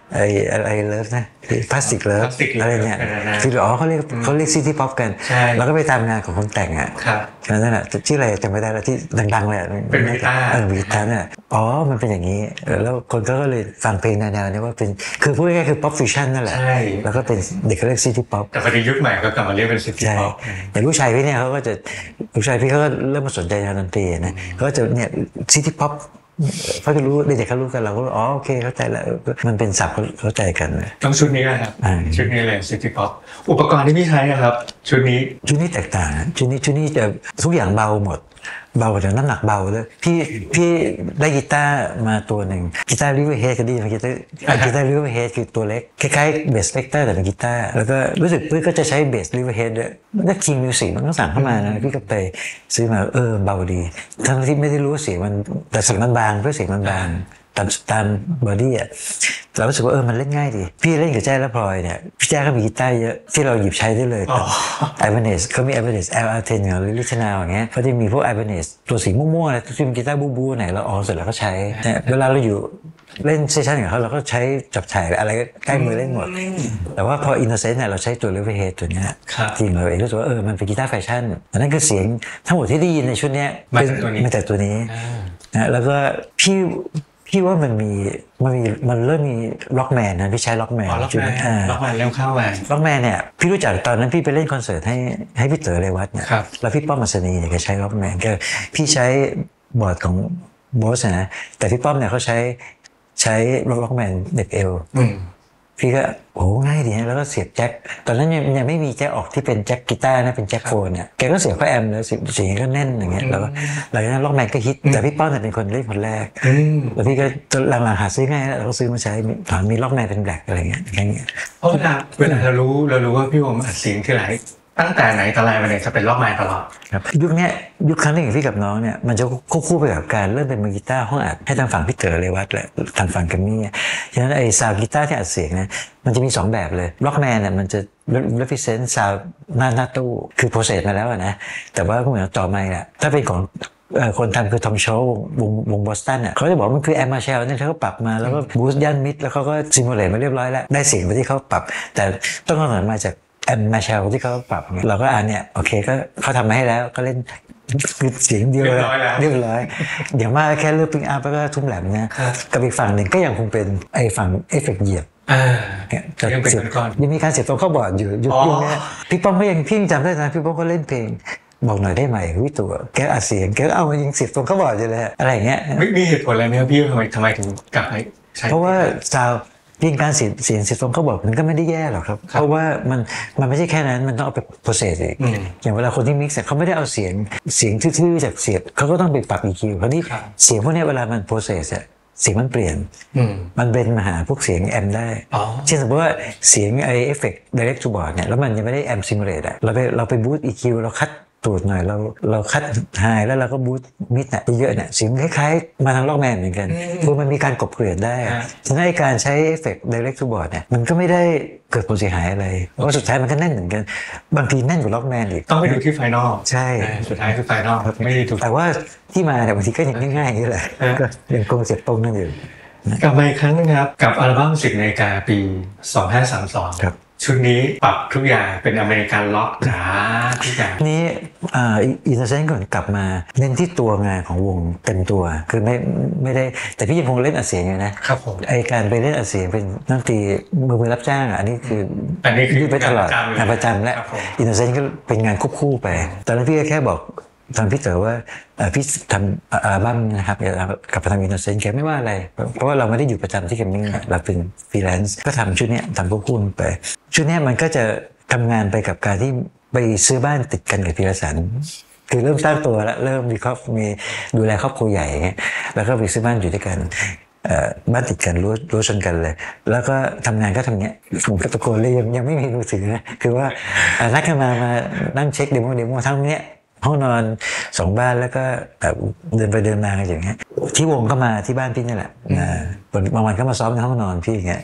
ไอ้อะไรเลิฟนะพลาสติกเลิฟอะไรเนี่ยคืออ๋อเขาเรียกเขาเรียกซิตี้ป๊อปกันแล้วก็ไปตามงานของคนแต่งอ่ะแค่นั้นแหละชื่ออะไรจำไม่ได้แล้วที่ดังๆเลยเป็นกีตาร์เออกีตาร์เนี่ยอ๋อมันเป็นอย่างนี้แล้วคนก็เลยฟังเพลงแนวๆนี้ว่าเป็นคือพูดง่ายๆคือป๊อปฟิวชั่นนั่นแหละแล้วก็เป็นเด็กเขาเรียกซิตี้ป๊อปแต่พอดียุคใหม่ก็กลับมาเรียกเป็นซิตี้ป๊อปอย่างลูกชายพี่เนี่ยเขาก็จะลูกชายพี่เขาก็เริ่มมาสนใจงานดนตรีนะเขาก็จะเนี่ยซิตี้ป๊อปเขาจะรู้เด็กๆเขารู้กันเราก็อ๋อโอเคเข้าใจแล้วมันเป็นศัพท์เข้าใจกันต้องชุดนี้นะครับชุดนี้เลยซิตี้ป๊อปอุปกรณ์ที่พี่ใช้นะครับชุดนี้ชุดนี้แตกต่างชุดนี้ชุดนี้จะทุกอย่างเบาหมดเบาแต่น้ำหนักเบาเลยพี่พี่ได้กีตาร์มาตัวหนึ่งกีตาร์ริเวอร์เฮดก็ดีมากีตาร์กีตาร์ริเวอร์เฮดคือตัวเล็กคล้ายๆเบสสเปกเตอร์แต่เป็นกีตาร์แล้วก็รู้สึกพี่ก็จะใช้เบสริเวอร์เฮดด้วยนักคิงมิวสิกมันก็สั่งเข้ามานะพี่ก็ไปซื้อมาเออเบาดีทั้งที่ไม่ได้รู้เสียงมันแต่เสียงมันบางเพื่อเสียงมันบางตามตามบอดี้อ่ะเรารู้สึกว่าเออมันเล่นง่ายดีพี่เล่นกับแจ้และพลอยเนี่ยพี่แจ้ก็มีกีตาร์เยอะที่เราหยิบใช้ได้เลยไอเบเนสเขามีไอเบเนส แอล อาร์ เท็น อย่างลิลิชนาอย่างเงี้ยเขาจะมีพวกไอเบเนสตัวสีม่วงๆอะไรที่เป็นกีตาร์บูบูไหนเราอ๋อเสร็จแล้วก็ใช้เนี่ยเวลาเราอยู่เล่นเซสชั่นกับเขาเราก็ใช้จับฉ่ายอะไรใกล้มือเล่นหมดแต่ว่าพออินโนเซนต์เนี่ยเราใช้ตัวเลเวอร์เฮดตัวเนี้ยจริงเราเองรู้สึกว่าเออมันเป็นกีตาร์แฟชั่นนั่นคือเสียงทั้งหมดที่ได้ยินในชุดนี้มาจากตัวนี้นะแล้วก็พี่พี่ว่ามันมีมันมีมันเริ่มมีล็อกแมนนะพี่ใช้ล็อกแมนล็อกแมนล็อกแมนเริ่มเข้ามาล็อกแมนเนี่ยพี่รู้จักตอนนั้นพี่ไปเล่นคอนเสิร์ตให้ให้พี่เต๋อเรวัตเนี่ยแล้วพี่ป้อมมัสนีเนี่ยก็ใช้ล็อกแมนก็พี่ใช้บอร์ดของโบสนะแต่พี่ป้อมเนี่ยเขาใช้ใช้ล็อกแมนเด็กเอลพี่ก็โอ้ง่ายดีนะแล้วก็เสียบแจ็คตอนนั้นยังยังไม่มีแจ็คออกที่เป็นแจ็คกีตาร์นะเป็นแจ็คโฟนเนี่ยแกก็เสียบเข้าแอมแล้วเสียงก็แน่นอย่างเงี้ยแล้วหลังจากนั้นล็อกแมนก็ฮิตแต่พี่ป้อมเนี่ยเป็นคนเล่นคนแรกแล้วพี่ก็หลังๆหาซื้อง่ายแล้วเราก็ซื้อมาใช้ถามมีล็อกแมนเป็นแบล็คอะไรเงี้ยอย่างเงี้ยเพราะเวลาเวลาเรารู้เรารู้ว่าพี่วงอัดเสียงที่ไหนตั้งแต่ไหนแต่ไรมาเนี่ยจะเป็นล็อกแมนตลอดครับยุคนี้ยุคครั้งแรกของพี่กับน้องเนี่ยมันจะควบคู่ไปกับการเริ่มเป็นมือกีตาร์ห้องอัดให้ทางฝั่งพี่เต๋อเรวัตและทางฝั่งกัมมี่ฉะนั้นไอ้ซาวด์กีตาร์ที่อัดเสียงเนี่ยมันจะมีสองแบบเลยล็อกแมนเนี่ยมันจะ represent ซาวด์หน้าหน้าตู้คือโปรเซสมาแล้วนะแต่ว่าก็เหมือนจ่อไมค์แหละถ้าเป็นของคนทำคือทอมโชว์วงวงบอสตันอ่ะเขาจะบอกมันคือแอมมาเชลเนี่ยเขาก็ปรับมาแล้วก็บูสต์ยันมิดแล้วเขาก็ซิมูเลตมาเรียบร้อยแล้วได้เสียงไปที่เขาปรับแต่ต้องกำหนดมาจากแอมมาเชลที่เขาปรับเราก็อ่านเนี่ยโอเคก็เขาทำมาให้แล้วก็เล่นเสียงเดียวเลยเรียบร้อยเดี๋ยวมาแค่เลือกปิ้งอัพแล้วก็ทุ่มแหลมนะกับอีกฝั่งหนึ่งก็ยังคงเป็นไอ้ฝั่งเอฟเฟกต์เหยียบยังเป็นก่อนยังมีการเสียบตรงข้อบอร์ดอยู่ยุคนี้พี่ป้อมก็ยังพี่จำได้นะพี่ป้อมก็เล่นเพลงบอกหน่อยได้ไหมวิตัวแกอัดเสียงแกเอามายิงเสียบตรงข้อบอร์ดอยู่เลยอะไรอย่างเงี้ยไม่มีเหตุผลอะไรไหมครับพี่ทำไมทำไมถึงกลับไปใช้เพราะว่าซาวเพียงการเสียงเสียงเสียงตรงเขาบอกมันก็ไม่ได้แย่หรอกครับเพราะว่ามันมันไม่ใช่แค่นั้นมันต้องเอาไปโปรเซสอีกอย่างเวลาคนที่มิกซ์เขาไม่ได้เอาเสียงเสียงทื่อๆจากเสียบเขาก็ต้องไปปรับ อี คิว เพราะนี่เสียงพวกนี้เวลามันโปรเซสอะเสียงมันเปลี่ยนมันเป็นมาหาพวกเสียงแอมได้เช่นสมมติว่าเสียงไอเอฟเฟกต์ direct to board เนี่ยแล้วมันยังไม่ได้แอมซิมูเลตอะเราไปเราไปบูสต์ อี คิว เราคัดตูดหน่อยเราเราคัดไฮแล้วเราก็บูสต์มิดเนี่ยไปเยอะเนี่ยเสียงคล้ายๆมาทางล็อกแมนเหมือนกันคือมันมีการกลบเกลื่อนได้ฉะนั้นการใช้เอฟเฟกต์ direct to board เนี่ยมันก็ไม่ได้เกิดผลเสียหายอะไรเพราะสุดท้ายมันก็แน่นเหมือนกันบางทีแน่นกว่าล็อกแมนอีกต้องไปดูที่ไฟนอลใช่สุดท้ายคือไฟนอลไม่ได้ถูกแต่ว่าที่มาเนี่ยบางทีก็ยังง่ายๆนี่แหละก็ยังคงเสียบตรงนั่นอยู่กลับมาอีกครั้งนึงครับกับอัลบั้มสิบนาฬิกาปีสองพันห้าร้อยสามสิบสองครับชุดนี้ปรับทุกอย่างเป็นอเมริกันล็อกจ๋าทุกอย่างนี้อ่าอินเตอร์เซนต์ก่อนกลับมาเน้นที่ตัวงานของวงเต็มตัวคือไม่ไม่ได้แต่พี่ยังคงเล่นอัดเสียงอยู่นะครับผมไอการไปเล่นอัดเสียงเป็นนักดนตรีมือมือรับจ้างอันนี้คืออันนี้คือไปตลอดงานประจำและอินเตอร์เซนต์ก็เป็นงานควบคู่ไปตอนนั้นพี่ก็แค่บอกตอนพี่เต๋อว่าพี่ทำอัลบั้มนะครับกับทำอินโนเซนต์แกไม่ว่าอะไรเพราะว่าเราไม่ได้อยู่ประจำที่แกมมิ่งเราเป็นฟรีแลนซ์ก็ทำชุดนี้ทำควบคู่ไปชุดนี้มันก็จะทำงานไปกับการที่ไปซื้อบ้านติดกันกับพีรสันคือเริ่มสร้างตัวแล้วเริ่มมีครอบมีดูแลครอบครัวใหญ่อย่างเงี้ยแล้วก็ไปซื้อบ้านอยู่ด้วยกันบ้านติดกันรู้รู้ชนกันเลยแล้วก็ทำงานก็ทำเงี้ยผมก็ตะโกนเลยยังยังไม่มีมือถือนะคือว่านักกันมามานั่งเช็คเดโมเดโมทั้งเนี้ยห้องนอนสองบ้านแล้วก็แบบเดินไปเดินมาอย่างเงี้ยที่วงก็มาที่บ้านพี่นี่แหละบางวันก็มาซ้อมในห้องนอนพี่อย่างเงี้ยก็เลย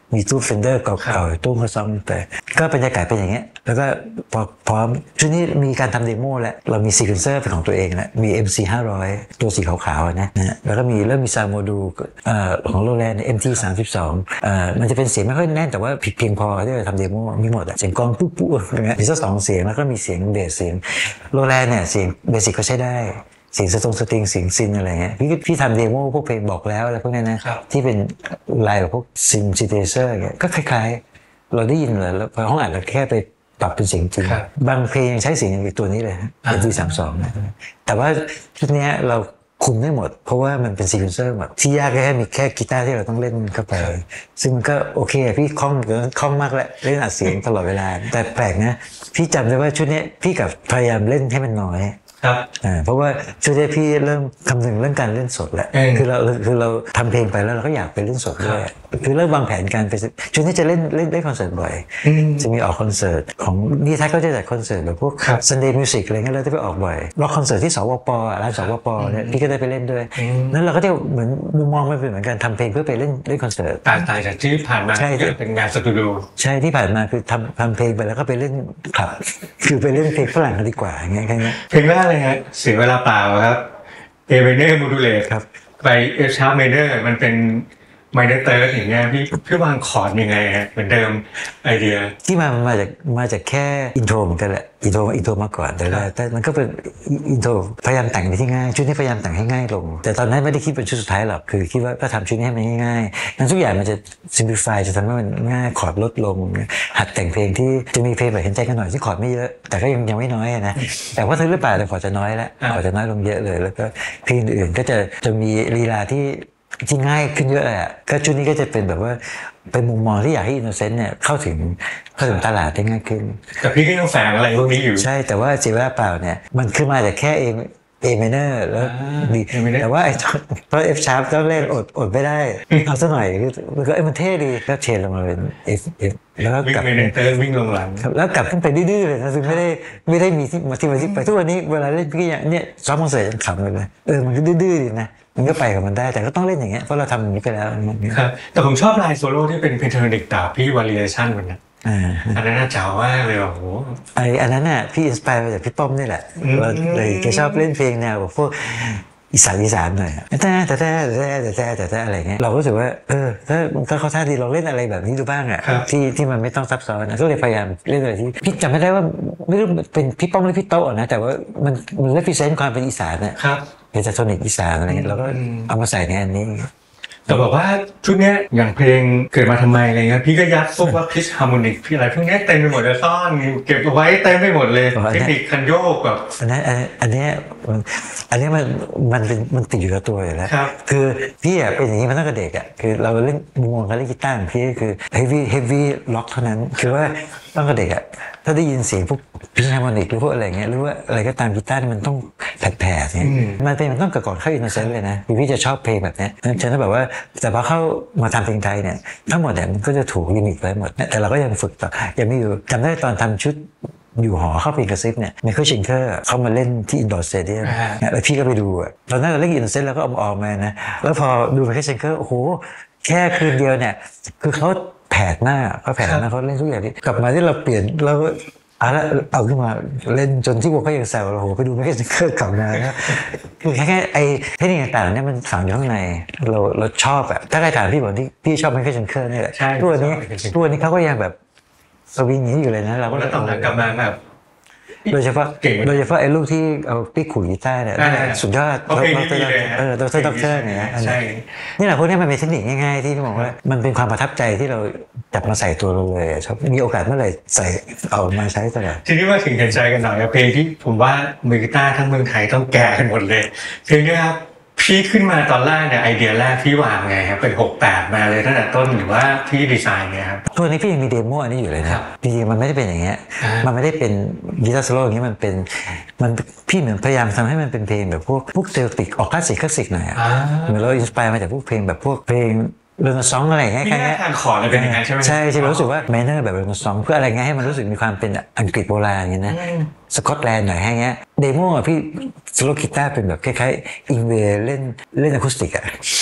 มีตู้เฟนเดอร์เก่าๆตู้เขาซ่อมไปก็บรรยากาศเป็นอย่างเงี้ยแล้วก็พอพร้อมชุดนี้มีการทำเดโมแล้วเรามีซีเควนเซอร์เป็นของตัวเองแล้วมี เอ็ม ซี ห้าร้อย ตัวสีขาวๆนะนะแล้วก็มีเริ่มมีซาวด์โมดูลของโรแลนด์ เอ็ม ที สามสิบสองเอ่อมันจะเป็นเสียงไม่ค่อยแน่นแต่ว่าผิดเพียงพอที่จะทำเดโมมีหมดเสียงกลองปุ๊บๆอย่างเงี้ยมีสักสองเสียงแล้วก็มีเสียงเบสเสียงโรแลนด์เนี่ยเสียงเบสิกก็ใช้ได้เสียงสตรงสตริงเสียงซินอะไรเงี้ยพี่พี่ทำเดโมพวกเพลงบอกแล้วอะไรพวกนี้นะที่เป็นลายแบบพวกซินซิเทเซอร์เงี้ยก็คล้ายๆเราได้ยินเลยแล้วพอห้องอัดเราแค่ไปปรับเป็นเสียงจริงบางเพลงยังใช้เสียงอย่างตัวนี้เลยเอ็ม ที สามสิบสองนะแต่ว่าชุดนี้เราคุมได้หมดเพราะว่ามันเป็นซีเควนเซอร์หมดที่ยากแค่มีแค่กีตาร์ที่เราต้องเล่นเข้าไปซึ่งมันก็โอเคพี่คล่องคล่องมากแล้วเล่นอัดเสียงตลอดเวลาแต่แปลกนะพี่จำได้ว่าชุดนี้พี่กับพยายามเล่นให้มันน้อยครับอ่าเพราะว่าช่วงนี้พี่เริ่มคำนึงเรื่องการเล่นสดแล้วคือเราคือเราทำเพลงไปแล้วเราก็อยากไปเล่นสดด้วยคือเริ่มวางแผนการไปช่วงนี้จะเล่นเล่นเล่นคอนเสิร์ตบ่อยจะมีออกคอนเสิร์ตของนี่ถ้าก็จะจัดคอนเสิร์ตแบบพวก Sunday Music อะไรเงี้ยเราจะไปออกบ่อยร็อกคอนเสิร์ตที่สวปร้านสวปเนี่ยพี่ก็ได้ไปเล่นด้วยนั้นเราก็จะเหมือนมุมมองมันเป็นเหมือนกันทำเพลงเพื่อไปเล่นเล่นคอนเสิร์ตต่างจากที่ผ่านมาที่เป็นงานสตูดิโอใช่ที่ผ่านมาคือทำทำเพลงไปแล้วก็ไปเล่นคลับคือไปเล่นเพลงฝรั่งกันดีกว่าอย่างเงี้ยแค่นี้เพลงแรกเลยฮะเสียเวลาเปล่าครับ A minor modulate ครับไป F sharp minor มันเป็น minor third อย่างเงี้ยพี่พี่วางคอร์ดยังไงฮะเหมือนเดิมไอเดียที่มามาจากมาจากแค่อินโทรเหมือนกันแหละอินโทรอินโทรมาก่อนแต่แต่มันก็เป็นอินโทรพยายามแต่งไปที่ง่ายชุดนี้พยายามแต่งให้ง่ายลงแต่ตอนนั้นไม่ได้คิดเป็นชุดสุดท้ายหรอกคือคิดว่าก็ทำชุดนี้ให้มันง่ายๆนั้นทุกอย่างมันจะ simplify จะทำให้มันง่ายคอร์ดลดลงหัดแต่งเพลงที่จะมีเพลงแบบเห็นใจกันหน่อยที่คอร์ดไม่เยอะแต่ก็ยังยังไม่น้อยนะแต่ว่าถึงหรือเปล่าแต่คอร์ดจะน้อยแล้วคอร์ดจะน้อยลงเยอะเลยแล้วก็เพลงอื่นก็จะจะมีลีลาที่ที่ง่ายขึ้นเยอะเลยอ่ะก็ชุดนี้ก็จะเป็นแบบว่าเป็นมุมมองที่อยากให้อินโนเซนต์เนี่ยเข้าถึงเข้าถึงตลาดได้ง่ายขึ้นแต่พี่ก็ยังแฝงอะไรพวกนี้อยู่ใช่แต่ว่าเสียเวลาเปล่าเนี่ยมันขึ้นมาจากแค่เองA minor แล้วดีแต่ว่าไอ้เพราะ F sharp ต้องเล่นอดอดไม่ได้เอาซะหน่อยมันก็เอ้มันเท่ดีก็เชนลงมาเป็น F F แล้วก็กลับวิ่งลงหลังแล้วกลับขึ้นไปดื้อๆเลยนะซึ่งไม่ได้ไม่ได้มีที่มาที่มาที่ไปทุกวันนี้เวลาเล่นพี่อย่างเนี่ยซ้อมคอนเสิร์ตยังขำเลยเออมันก็ดื้อๆดีนะมันก็ไปกับมันได้แต่ก็ต้องเล่นอย่างเงี้ยเพราะเราทำอย่างนี้ไปแล้วครับแต่ผมชอบลายโซโล่ที่เป็นเพนทาโทนิกต่อพี่วาริเอชั่นมันนะอันนั้นน่าเจ๋งมากเลยโอ้โหไออันนั้นน่ะพี่อินสไปร์มาจากพี่ป้อมนี่แหละเราเลยแกชอบเล่นเพลงแนวแบบพวกอีสานอีสานหน่อยแต่แต่แต่แต่แต่แต่แต่แต่อะไรเงี้ยเราก็รู้สึกว่าเออถ้าถ้าเขาท่าดีเราเล่นอะไรแบบนี้ดูบ้างอ่ะที่ที่มันไม่ต้องซับซ้อนนะก็เลยพยายามเล่นอะไรที่พี่จำไม่ได้ว่าไม่รู้เป็นพี่ป้อมหรือพี่โต๊ะนะแต่ว่ามันมันเรปรีเซนต์ความเป็นอีสานเนี่ยเพนทาโทนิกอีสานอะไรเงี้ยเราก็เอามาใส่ในอันนี้แต่บอกว่าชุดเนี้ยอย่างเพลงเกิดมาทำไมอะไรเงี้ยพี่ก็ยัดพวกว่าพิชฮาร์โมนิกพี่อะไรพวกนี้เต็มไปหมดเลยซ่อนเก็บเอาไว้เต็มไปหมดเลยเทคนิคคันโยกแบบอันนี้อันนี้อันนี้มันมันเป็นมันติดอยู่กับตัวอยู่แล้วคือพี่อ่ะเป็นอย่างนี้มาตั้งแต่เด็กอ่ะคือเราเล่นมุมมองการเล่นกีตาร์ของพี่คือ heavy heavy rock เท่านั้นคือว่าตั้งแต่เด็กอ่ะถ้าได้ยินเสียงพวกพิชฮาร์โมนิกหรือพวกอะไรเงี้ยหรือว่าอะไรก็ตามกีตาร์มันต้องแผ่ๆเนี่ยมันเป็นมันต้องก่อนเข้าอินโนเซนต์เลยนะพี่จะชอบเพลงแบบนี้ฉันก็แบบว่าแต่พอเข้ามาทำเพลงไทยเนี่ยทั้งหมดเนี่ยมันก็จะถูกลิมิตไว้หมดแต่เราก็ยังฝึกต่อยังไม่อยู่จำได้ตอนทำชุดอยู่หอเข้าเพลงกระซิบเนี่ยไมเคิลชิงเกอร์เขามาเล่นที่อินดอร์สเตเดียมแล้วพี่ก็ไปดูอ่ะตอนนั้นเราเล่นอินดอร์เซนแล้วก็ออกมานะแล้วพอดูไมเคิลชิงเกอร์โอ้โหแค่คืนเดียวเนี่ยคือเขาแผดหน้าเขาแผดหน้าเขาเล่นทุกอย่างที่กลับมาที่เราเปลี่ยนเราเอาละเอาขึ้นมาเล่นจนที่วงก็ยังแซวเราโหไปดูไมเคิลชิงเกอร์กลับมาแล้วคือแค่แค่ไอ้เทคนิคต่างๆเนี่ยมันฝังอยู่ข้างในเราเราชอบแบบถ้าใครถามพี่บอกที่พี่ชอบไมเคิลชิงเกอร์นี่แหละตัวนี้ตัวนี้เขาก็ยังแบบสวิงนี้อยู่เลยนะเราก็ต้องกลับมาแบบโดยเฉพาะโดยเฉพาะไอ้ลูกที่เอาปิ๊กขุยกีตาร์เนี่ยสุดยอดเออดรด็อกเตอร์เนี่ยนี่แหละพวกนี้มันเป็นเทคนิคง่ายๆที่พี่บอกว่ามันเป็นความประทับใจที่เราจับมาใส่ตัวเราเลยชอบมีโอกาสเมื่อไหร่ใส่เอามาใช้ตลอดทีนี้มาถึงกันใจกันหน่อยเพลงที่ผมว่ามือกีตาร์ทั้งเมืองไทยต้องแก่กันหมดเลยเพลงนี้ครับพี่ขึ้นมาตอนแรกเนี่ยไอเดียแรกพี่วางไงครับเป็นหกแปดมาเลยตั้งแต่ต้นหรือว่าพี่ดีไซน์เนี่ยครับตัวนี้พี่ยังมีเดโมอันนี้อยู่เลยนะจริงๆมันไม่ได้เป็นอย่างเงี้ยมันไม่ได้เป็นกีตาร์โซโล่อย่างเงี้ยมันเป็นมันพี่เหมือนพยายามทำให้มันเป็นเพลงแบบพวกพวกเซลติกออกคลาสสิกคลาสสิกหน่อยอ่ะเหมือนเราอินสไปร์มาจากพวกเพลงแบบพวกเพลงเรนซองอะไรเงี้ยแค่นี้ขออะไรเป็นอย่างนั้นใช่ไหมใช่ใช่รู้สึกว่าแมนเนอร์แบบเรนซองเพื่ออะไรเงี้ยให้มันรู้สึกมีความเป็นอังกฤษโบราณอย่างเงี้ยนะสกอตแลนด์หน่อยให้เงี้ยเดโมอ่ะพี่โซโล่กีตาร์เป็นแบบคล้ายๆอิงเวเล่นเล่นอะคูสติกอ่ะ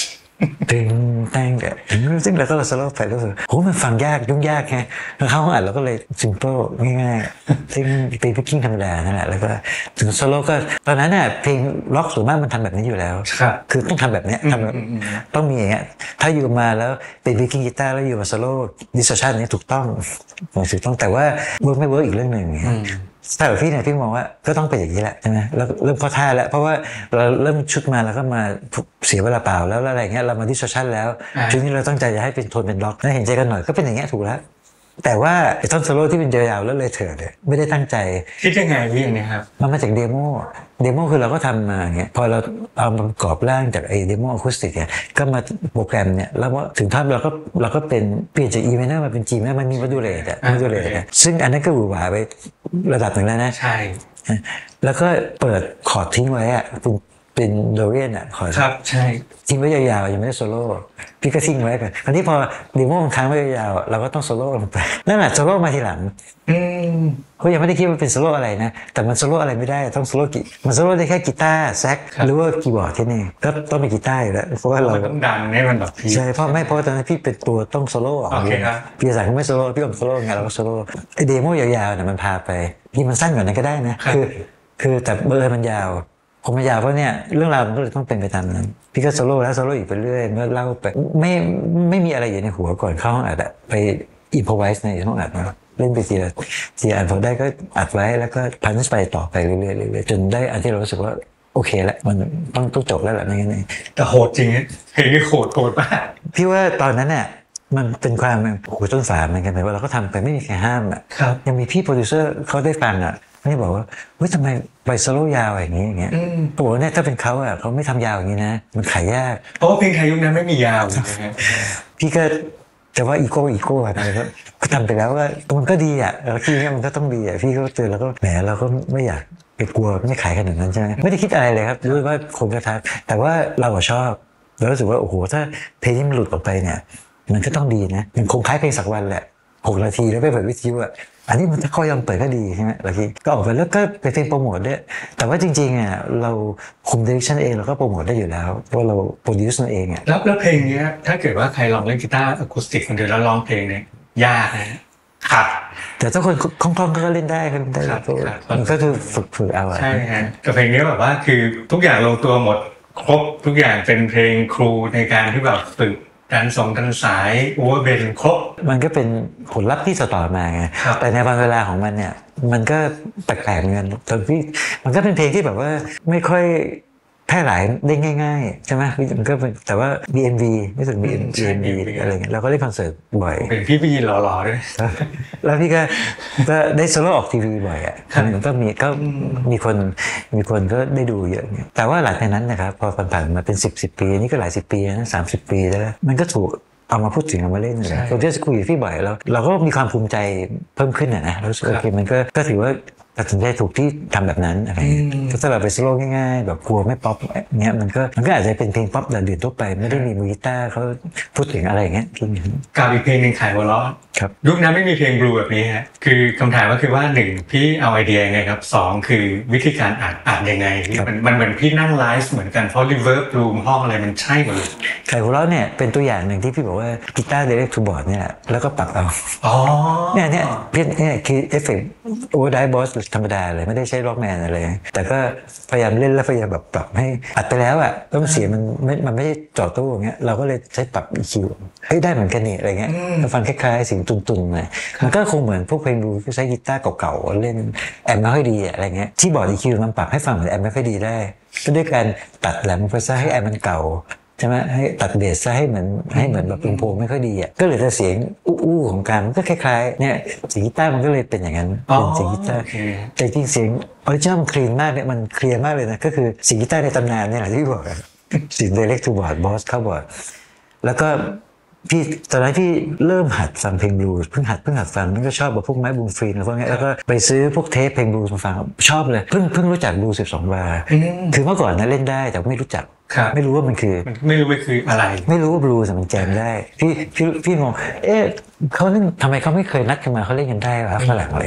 ตึงแตงแต่ซึ่งเราก็เราสโลว์ไปแล้วรู้สึกโหมันฟังยากยุ่งยากไงแล้วเข้าห้องอัดเราก็เลยซิมเปิลง่ายๆซึ่งเป็นพิกกิ้งธรรมดานั่นแหละแล้วก็ถึงโซโล่ก็ตอนนั้นน่ะเพลงร็อกส่วนมากมันทำแบบนี้อยู่แล้วคือต้องทำแบบนี้ทำแบบต้องมีอย่างเงี้ยถ้าอยู่มาแล้วเป็นพิกกิ้งกีตาร์แล้วอยู่มาโซโล่ดิสโซชันนี้ถูกต้องถูกต้องแต่ว่าเวิร์กไม่เวิร์กอีกเรื่องหนึ่งแต่พี่เนี่ยพี่มองว่าก็ต้องเป็นอย่างนี้แหละใช่ไหมแล้วเริ่มเข้าท่าแล้วเพราะว่าเราเริ่มชุดมาแล้วก็มาเสียเวลาเปล่าแล้วอะไรเงี้ยเรามาดิสโซชันแล้วชุดนี้เราตั้งใจจะให้เป็นโทนเป็นล็อกแล้วเห็นใจกันหน่อยก็เป็นอย่างเงี้ยถูกแล้วแต่ว่าไอ้ท่อนโซโล่ที่เป็นยาวๆแล้วเลยเถิดเนี่ยไม่ได้ตั้งใจคิดยังไงพี่อย่างนี้ครับมันมาจากเดโมเดโมคือเราก็ทำมาอย่างเงี้ยพอเราเอามาประกอบร่างจากไอ้เดโมอะคูสติกเนี่ยก็มาโปรแกรมเนี่ยแล้วว่าถึงท่อนเราก็เราก็เป็นเปลี่ยนจาก E minor มาเป็น G minor มันมีโมดูเลตอะโมดูเลตซึ่งอันนั้นก็หวือหวาไประดับหนึ่งแล้วนะใช่แล้วก็เปิดคอร์ดทิ้งไว้อะเป็นโดเรียนอ่ะขอครับใช่ทิ้งไว้ยาวๆยังไม่ได้โซโล่พี่ก็ทิ้งไว้ก่อนคราวนี้พอดีโม่มันค้างไว้ยาวๆเราก็ต้องโซโล่ลงไปนั่นแหละโซโล่มาทีหลังอืมเขายังไม่ได้คิดว่าเป็นโซโล่อะไรนะแต่มันโซโล่อะไรไม่ได้ต้องโซโล่กีมันโซโล่ได้แค่กีตาร์แซกหรือว่าคีย์บอร์ดแค่นี้ก็ต้องเป็นกีตาร์อยู่แล้วเพราะว่าเราต้องดังให้มันแบบใช่เพราะไม่เพราะตอนนั้นพี่เป็นตัวต้องโซโล่โอเคครับพี่สายเขาไม่โซโล่พี่ก็โซโล่ไงเราก็โซโล่ไอเดโม่ยาวๆเนี่ยมันพาไปนี่มันสั้นกว่านั้นก็ได้นะคือคือแต่เบอร์มันยาวผมไม่อยากเพราะเนี่ยเรื่องราวมันก็เลยต้องเป็นไปตามนั้นพี่ก็โซโล่แล้วโซโล่อีกไปเรื่อยเมื่อเล่าไปไม่ไม่มีอะไรอยู่ในหัวก่อนเข้าห้องอัดอะไปอิมพอไวส์ในห้องอัดมาเล่นไปทีละทีอันพอได้ก็อัดไว้แล้วก็พันไปต่อไปเรื่อยๆเรื่อยๆจนได้อันที่เรารู้สึกว่าโอเคแล้วมันต้องต้องจบแล้วแหละไม่งั้นแต่โหดจริงเพลงนี้โหดโหดมากพี่ว่าตอนนั้นเนี่ยมันเป็นความโหต้นสายเหมือนกันเลยว่าเราก็ทำไปไม่มีใครห้ามอ่ะยังมีพี่โปรดิวเซอร์เขาได้ฟังอ่ะไม่บอกว่าเฮ้ยทำไมไปโซโล่ยาวอย่างนี้อย่างเงี้ยโอ้โหเนี่ยถ้าเป็นเขาอ่ะเขาไม่ทำยาวอย่างนี้นะมันขายยากเพราะว่าเพลงไทยยุคนั้นไม่มียาวพี่ก็แต่ว่าอีโก้อีโก้อะไรก็ทำไปแล้วว่ามันก็ดีอ่ะแล้วที่นี้มันก็ต้องดีอ่ะพี่ก็เจอแล้วก็แหมเราก็ไม่อยากไปกลัวไม่ขายขนาดนั้นใช่ไหมไม่ได้คิดอะไรเลยครับรู้ว่าคนจะทักแต่ว่าเราก็ชอบเรารู้สึกว่าโอ้โหถ้าเพลงนี้มันหลุดออกไปเนี่ยมันก็ต้องดีนะมันคงคล้ายเพลงสักวันแหละหกนาทีแล้วไปเปิดวิทยุอ่ะอันนี้มันถ้าเขายอมเปิดก็ดีใช่ไหมบางทีก็ออกไปแล้วก็ไปเพลงโปรโมทด้วยแต่ว่าจริงๆอ่ะเราคุมดิเรกชันเองเราก็โปรโมทได้อยู่แล้วเพราะเราโปรดิวซ์เองอ่ะแล้วแล้วเพลงนี้ถ้าเกิดว่าใครลองเล่นกีตาร์อะคูสติกคนเดียวแล้วร้องเพลงเนี่ยยากนะครับแต่ถ้าคนคล่องๆก็เล่นได้ก็เล่นได้มันก็คือฝึกฝึกเอาใช่ฮะกับเพลงนี้แบบว่าคือทุกอย่างลงตัวหมดครบทุกอย่างเป็นเพลงครูในการที่แบบฝึกการส่งกันสายโอเวอร์เบนครบมันก็เป็นผลลัพธ์ที่ต่อมาไงแต่ในบางเวลาของมันเนี่ยมันก็แปลกๆเหมือนกันตอนที่มันก็เป็นเพลงที่แบบว่าไม่ค่อยแพร่หลายได้ง่ายๆใช่ไหมมันก็แต่ว่า บี เอ็ม วี ไม่ถึง บี เอ็ม วี อะไรเงี้ยเราก็ได้คอนเสิร์ตบ่อยเป็นพี่พี่หล่อๆด้วยแล้วพี่ก็ก็ได้โซโล่ออกทีวีบ่อยอ่ะก็มีก็มีคนมีคนก็ได้ดูเยอะเนี่ยแต่ว่าหลังจากนั้นนะครับพอผ่านมาเป็นสิบสิบปีนี่ก็หลายสิบปีนะสามสิบปีแล้วมันก็ถูกเอามาพูดถึงเอามาเล่นเลยเราจะคุยกับพี่บ่อยแล้วเราก็มีความภูมิใจเพิ่มขึ้นนะนะรู้สึกโอเคมันก็ก็ถือว่าตัดสินใจถูกที่ทำแบบนั้นอะไรถ้าเราไปโซโล่ง่ายๆแบบกลัวไม่ป๊อปเงี้ยมันก็มันก็อาจจะเป็นเพลงป๊อปแต่ดื่นทั่วไปไม่ได้มีมือกีตาร์เขาพูดถึงอะไรอย่างเงี้ยกับอีกเพลงหนึ่งขายหัวเราะครับยุคนั้นไม่มีเพลงบลูแบบนี้ฮะคือคำถามก็คือว่าหนึ่งพี่เอาไอเดียยังไงครับสองคือวิธีการอ่านอ่านยังไงมันมันเหมือนพี่นั่งไลฟ์เหมือนกันเพราะรีเวิร์บรูมห้องอะไรมันใช่หมดเลยขายหัวเราะเนี่ยเป็นตัวอย่างหนึ่งที่พี่บอกว่ากีตาร์เดเรกทูบอร์ดเนี่ยแล้วก็ปรับเอาอ๋อเนี่ยเนี่ยพี่เนี่ยคือเอฟเฟกต์โอเวอร์ไดบอสธรรมดาเลยไม่ได้ใช้ร็อกแมนอะไรแต่ก็พยายามเล่นแล้วพยายามแบบปรับให้อัดไปแล้วอ่ะต้องเสียงมันไม่มันไม่ได้จ่อตู้อย่างเงี้ยเราก็เลยใช้ปรับ อี คิว เฮ้ยได้เหมือนกันนี่อะไรเงี้ยฟังคล้ายๆเสียงตุนๆหน่อยมันก็คงเหมือนพวกเพลงบลูที่ใช้กีตาร์เก่าๆเล่นแอมไม่ค่อยดีอะไรเงี้ยที่บอร์ด อี คิว มันปรับให้ฟังเหมือนแอมไม่ค่อยดีได้ก็ด้วยการตัดแหลมไปซะให้แอมมันเก่าใช่ไหมให้ตัดเบสซะให้เหมือนให้เหมือนแบบลำโพงไม่ค่อยดีอ่ะก็เหลือแต่เสียงอู้ๆของการมันก็คล้ายๆเนี่ยเสียงกีตาร์มันก็เลยเป็นอย่างนั้นเป็นเสียงกีตาร์แต่จริงเสียงออริจินอลมันคลีนมากเนี่ยมันเคลียร์มากเลยนะก็คือเสียงกีตาร์ในตำนานเนี่ยแหละที่บอกเสียง direct to board boss เข้าบอร์ดแล้วก็พี่ตอนนั้นพี่เริ่มหัดฟังเพลงบลูส์เพิ่งหัดเพิ่งหัดฟังมันก็ชอบแบบพวกไม้บูมฟรีนอะไรพวกนี้แล้วก็ไปซื้อพวกเทปเพลงบลูส์มาฟังชอบเลยเพิ่งเพิ่งรู้จักบลูส์สิบสองบาร์คือเมื่อก่อนนะเล่นได้แต่ไม่รู้จักไม่รู้ว่ามันคือไม่รู้ว่าคืออะไรไม่รู้ว่าบลูส์มันแจมได้พี่พี่พี่มองเอ๊ะเขาเล่นทำไมเขาไม่เคยนัดกันมาเขาเล่นกันได้วะฝรั่งอะไรเงี้ย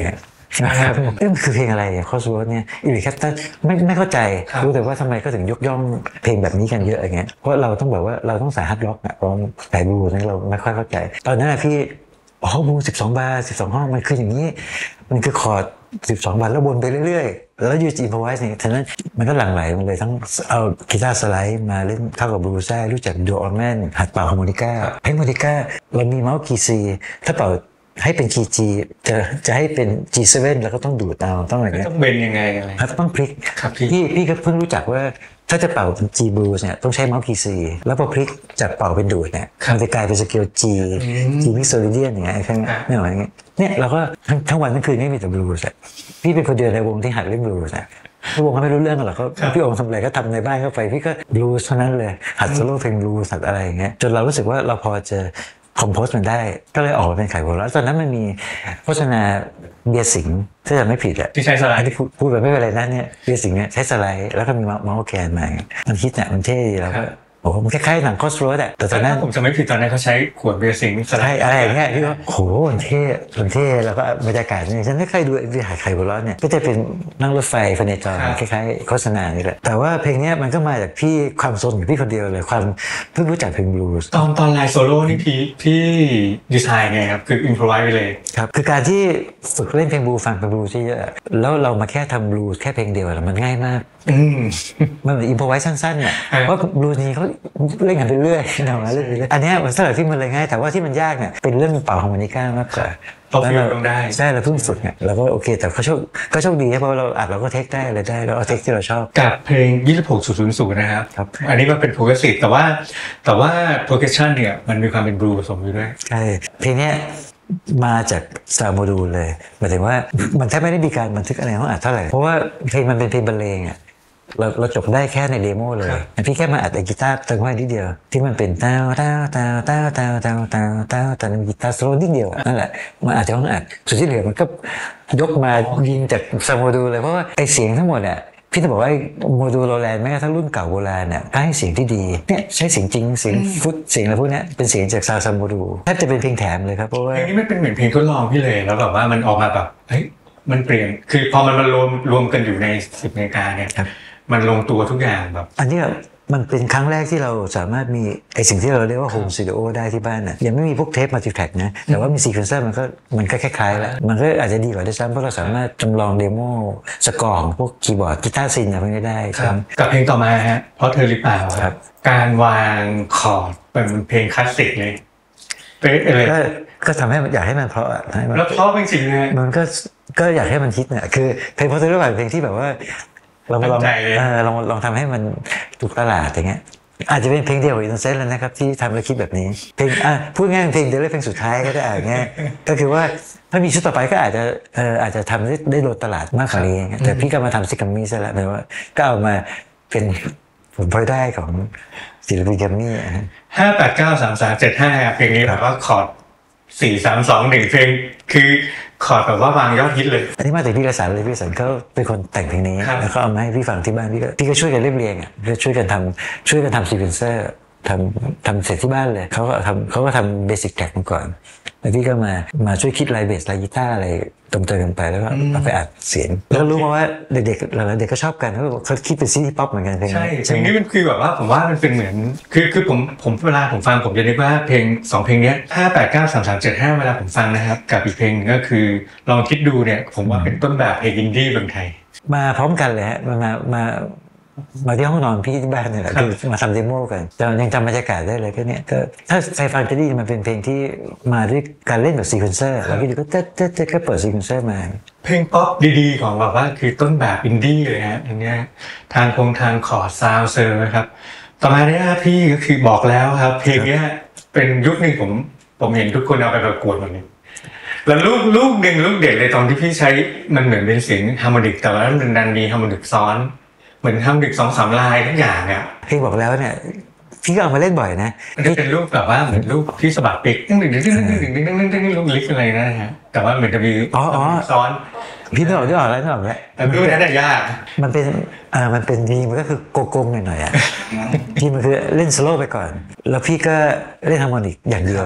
นะครับเอ๊ะมันคือเพลงอะไรอะคอสโรดเนี่ยอีริแคปตันไม่ไม่เข้าใจรู้แต่ว่าทำไมก็ถึงยกย่องเพลงแบบนี้กันเยอะอย่างเงี้ยเพราะเราต้องแบบว่าเราต้องสายฮาร์ดร็อกอะร้องสายบลูนี่เราไม่ค่อยเข้าใจตอนนั้นอะพี่อ๋อบลูสิบสองบาร์สิบสองห้องมันคืออย่างนี้มันคือคอร์ดสิบสองบาร์แล้ววนไปเรื่อยๆแล้วยูจีอิมพอไวส์เนี่ยฉะนั้นมันก็หลั่งไหลมันเลยทั้งเอากีตาร์สไลด์มาเล่นเข้ากับบลูได้รู้จักดูออร์แมนหัดเป่าฮาร์โมนิก้าเพลงฮาร์โมนิก้าเรามีเมาส์คีย์ซีถ้าเป่าให้เป็นคีย์ G จะจะให้เป็น จี เซเว่น แล้วก็ต้องดูดเอาต้องอะไรเงี้ยต้องเบนยังไงอะไรครับต้องพลิกพี่พี่ก็เพิ่งรู้จักว่าถ้าจะเป่าเป็น G blues เนี่ยต้องใช้เมาส์คีย์ C แล้วพอพลิกจากเป่าเป็นดูดเนี่ยมันจะกลายเป็นสเกล G G mixolydian อย่างเงี้ยใช่ไหมเนี่ยอย่างเงี้ยเนี่ยเราก็ทั้งทั้งวันทั้งคืนไม่มีแต่บลูส์พี่เป็นคนเดียวในวงที่หัดเล่นบลูส์อะวงเขาไม่รู้เรื่องหรอกเขาพี่องค์ทำอะไรก็ทำในบ้านเข้าไปพี่ก็บลูส์เท่านั้นเลยหัดโซโล่เพลงบลูส์หัดอะไรอย่างเงี้ยจนเรารู้สึกว่าเราพอจะคอมโพสมันได้ก็เลยออกมาเป็นไข่หัวเราะตอนนั้นมันมีโฆษณาเบียร์สิงห์ถ้าจำไม่ผิดอะที่ใช้สไลด์ที่พูดแบบไม่เป็นไรนะเนี่ยเบียร์สิงห์เนี่ยใช้สไลด์แล้วก็มีเมาส์แกนมามันคิดเนี่ยมันเท่แล้วก็โอ้โหมันคล้ายๆหนังคอสโรดอะแต่ตอนนั้นผมจะไม่ผิดตอนนั้นเขาใช้ขวดเบียร์สิงห์ใช่อะไรอย่างเงี้ยพี่ว่าโหมันเท่มันเท่แล้วก็บรรยากาศเนี่ยฉันไม่เคยดูเอ็มวีไข่หัวเราะเนี่ยก็จะเป็นนั่งรถไฟฟเนจรคล้ายๆโฆษณานี่แหละแต่ว่าเพลงนี้มันก็มาจากพี่ความโซนของพี่คนเดียวเลยความเพิ่งรู้จักเพลงบลูส์ตอนตอนไลน์โซโล่นี่พี่พี่ดีไซน์ไงครับคืออินพรไวส์ไปเลยครับคือการที่ฝึกเล่นเพลงบลูฟังเพลงบลูที่เยอะแล้วเรามาแค่ทำบลูแค่เพลงเดียวมันง่ายมากมันอินพรไวส์สั้นๆเนี่ยเพราะบลูนี้เขาเล่นกันไปเรื่อยๆนะเล่นไปเรื่อยอันนี้มันสำหรับที่มันเลยง่ายแต่ว่าที่มันยากเนี่ยเป็นเรื่องเป่าฮาร์โมนิก้ามากกว่าเราฟิลต้องได้ใช่เราเพิ่งฝึกเนี่ยเราก็โอเคแต่ก็โชคก็โชคดีเพราะเราอัดเราก็เทคได้อะไรได้แล้วเอาเทคที่เราชอบกับเพลงยี่สิบหกศูนย์ศูนย์นะครับครับอันนี้มันเป็นโปรเกรสซีฟแต่ว่าแต่ว่าโปรเกรสชันเนี่ยมันมีความเป็นบลูผสมอยู่ด้วยใช่เพลงนี้มาจากสตาร์โมดูลเลยหมายถึงว่ามันแทบไม่ได้มีการบันทึกอะไรห้องอัดเท่าไหร่เพราะว่าเพลงมันเป็นเพลงบรรเลงอ่ะเราเราจบได้แค่ในเดโมเลยพี่แค่มาอัดไอ้กีตาร์เติมไว้นิดเดียวที่มันเป็นต้าต้าต้าต้าต้าต้าต้าต้าต้ากีตาร์โซโล่นิดเดียวนั่นแหละมันอาจจะต้องอัดส่วนที่เหลือมันก็ยกมายิงจากสโมดูลเลยเพราะว่าไอ้เสียงทั้งหมดเนี่ยพี่จะบอกว่าโมดูลโรแลนด์แม้กระทั่งรุ่นเก่าโบราณเนี่ยก็ให้เสียงที่ดีเนี่ยใช้เสียงจริงเสียงฟุตเสียงอะไรพวกนี้เป็นเสียงจากซาวด์โมดูลแทบจะเป็นเพลงแถมเลยครับเพราะว่าเพลงนี้มันเป็นเหมือนเพลงทดลองพี่เลยแล้วแบบว่ามันออกมาแบบเฮ้ยมันเปลี่ยนคือพอมันมารวมรวมกันอยู่ในสิบนาฬิกาเนี่ยมันลงตัวทุกอย่างแบบอันนี้มันเป็นครั้งแรกที่เราสามารถมีไอสิ่งที่เราเรียกว่าโฮมสตูดิโอได้ที่บ้านน่ะยังไม่มีพวกเทปมัลติแทร็กนะแต่ว่ามีซีเควนเซอร์มันก็มันก็คล้ายๆแล้วมันก็อาจจะดีกว่าด้วยซ้ำเพราะเราสามารถจำลองเดโมสกอร์พวกคีย์บอร์ดกีตาร์ซินอะไรพวกนี้ได้ครับกับเพลงต่อมาฮะเพราะเธอหรือเปล่าครับการวางคอร์ดเป็นเพลงคลาสสิกเลยเป๊ะเลยก็ทำให้อยากให้มันเพราะอ่ะแล้วเพราะจริงๆนะมันก็ก็อยากให้มันฮิตเนี่ยคือเพลงเพราะเธอหรือเปล่าเพลงที่แบบว่าเราลองเออลองลองทำให้มันถูกตลาดอย่างเงี้ยอาจจะเป็นเพลงเดียวกับอินโนเซนต์แล้วนะครับที่ทำแล้วคิดแบบนี้เพลงอ่ะพูดง่ายๆเพลงเดียวและเพลงสุดท้ายก็ได้อ่ะเงี้ยก็คือว่าถ้ามีชุดต่อไปก็อาจจะเอออาจจะทำได้ได้โดนตลาดมากกว่านี้แต่พี่ก็มาทำซิกัมมี่ซะแล้วหมายว่าก็เอามาเป็นผลพลอยได้ของศิลปินกัมมี่ห้าแปดเก้าสามสามเจ็ดห้าเพลงนี้แบบว่าคอร์ดสี่สามสองหนึ่งเพลงคือคอร์ดแบบว่าวางยอดฮิตเลยอันนี้มาจากพี่กระสันเลยพี่กระสันเขาเป็นคนแต่งเพลงนี้แล้วก็เอามาให้พี่ฟังที่บ้านพี่ก็พี่ก็ช่วยกันเรียบเรียงอ่ะช่วยกันทำช่วยกันทำซีเควนเซอร์ทำทำเสร็จที่บ้านเลยเขาก็ทำเขาก็ทำเบสิกแทร็กมาก่อนแล้วพี่ก็มามาช่วยคิดลายเบสลายกีตาร์อะไรเติมเติมกันไปแล้วก็เอาไปอัดเสียงแล้วรู้มาว่าเด็กๆหลายๆเด็กก็ชอบกันเขาคิดเป็นซิตี้ป๊อปเหมือนกันเพลงใช่เพลงนี้มันคือแบบว่าผมว่ามันเป็นเหมือนคือคือผมผมเวลาผมฟังผมจะนึกว่าเพลงสองเพลงนี้ห้าแปดเก้าสามสามเจ็ดห้าเวลาผมฟังนะครับกับอีกเพลงก็คือลองคิดดูเนี่ยผมว่าเป็นต้นแบบเพลงอินดี้เมืองไทยมาพร้อมกันเลยฮะมามามามาที่ห้องนอนพี่ที่บ้านเนี่ยแหละคือมาทำเดโมกันแต่ยังจำบรรยากาศได้เลยก็เนี่ยก็ถ้าใครฟังจะได้มันเป็นเพลงที่มาด้วยการเล่นแบบซีเควนเซอร์แล้วพี่ก็เจ๊เจ๊เจ๊ก็เปิดซีเควนเซอร์มาเพลงป๊อปดีๆของแบบว่าคือต้นแบบอินดี้เลยฮะอันนี้ทางคงทางคอร์ดซาวด์เซอร์นะครับต่อมาเนี่ยพี่ก็คือบอกแล้วครับเพลงนี้เป็นยุคหนึ่งผมผมเห็นทุกคนเอาไปประกวดหมดเลยแล้วลูกลูกหนึ่งลูกเด็ดเลยตอนที่พี่ใช้มันเหมือนเป็นเสียงฮาร์โมนิกแต่ว่ามันดันมีฮาร์โมนิกซ้อนเหมือนทำดึกสองสามลายทุกอย่างเนี่ยพี่บอกแล้วเนี่ยพี่ก็เอามาเล่นบ่อยนะมันจะเป็นรูปแบบว่าเหมือนรูปที่สะบัดปีกดึงดึงดึงดึงดึงดึงดึงดึงดึงลูกลิกอะไรนะฮะแต่ว่าเหมือนจะมีซ้อนพี่นึกออกนึกออกแล้วนึกออกแล้วแต่รูปนั้นยากมันเป็นอ่ามันเป็นดีมันก็คือโกโก้หน่อยๆอ่ะที่มันคือเล่นสโลว์ไปก่อนแล้วพี่ก็เล่นฮาร์โมนิกอย่างเดียว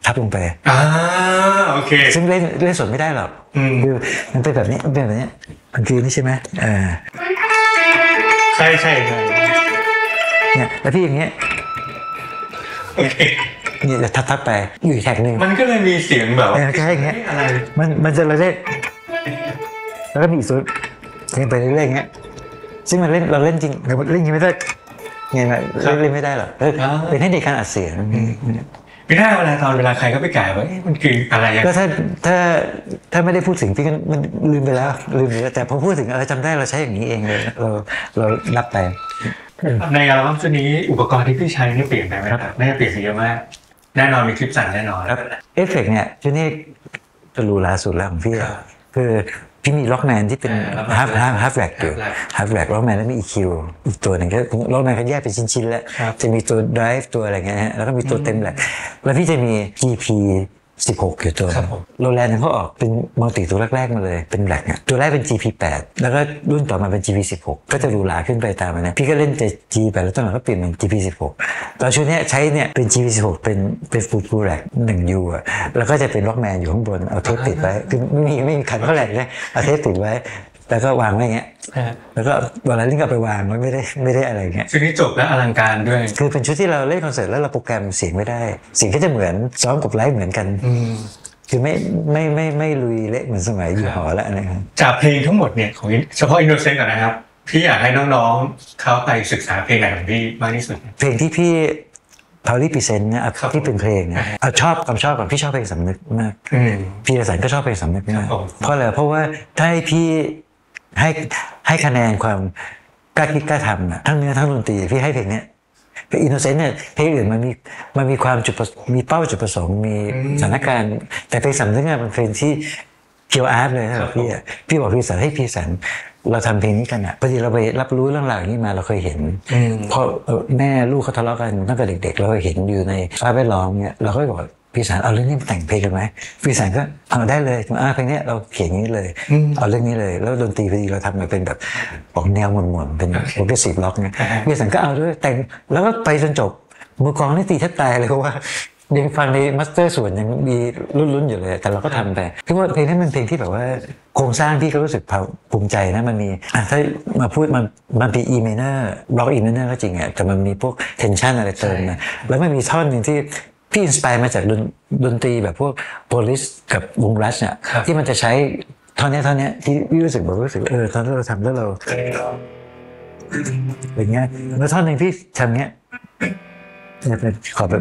ทับลงไปอ่าโอเคซึ่งเล่นเล่นสดไม่ได้หรอกคือมันเป็นแบบนี้มันเป็นแบบนี้มันคือนี่ใช่ไหมอ่าใช่ใช่ใช่เนี่ยแล้วพี่อย่างเงี้ยโอเคนี่จะทับทับไปอยู่แท็กหนึ่งมันก็เลยมีเสียงแบบแค่อย่างเงี้ยอะไรมันมันจะเราเล่นแล้วก็มีสุดเล่นไปเรื่อยๆอย่างเงี้ยซึ่งมันเล่นเราเล่นจริงเราเล่นยังไม่ได้ไงนะเล่นไม่ได้หรอกเป็นเทคนิคการอัดเสียงพี่ท่าเวลาตอนเวลาใครก็ไปกล่าวว่ามันคืออะไรก็ถ้าถ้าถ้าไม่ได้พูดถึงพี่ก็มันลืมไปแล้วลืมไปแล้วแต่พอพูดถึงอะไรจำได้เราใช้อย่างนี้เองเลยเราเรานับไปในอัลบั้มชุดนี้อุปกรณ์ที่พี่ใช้นี่เปลี่ยนไปไหมครับน่าจะเปลี่ยนเยอะมากแน่นอนมีคลิปสั่นแน่นอนครับเอฟเฟกต์เนี่ยชุดนี้จะรูลาสุดแล้วของพี่คือพี่มีล็อกแมนที่เป็นฮาร์ฟฮาร์ฟฮาร์ฟแร็กอยู่ฮาร์ฟแร็กล็อกแมนแล้วมี อี คิว อีกตัวหนึ่งก็ล็อกแมนเขาแยกเป็นชิ้นๆแล้วจะมีตัวไดรฟ์ตัวอะไรเงี้ยแล้วก็มีตัวเต็มแหละแล้วพี่จะมี จี พี สิบหกอยู่ตัวโรแลนด์เขาออกเป็นมัลติตัวแรกๆมาเลยเป็นแบล็กเนี่ยตัวแรกเป็น จี พี แปดแล้วก็รุ่นต่อมาเป็น จี พี สิบหกก็จะหรูหราขึ้นไปตามนั้นพี่ก็เล่นแต่ จี แปดแล้วตอนหลังก็เปลี่ยนเป็น จี พี สิบหกตอนชุดนี้ใช้เนี่ยเป็น จี พี สิบหกเป็นเป็นฟูลฟูลแร็กหนึ่ง ยู อ่ะแล้วก็จะเป็นล็อกแมนอยู่ข้างบนเอาเทปติดไว้คือไม่มีไม่มีขันเท่าไหร่เลยเอาเทปติดไว้แล้วก็วางไว้อย่างเงี้ยแล้วก็เวลาเล่นก็ไปวางไม่ได้ไม่ได้อะไรเงี้ยชุดนี้จบแล้วอลังการด้วยคือเป็นชุดที่เราเล่นคอนเสิร์ตแล้วเราโปรแกรมเสียงไม่ได้เสียงก็จะเหมือนซ้อมกับไลฟ์เหมือนกันคือไม่ไม่ไม่ไม่ลุยเละเหมือนสมัยอยู่หอแล้วนะครับจากเพลงทั้งหมดเนี่ยของเฉพาะ Innocent ก่อนนะครับพี่อยากให้น้องๆเขาไปศึกษาเพลงไหนของพี่มากที่สุดเพลงที่พี่พาวลี่พรีเซนต์เนี่ยที่เป็นเพลงเนี่ยชอบความชอบกับพี่ชอบเพลงสำนึกมากพี่ประสานก็ชอบเพลงสำนึกมากเพราะอะไรเพราะว่าถ้าให้พี่ให้ให้คะแนนความกล้าคิดกล้าทำนะทั้งเนื้อทั้งดนตรีพี่ให้เพลงนี้เพลงอินโนเซนต์เนี่ยเพลงอื่นมันมีมันมีความจุดมีเป้าจุดประสงค์มีสถานการณ์แต่เพลงสำนึกเนี่ยมันเพลงที่เคียวอาร์ตเลยนะพี่อ่ะพี่บอกพี่สันให้พี่สันเราทำเพลงนี้กันอ่ะพอดีเราไปรับรู้เรื่องราวอย่างนี้มาเราเคยเห็นเพราะแม่ลูกเขาทะเลาะกันตั้งแต่เด็กๆเราเคยเห็นอยู่ในสภาพแวดล้อมเนี่ยเราก็บอกพี่สันเอาเรื่องนี้มาแต่งเพลงกันไหมพี่สันก็เอาได้เลยอ่าเพลงนี้เราเขียนนี้เลยเอาเรื่องนี้เลยแล้วดนตรีพอดีเราทำมาเป็นแบบออกแนวหม่นๆเป็นโปรเกรสซีฟล็อกเนี่ยพี่สันก็เอาด้วยแต่งแล้วก็ไปจนจบมือกลองนี่ตีแทบตายเลยเพราะว่ายังฟังในมาสเตอร์ส่วนยังมีลุ้นๆอยู่เลยแต่เราก็ทำไปพี่ว่าเพลงนี้มันเพลงที่แบบว่าโครงสร้างพี่ก็รู้สึกภูมิใจนะมันมีถ้ามาพูดมันมันเป็น E minor บล็อก E minor ก็จริงอ่ะแต่มันมีพวก tension อะไรเติมนะแล้วมันมีท่อนนึงที่พี่อินสไปร์มาจากดนตรีแบบพวก Police กับวง Rush เนี่ยที่มันจะใช้ท่อนนี้ท่อนนี้ที่พี่รู้สึกแบบรู้สึกเออตอนที่เราทำแล้วเราอย่างเงี้ยแล้วท่อนนึงพี่ทำเงี้ยจะเป็นขอแบบ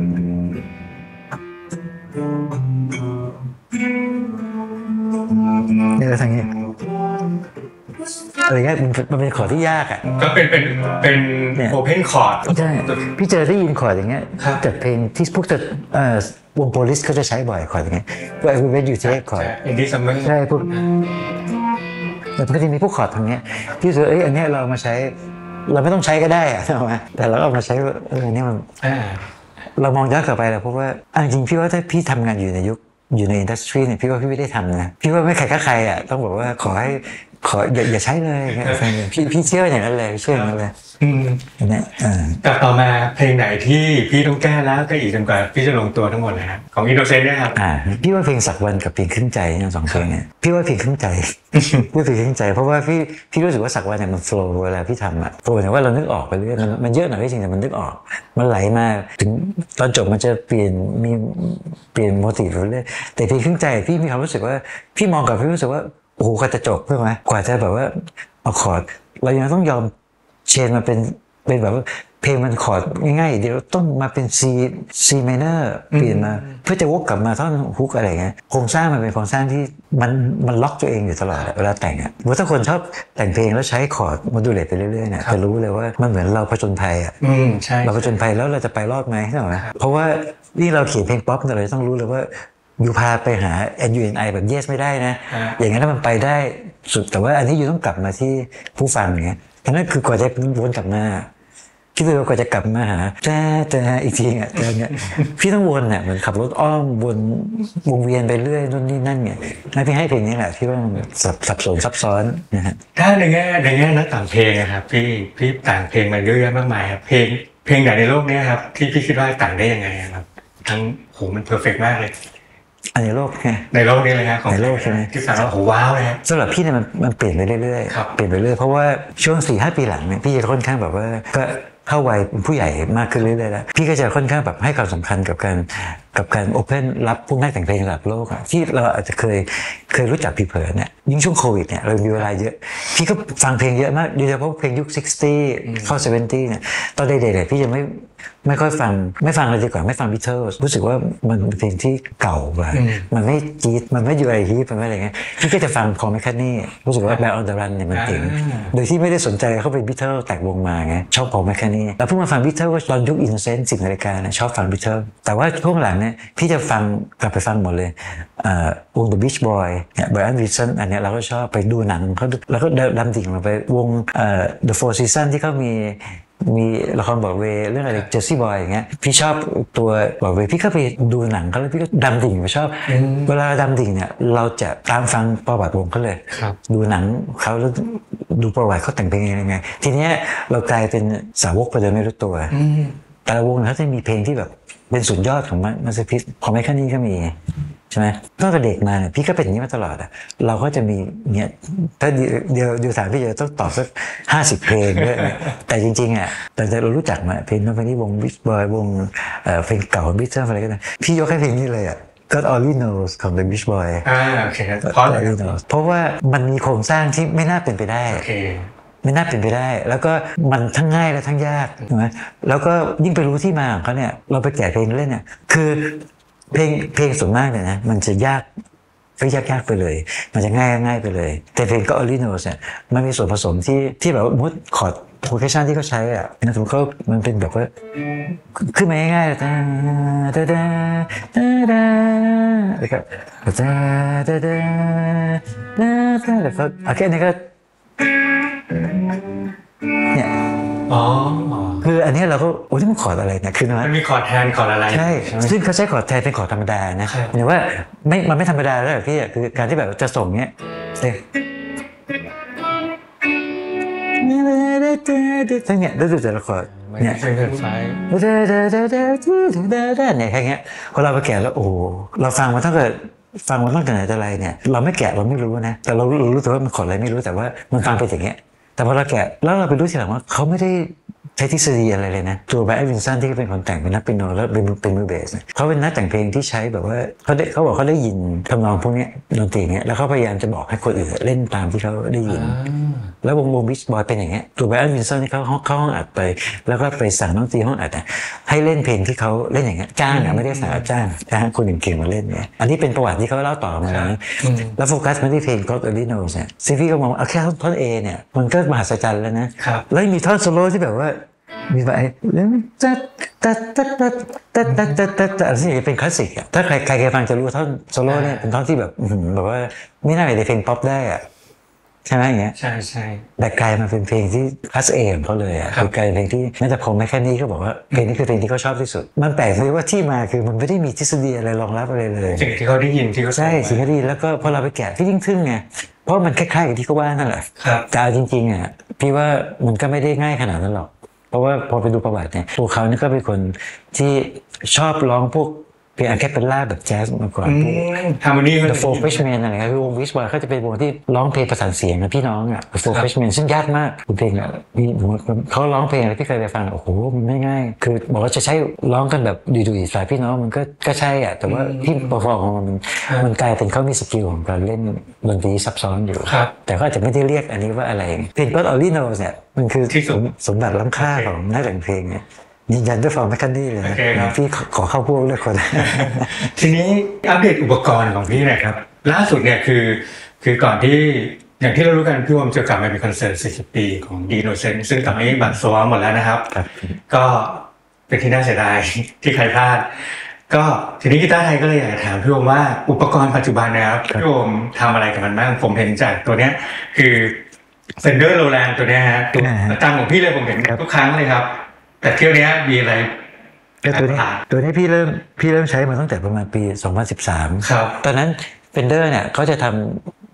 นี่เราทำเงี้ยอะไรเงี้ยมันเป็นคอร์ดที่ยากอ่ะก็เป็นเป็นเป็นโอเพนคอร์ดใช่พี่เจอได้ยินคอร์ดอย่างเงี้ยจากเพลงที่พวกจะวงโพลิสเขาจะใช้บ่อยคอร์ดอย่างเงี้ยว่าเวทอยู่เทคคอร์ดอินดี้ซัมเมอร์ใช่พวกแต่มันก็จะมีพวกคอร์ดทางเงี้ยที่สุดเอ้ยอันนี้เรามาใช้เราไม่ต้องใช้ก็ได้อะใช่ไหมแต่เราเอามาใช้เออเนี่ยมันเรามองย้อนกลับไปแล้วเพราะว่าจริงๆพี่ว่าถ้าพี่ทำงานอยู่ในยุคอยู่ในอินดัสทรีเนี่ยพี่ว่าพี่ไม่ได้ทำนะพี่ว่าไม่ใครก็ใครอ่ะต้องบอกว่าขอให้ขออย่าอย่าใช้เลยพี่พี่เชื่ออย่างนั้นเลยเชื่ออย่างนั้นเลยเนี่ยแต่ต่อมาเพลงไหนที่พี่ต้องแก้แล้วก็อีกจนกว่าพี่จะลงตัวทั้งหมดเลยครับของอินโนเซนต์เนี่ยครับพี่ว่าเพลงสักวันกับเพลงขึ้นใจทั้งสองเพลงเนี่ยพี่ว่าเพลงขึ้นใจพี่เพลงขึ้นใจเพราะว่าพี่พี่รู้สึกว่าสักวันเนี่ยมันโฟล์เวลาพี่ทำอ่ะโฟล์เนี่ยว่าเรานึกออกไปเรื่อยมันมันเยอะหน่อยจริงแต่มันนึกออกมันไหลมาถึงตอนจบมันจะเปลี่ยนมีเปลี่ยนโมทีฟเรื่อยแต่เพลงขึ้นใจพี่มีความรู้สึกว่าพี่มองกับพี่รู้สึกว่าโอ้โหกว่าจะจบใช่ไหมกว่าจะแบบว่าเอาคอร์ดเรายังต้องยอมเชนมาเป็นเป็นแบบว่าเพลงมันคอร์ดง่ายๆเดี๋ยวต้องมาเป็น C C minor เปลี่ยนมาเพื่อจะวกกลับมาท่อนฮุกอะไรเงี้ยโครงสร้างมันเป็นโครงสร้างที่มันมันล็อกตัวเองอยู่ตลอดเวลาแต่งอ่ะว่าถ้าคนชอบแต่งเพลงแล้วใช้คอร์ดโมดูเลตไปเรื่อยๆเนี่ยจะรู้เลยว่ามันเหมือนเราผจญภัยอ่ะเราผจญภัยแล้วเราจะไปรอดไหมใช่ไหมเพราะว่านี่เราเขียนเพลงป๊อปเราต้องรู้เลยว่าอยู่พาไปหา เอ็น ยู เอ็น ไอ แบบ yes ไม่ได้นะอย่างนั้นมันไปได้สุดแต่ว่าอันนี้อยู่ต้องกลับมาที่ผู้ฟังอย่างเงี้ยฉะนั้นคือกว่าจะวนกลับมาคิดดูว่ากว่าจะกลับมาหาแต่แต่อีกทีอ่ะเรื่องเงี้ยพี่ต้องวนอ่ะเหมือนขับรถอ้อมวนวงเวียนไปเรื่อยนู่นนี่นั่นไงแล้วพี่ให้เพลงนี้แหละที่ว่าสับสนซับซ้อนนะฮะถ้าในแง่ในแง่นักแต่งเพลงนะครับพี่พี่แต่งเพลงมาเยอะแยะมากมายครับเพลงเพลงไหนในโลกนี้ครับที่พี่คิดว่าแต่งได้ยังไงครับทั้งโหมันเพอร์เฟกต์มากเลยอันในโลกไงในโลกนี้เลยฮะในโลกใช่ไหมที่ฟังแล้วโหว้าวเลยสำหรับพี่เนี่ยมันมันเปลี่ยนไปเรื่อยๆเปลี่ยนไปเรื่อยเพราะว่าช่วง สี่ห้า ปีหลังเนี่ยพี่จะค่อนข้างแบบว่าก็เข้าวัยเป็นผู้ใหญ่มากขึ้นเรื่อยๆแล้วพี่ก็จะค่อนข้างแบบให้ความสำคัญกับการกับการโอเพนรับพวกนักแต่งเพลงระดับโลกอะที่เราอาจจะเคยเคยรู้จักผิวเผินเนี่ยยิ่งช่วงโควิดเนี่ยเรามีเวลาเยอะพี่ก็ฟังเพลงเยอะมากโดยเฉพาะเพลงยุค หกสิบ เข้า เจ็ดสิบเนี่ยตอนเด็กๆเนี่ยพี่จะไม่ไม่ค่อยฟังไม่ฟังเลยดีกว่าไม่ฟังบิทเทิลรู้สึกว่ามันเป็นเพลงที่เก่าไปมันไม่จี๊ดมันไม่อยู่อะไรฮีปมันไม่อะไรเงี้ยพี่ก็จะฟังพอล แมคคาร์ทนีย์รู้สึกว่าแบร์ออนเดอะรันเนี่ยมันเจ๋งโดยที่ไม่ได้สนใจเขาเป็นบิทเทิลแตกวงมาไงชอบพอล แมคคาร์ทนีย์แล้วเพิ่งมาฟังบิทเทิลตอนยุคอินโนเซนต์สิบนาฬิกาเนี่ยชอบฟังบิทเทิลแต่ว่าช่วงหลังเนี่ยพี่จะฟังกลับไปฟังหมดเลยเอ่อวง The Beach Boy เนี่ย Brian Wilson อันเนี้ยเราก็ชอบไปดูหนังเขาแล้วก็ดำดิ่งลงไปวงเอ่อ The Four Seasons ที่เขามีมีละครบอดเวย์เรื่องอะไรเจสซี่บอยอย่างเงี้ยพี่ชอบตัวบอดเวย์พี่ก็ไปดูหนังเขาแล้วพี่ก็ดำดิ่งไปชอบเวลาดำดิ่งเนี่ยเราจะตามฟังประวัติวงเขาเลยดูหนังเขาแล้วดูประวัติเขาแต่งเพลงยังไงทีเนี้ยเรากลายเป็นสาวกไปโดยไม่รู้ตัวแต่ละวงเขาจะมีเพลงที่แบบเป็นสุดยอดของมาสเตอร์พีซของแมคคาร์ทนีย์ก็มีใช่ไหมตั้งแต่เด็กมาเนี่ยพี่ก็เป็นอย่างนี้มาตลอดอ่ะเราก็จะมีเนี่ยถ้าเดี๋ยวเดี๋ยวถามพี่จะต้องตอบสักห้าสิบเพลงด้วยแต่จริงๆอ่ะแต่เรารู้จักมาเพลงนั้นเพลงนี้วงบิชบอยวงเอ่อเพลงเก่าบิชเชอร์อะไรก็ได้พี่ยกให้เพลงนี้เลยอ่ะ God Only Knows ของ The Beach Boy อ่าโอเคเพราะอะไรเพราะว่ามันมีโครงสร้างที่ไม่น่าเป็นไปได้โอเคไม่น่าเป็นไปได้แล้วก็มันทั้งง่ายและทั้งยากใช่ไหมแล้วก็ยิ่งไปรู้ที่มาของเขาเนี่ยเราไปแกะเพลงเล่นเนี่ยคือเพลงเพลงส่วนมากเนี่ยนะมันจะยากก็ยากยากไปเลยมันจะง่ายง่ายไปเลยแต่เพลงก็ Only Knows เนี่ยมันมีส่วนผสมที่ที่แบบมุดคอร์ดโปรเกชันที่เขาใช้อ่ะนะสมมติเขามันเป็นแบบว่าขึ้นมาง่ายๆเลยตาตาตาตาตาแล้วก็ตาตาตาตาตาตาแล้วก็โอเคนี่ก็เนี่ยอ๋อคืออันนี้เราก็โอ้ที่มันคอร์ดอะไรเนี่ยคือมันมีคอร์ดแทนคอร์ดอะไรใช่ซึ่งเขาใช้คอร์ดแทนเป็นคอร์ดธรรมดานะหรือว่าไม่มันไม่ธรรมดาแล้วพี่คือการที่แบบจะส่งเนี้ยทั้งเนี้ยแล้วดูแต่ละคอร์ดเนี่ยเนี่ยแค่เนี้ยพอเราไปแกะแล้วโอ้เราฟังมาตั้งแต่ฟังมาตั้งแต่ไหนแต่ไรเนี่ยเราไม่แกะเราไม่รู้นะแต่เรารู้แต่ว่ามันคอร์ดอะไรไม่รู้แต่ว่ามันฟังไปอย่างเงี้ยแต่พอเราแกะแล้วเราไปรู้ทีหลังว่าเขาไม่ได้ใช้ทฤษฎีอะไรเลยนะตัวไบรอัน วินสันที่เป็นคนแต่งเป็นนักเปียโนแล้วเป็นเป็นมือเบสเขาเป็นนักแต่งเพลงที่ใช้แบบว่าเขาได้เขาบอกเขาได้ยินทำนองพวกนี้ดนตรีเนี้ยแล้วเขาพยายามจะบอกให้คนอื่นเล่นตามที่เขาได้ยินแล้ววงวงบิชบอยเป็นอย่างเงี้ยตัวไบรอัน วินสันที่เขาเข้าห้องอัดไปแล้วก็ไปสั่งดนตรีห้องอัดให้เล่นเพลงที่เขาเล่นอย่างเงี้ยจ้างอ่ะไม่ได้สั่งจ้างจ้างคนอื่นเก่งมาเล่นเนี่ยอันนี้เป็นประวัติที่เขาเล่าต่อมาแล้วโฟกัสมาที่เพลง God Only Knows เนี่ยซิฟี่ก็มองว่าแค่ท่อน A เนี่ยมันก็มหัศจรรย์แล้วนะแล้วมีท่อนโซโล่ที่แบบว่ามีไปตัดตัดตัดตัดตัดตัดตัดตัดตัดสิ่งนี้เป็นคลาสสิกอ่ะถ้าใครใครเคยฟังจะรู้ท่อนโซโล่เนี่ยเป็นท่อนที่แบบแบบว่าไม่น่าเป็นเพลงป๊อปได้อ่ะใช่ไหมอย่างเงี้ยใช่ใช่แต่กลายมาเป็นเพลงที่คลาสเอของเขาเลยอ่ะคือกลายเป็นเพลงที่แม้แต่พอแมคคาร์ทนีย์ก็บอกว่าเพลงนี้คือเพลงที่เขาชอบที่สุดมันแปลกเลยว่าที่มาคือมันไม่ได้มีทฤษฎีอะไรรองรับอะไรเลยสิ่งที่เขาได้ยินที่เขาใช่สิ่งที่ได้ยินแล้วก็พอเราไปแกะพี่ยิ่งทึ่งไงเพราะมันคล้ายๆกับที่เขาว่านั่นแหละแต่จริงๆอ่ะพี่ว่ามันก็ไม่ได้ง่ายขนาดนั้นหรอกเพราะว่าพอไปดูประวัติเนี่ยตัวเขานี่ก็เป็นคนที่ชอบร้องพวกเพลงอะแคปเปลล่าแบบแจ๊สมาก่อนฮาร์โมนี The Four Freshmen อะไรครับคือวงวิชบอยเขาจะเป็นวงที่ร้องเพลงประสานเสียงนะพี่น้องอ่ะ The Four Freshmen ซึ่งยากมากคือเพลงอ่ะมีเขาร้องเพลงอะไรที่เคยไปฟังโอ้โหมันไม่ง่ายคือบอกว่าจะใช้ร้องกันแบบดุยๆสายพี่น้องมันก็ก็ใช่อ่ะแต่ว่าที่เปอร์ฟอร์มของมันมันกลายเป็นเขามีสกิลของการเล่นดนตรีซับซ้อนอยู่แต่ก็อาจจะไม่ได้เรียกอันนี้ว่าอะไรเพลง God Only Knows เนี่ยมันคือสมบัติล้ำค่าของนักแต่งเพลงเนี่ยยืนยันด้วยฟอร์มแมคคาร์ทนีย์เลยนะพี่ขอเข้าพวกเลือกคนทีนี้อัปเดตอุปกรณ์ของพี่หน่อยครับล่าสุดเนี่ยคือคือก่อนที่อย่างที่เรารู้กันพี่วอมจะกลับมาเป็นคอนเสิร์ตสี่สิบปีของดีโนเซนซึ่งตอนนี้บัตรโซลหมดแล้วนะครับก็เป็นที่น่าเสียดายที่ใครพลาดก็ทีนี้กีตาร์ไทยก็เลยอยากจะถามพี่วอมว่าอุปกรณ์ปัจจุบันนะครับพี่วอมทำอะไรกับมันบ้างผมเห็นจากตัวเนี้ยคือ Fender Roland ตัวเนี้ยฮะตัวประจำของพี่เลยผมเห็นทุกครั้งเลยครับแต่เที่ยวนี้มีอะไรตัวนี้ตัวนี้พี่เริ่มพี่เริ่มใช้มาตั้งแต่ประมาณปีสองพันสิบสามครับตอนนั้น Fender เนี่ยเขาจะทำ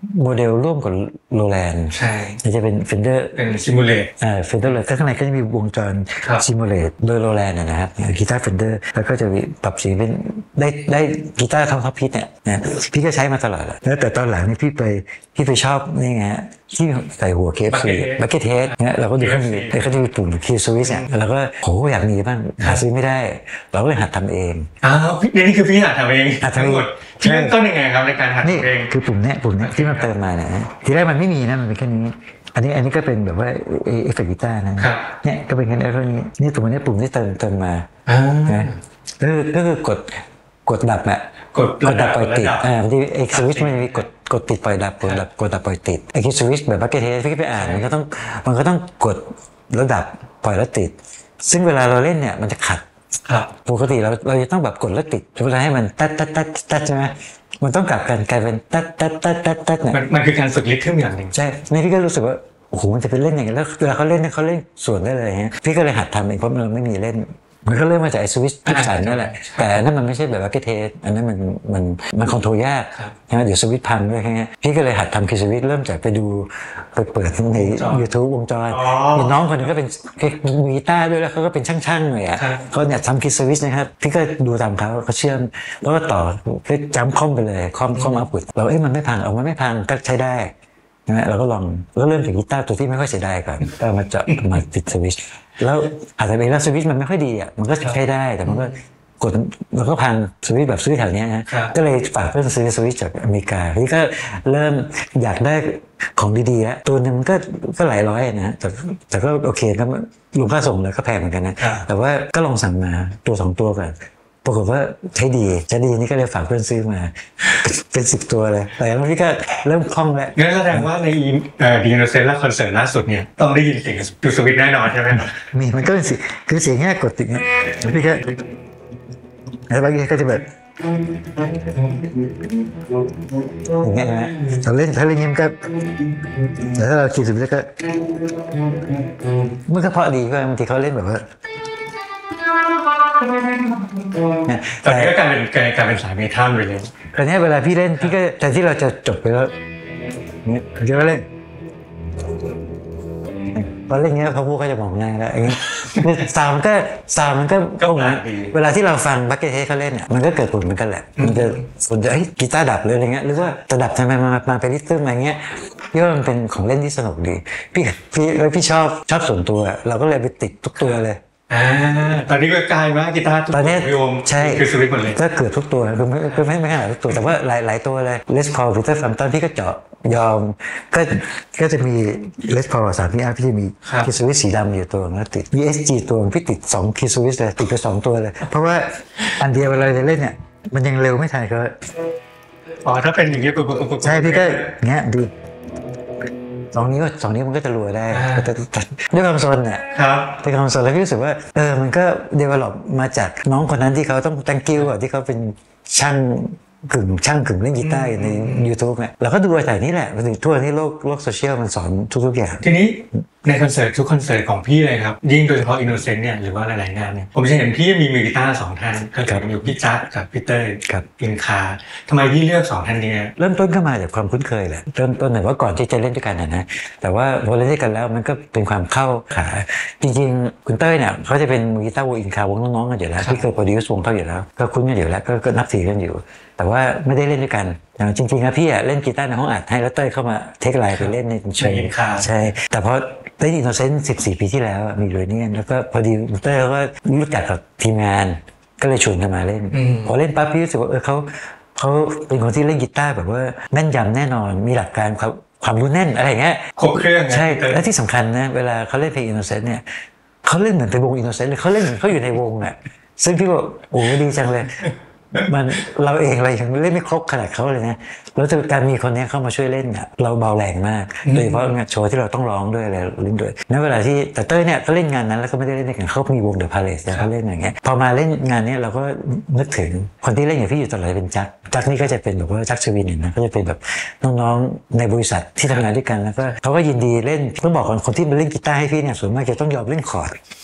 โมเดลร่วมกับโรแลนด์ใช่จะเป็น Fender เป็นซิมูเลตอ่า Fender เลยข้างในก็จะมีวงจรซิมูเลตโดยโรแลนด์นะครับกีตาร์ Fender แล้วก็จะมีปรับเสียงเป็นได้ได้กีตาร์ท็อปท็อปพิทเนี่ยนะพี่ก็ใช้มาตลอดแล้วแต่ตอนหลังนี่พี่ไปพี่ไปชอบนี่ไงที่ใส่หัวเคฟซีบักเก็ตเทสเนี่ยเราก็ดูเขามีเขาจะมีปุ่มคีย์สวิตช์เนี่ยเราก็โหอยากมีบ้างหาซื้อไม่ได้เราก็เลยหัดทำเองอ้าวนี่คือพี่หัดทำเองทั้งหมดที่เริ่มต้นยังไงครับในการหัดเองคือปุ่มเนี้ยปุ่มเนี้ยที่มันเติมมาเนี่ยทีแรกมันไม่มีนะมันเป็นแค่นี้อันนี้อันนี้ก็เป็นแบบว่าเอฟเฟกต์กีตาร์นะเนี่ยก็เป็นแค่นี้เท่านี้นี่ปุ่มนี้ปุ่มที่เติมเติมมานะก็คือก็คือกดกดดับอะกดกดดับปล่อยติดอ่าที่ไอ้สวิตช์มันมีกดกดติดปล่อยดับกดดับกดดับปล่อยติดไอ้ที่สวิตช์แบบบักเก็ตเทสพี่ไปอ่านมันก็ต้องมันก็ต้องกดแล้วดับปล่อยแล้วติดซึ่งเวลาเราเล่นเนี่ยมันจะขัดปกติเราเราจะต้องแบบกดแล้วติดเวลาให้มันตัดตัดตัดตัดใช่ไหมมันต้องกลับกันกลายเป็นตัดตัดตัดตัดตัดเนี่ยมันคือการฝึกริทึมอย่างหนึ่งใช่ในพี่ก็รู้สึกว่าโอ้โหมันจะเป็นเล่นอย่างนี้แล้วเวลาเขาเล่นเนี่ยเขาเล่นส่วนได้เลยฮะพี่ก็เลยหัดทำเองเพราะมันไม่มีเล่นมันก็เริ่มมาจากไอ้สวิตช์ที่สันนั่นแหละแต่นั่นมันไม่ใช่แบบว่าเกตเทสอันนั้นมันมันมันคอนโทรลยากนะเดี๋ยวสวิตช์พังด้วยแค่นี้พี่ก็เลยหัดทำคีย์สวิตช์เริ่มจากไปดูไปเปิดใน YouTube วงจรมีน้องคนนึงก็เป็นมีกีตาร์ด้วยแล้วเขาก็เป็นช่างๆหน่อยอ่ะเขาเนี่ยทำคีย์สวิตช์นะครับพี่ก็ดูตามเขาเขาเชื่อมแล้วก็ต่อก็จัมป์คอมไปเลยคอมคอมอัพพุตเราเอ้ยมันไม่พังเอามันไม่พังก็ใช้ได้นะเราก็ลองแล้วเริ่มจากกีตาร์ตัวที่ไม่ค่อยเสียดายก่อนก็มาเจาะมาติดสวิตช์แล้วอาจจะเป็นแล้วสวิตช์มันไม่ค่อยดีอ่ะมันก็ใช้ได้แต่มันก็กดมันก็พังสวิตช์แบบซื้อแถวนี้นะก็เลยฝากเพื่อนซื้อสวิตช์จากอเมริกาพี่ก็เริ่มอยากได้ของดีๆแล้วตัวนึงมันก็ก็หลายร้อยนะแต่แต่ก็โอเคก็รวมค่าส่งแล้วก็แพงเหมือนกันนะแต่ว่าก็ลองสั่งมาตัวสองตัวก่อนปรากฏว่าใช้ดีใช้ดีนี่ก็เลยฝากเพื่อนซื้อมาเป็นสิบตัวเลยแต่แล้วพี่ก็เริ่มคล่องแล้วงั้นแสดงว่าในดีโนเซนและคอนเสิร์ตล่าสุดเนี่ยต้องได้ยินเสียงดูสวิตแน่นอนใช่ไหมมีมันก็เป็นสิคือเสียงแค่กดติดเนี่ยพี่ก็แล้วบางทีก็จะแบบอย่างเงี้ยนะถ้าเล่นถ้าเล่นยิ้มก็แต่ถ้าเราคิดถึงแล้วก็มันก็เพราะดีก็บางทีเขาเล่นแบบว่าตอนนี้ก็กลายเป็นกลายเป็นสายเมทัลไปเลยตอนนี้เวลาพี่เล่นพี่ก็แต่ที่เราจะจบไปแล้วเนี่ยจะมาเล่นพอเล่นเงี้ยเขาพูดก็จะมองง่ายแล้วอย่างนี้ซาวมันก็ซาวมันก็ก็เหมือนเวลาที่เราฟังบักเก็ตเทสเขาเล่นเนี่ยมันก็เกิดผลเหมือนกันแหละมันจะคนจะเฮ้ยกีตาร์ดับเลยอะไรเงี้ยหรือว่าจะดับทำไมมามาเป็นริทึมอะไรเงี้ยพี่ว่ามันเป็นของเล่นที่สนุกดีพี่พี่พี่ชอบชอบส่วนตัวเราก็เลยไปติดทุกตัวเลยอ่าตอนนี้ก็กลายมากีตาร์ทุกตัวพี่โยมใช่คือสวิตช์หมดเลยก็เกือบทุกตัวคือไม่คือไม่ไม่ขนาดทุกตัวแต่ว่าหลายหลายตัวเลยเลสพอลพีเตอร์แฟมตันพี่ก็เจาะยอมก็ก็จะมีเลสพอลสามพี่อาร์พี่จะมีคีย์สวิตช์สีดำอยู่ตัวแล้วติด วี เอส จี ตัวพี่ติดสองคีย์สวิตช์เลยติดไปสองตัวเลยเพราะว่าอันเดียวเวลาจะเล่นเนี่ยมันยังเร็วไม่ทันก็อ๋อถ้าเป็นอย่างนี้ปุ๊บปุ๊บปุ๊บใช่พี่ก็เงี้ยดูสองนิ้วสองนิ้วมันก็จะรัวได้แต่ด้วยความโซนเนี่ยด้วยความโซนแล้วพี่รู้สึกว่าเออมันก็เดเวลลอปมาจากน้องคนนั้นที่เขาต้องตั้งกิ้วอ่ะที่เขาเป็นช่างกึ่งช่างกึ่งเล่นกีตาร์ใน YouTube เนี่ยเราก็ดูอะไรนี่แหละถึงทั่วนี้โลกโลกโซเชียลมันสอนทุกๆอย่างทีนี้ในคอนเสิร์ตทุกคอนเสิร์ตของพี่เลยครับยิ่งโดยเฉพาะอินโนเซนต์เนี่ยหรือว่าหลายๆงานเนี่ยผมจะเห็นพี่มีมือกีตาร์สองท่านก็คือมีพี่จั๊กกับพี่เต้ยอินคาทำไมพี่เลือกสองท่านนี้เริ่มต้นก็มาจากความคุ้นเคยแหละเริ่มต้นหน่อยว่าก่อนที่จะเล่นด้วยกันนะแต่ว่าพอเล่นด้วยกันแล้วมันก็เป็นความเข้าขาจริงๆคุณเต้ยเนี่ยเขาจะเป็นมือกีตาร์วงอินคาวงน้องๆกันอยู่แล้วที่เคยโปรดิวซ์วงเขาอยู่แล้วก็คุ้นกันอยู่แล้วก็นับถือกันอยู่แต่ว่าไม่ได้เล่นด้วยกันจริงๆนะพี่อ่ะเล่นกีตาร์ในห้องอัดให้แล้วเต้ยเข้ามาเทคไลน์ไปเล่นในโชว์ใช่แต่พอได้อินโนเซนต์สิบสี่ปีที่แล้วมีเลยเนี่ยแล้วก็พอดีเต้ยก็รู้จักกับทีมงานก็เลยชวนกันมาเล่นพอเล่นปั๊บพี่รู้สึกว่าเออเขาเขาเป็นคนที่เล่นกีตาร์แบบว่าแม่นยำแน่นอนมีหลักการความความรู้แน่นอะไรเงี้ยครบเครื่องใช่และที่สำคัญนะเวลาเขาเล่นเพลงอินโนเซนต์เนี่ยเขาเล่นเหมือนเป็นวงอินโนเซนต์เลยเขาเล่นเหมือนเขาอยู่ในวงอ่ะซึ่งพี่บอกโอ้ดีจังเลยมันเราเองเรายังเล่นไม่ครบขนาดเขาเลยนะแล้วการมีคนนี้เข้ามาช่วยเล่นอ่ะเราเบาแรงมากโดยเฉพาะงานโชว์ที่เราต้องร้องด้วยอะไรเล่นด้วยณเวลาที่แต่เต้ยเนี่ยก็เล่นงานนั้นแล้วก็ไม่ได้เล่นในกันเขามีวงเดอะพาเลสเขาเล่นอย่างเงี้ยพอมาเล่นงานนี้เราก็นึกถึงคนที่เล่นอย่างพี่อยู่ตลอดเป็นจักจักนี่ก็จะเป็นแบบว่าจักชวินนะก็จะเป็นแบบน้องๆในบริษัทที่ทำงานด้วยกันแล้วก็เขาก็ยินดีเล่นต้องบอกก่อนคนที่มาเล่นกีตาร์ให้พี่เนี่ยส่วนมากจะต้องยอมเล่นคอร์ดเพ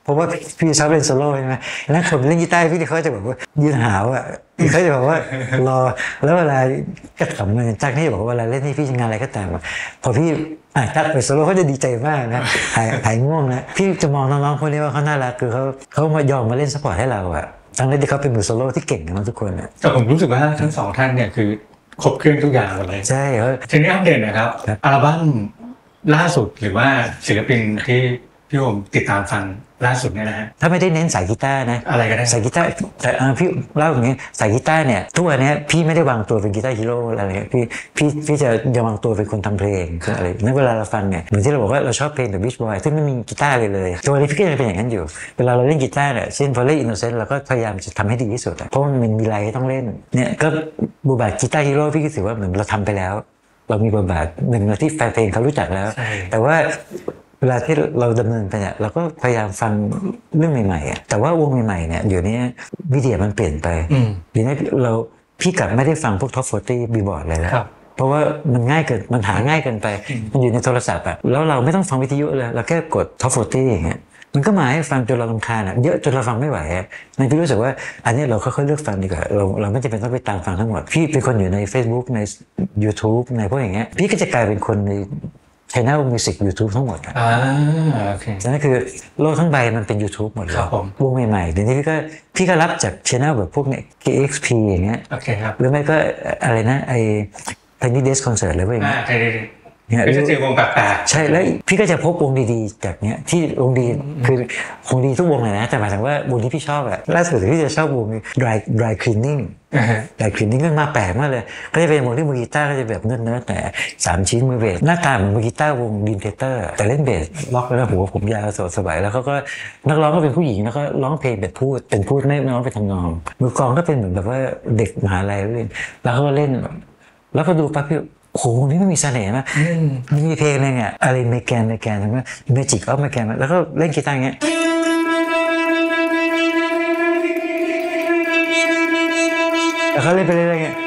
ราะว่าพี่ชอบเล่นโซโล่ใช่ไหมแล้วคนเล่นกีตาร์พี่เขาจะแบบว่ายืนหาวอ่ะเขาจะบอกว่ารอแล้วเวลาก็ขำเลยจักนี่บอกว่าเวลาเล่นให้พี่งานอะไรก็ตามพอพี่อ่ะจักไปโซโล่เขาจะดีใจมากนะหายหายง่วงนะพี่จะมองน้องๆคนนี้ว่าเขาน่ารักคือเขาเขามายอมมาเล่นซัพพอร์ตให้เราอ่ะทั้งที่เขาเป็นมือโซโล่ที่เก่งกันทุกคนอ่ะแต่ผมรู้สึกว่าทั้งสองท่านเนี่ยคือครบเครื่องทุกอย่างหมดเลยใช่เขาทีนี้อัปเดตนะครับอัลบั้มล่าสุดหรือว่าศิลปินที่พี่ผมติดตามฟังล่าสุดเนี่ยนะฮะถ้าไม่ได้เน้นสายกีตาร์นะอะไรก็ได้สายกีตาร์แต่พี่เล่าอย่างนี้สายกีตาร์เนี่ยทุกวันนี้พี่ไม่ได้วางตัวเป็นกีตาร์ฮีโร่อะไรพี่พี่พี่จะจะวางตัวเป็นคนทำเพลงคืออะไรนั่นเวลาเราฟังเนี่ยเหมือนที่เราบอกว่าเราชอบเพลงแบบบิชบอยซึ่งไม่มีกีตาร์เลยเลยตัวนี้พี่ก็ยังเป็นอย่างนั้นอยู่เวลาเราเล่นกีตาร์เนี่ยเช่นพอเล่นอินโนเซนต์เราก็พยายามจะทำให้ดีที่สุดเพราะมันมีลายที่ต้องเล่นเนี่ยก็บทบาทกีตาร์ฮีโร่พี่ก็ถือว่าเหมือนเราทำไปแล้วเรามีบทบาทหนึ่งที่แฟนเพลงเขารู้จักแล้วแต่ว่าเวลาที่เราดำเนินไปเนี่ยเราก็พยายามฟังเรื่องใหม่ๆแต่ว่าวงใหม่ๆเนี่ยเดี๋ยวนี้วิดีโอมันเปลี่ยนไปเดี๋ยวนี้เราพี่กลับไม่ได้ฟังพวกท็อปโฟร์ตี้บีบอร์ดเลยแล้วเพราะว่ามันง่ายเกินมันหาง่ายเกินไปมันอยู่ในโทรศัพท์อะแล้วเราไม่ต้องฟังวิทยุเลยเราแค่กดท็อปโฟร์ตี้อย่างเงี้ยมันก็มาให้ฟังจนเรารำคาญอ่ะเยอะจนเราฟังไม่ไหวอ่ะในพี่รู้สึกว่าอันนี้เราค่อยๆเลือกฟังดีกว่าเราเราไม่จำเป็นต้องไปตามฟังทั้งหมดพี่เป็นคนอยู่ใน Facebook ใน YouTube ในพวกอย่างเงี้ยพี่ก็จะกลายเป็นคนในchannel music YouTube ทั้งหมดอ่ะอ่าโอเคนั่นคือโลกทั้งใบมันเป็น YouTube หมดเลยวงใหม่ๆเดี๋ยวนี้พี่ก็พี่ก็รับจาก channel แบบพวกเนี้ย เค เอ็กซ์ พี อย่างเงี้ยโอเคครับหรือไม่ก็อะไรนะไอ้ Tiny Desk Concert อะไรพวกอย่างเงี้ยเนี่ยก็จะเจอวงแปลกๆใช่แล้วพี่ก็จะพบวงดีๆจากเนี้ยที่วงดีคือวงดีทุกวงเลยนะแต่หมายถึงว่าวงที่พี่ชอบอะล่าสุดที่จะชอบวง dry dry cleaning dry cleaning ก็มาแปลกมากเลยก็จะเป็นวงที่มือกีตาร์ก็จะแบบเนื้อๆแต่สามชิ้นมือเบสหน้าตาเหมือนมือกีตาร์วงดีนเทเตอร์แต่เล่นเบสล็อกแล้วหัวผมยาวสบายแล้วเขาก็นักร้องก็เป็นผู้หญิงแล้วก็ร้องเพลงแบบพูดเป็นพูดไม่ร้องเป็นทำนองมือกลองก็เป็นเหมือนแบบว่าเด็กมหาลัยเล่นแล้วเขาก็เล่นแล้วก็ดูปั๊บพี่โอ้โหนี่ไม่มีเสน่ห์นะมันมีเพลงอะไรเงี้ยอะไรเมแกนเมแกนใช่ไหมเมจิกออฟเมแกนแล้วก็เล่นกีตาร์เงี้ยแล้วเขาเล่นไปเรื่อยๆเงี้ย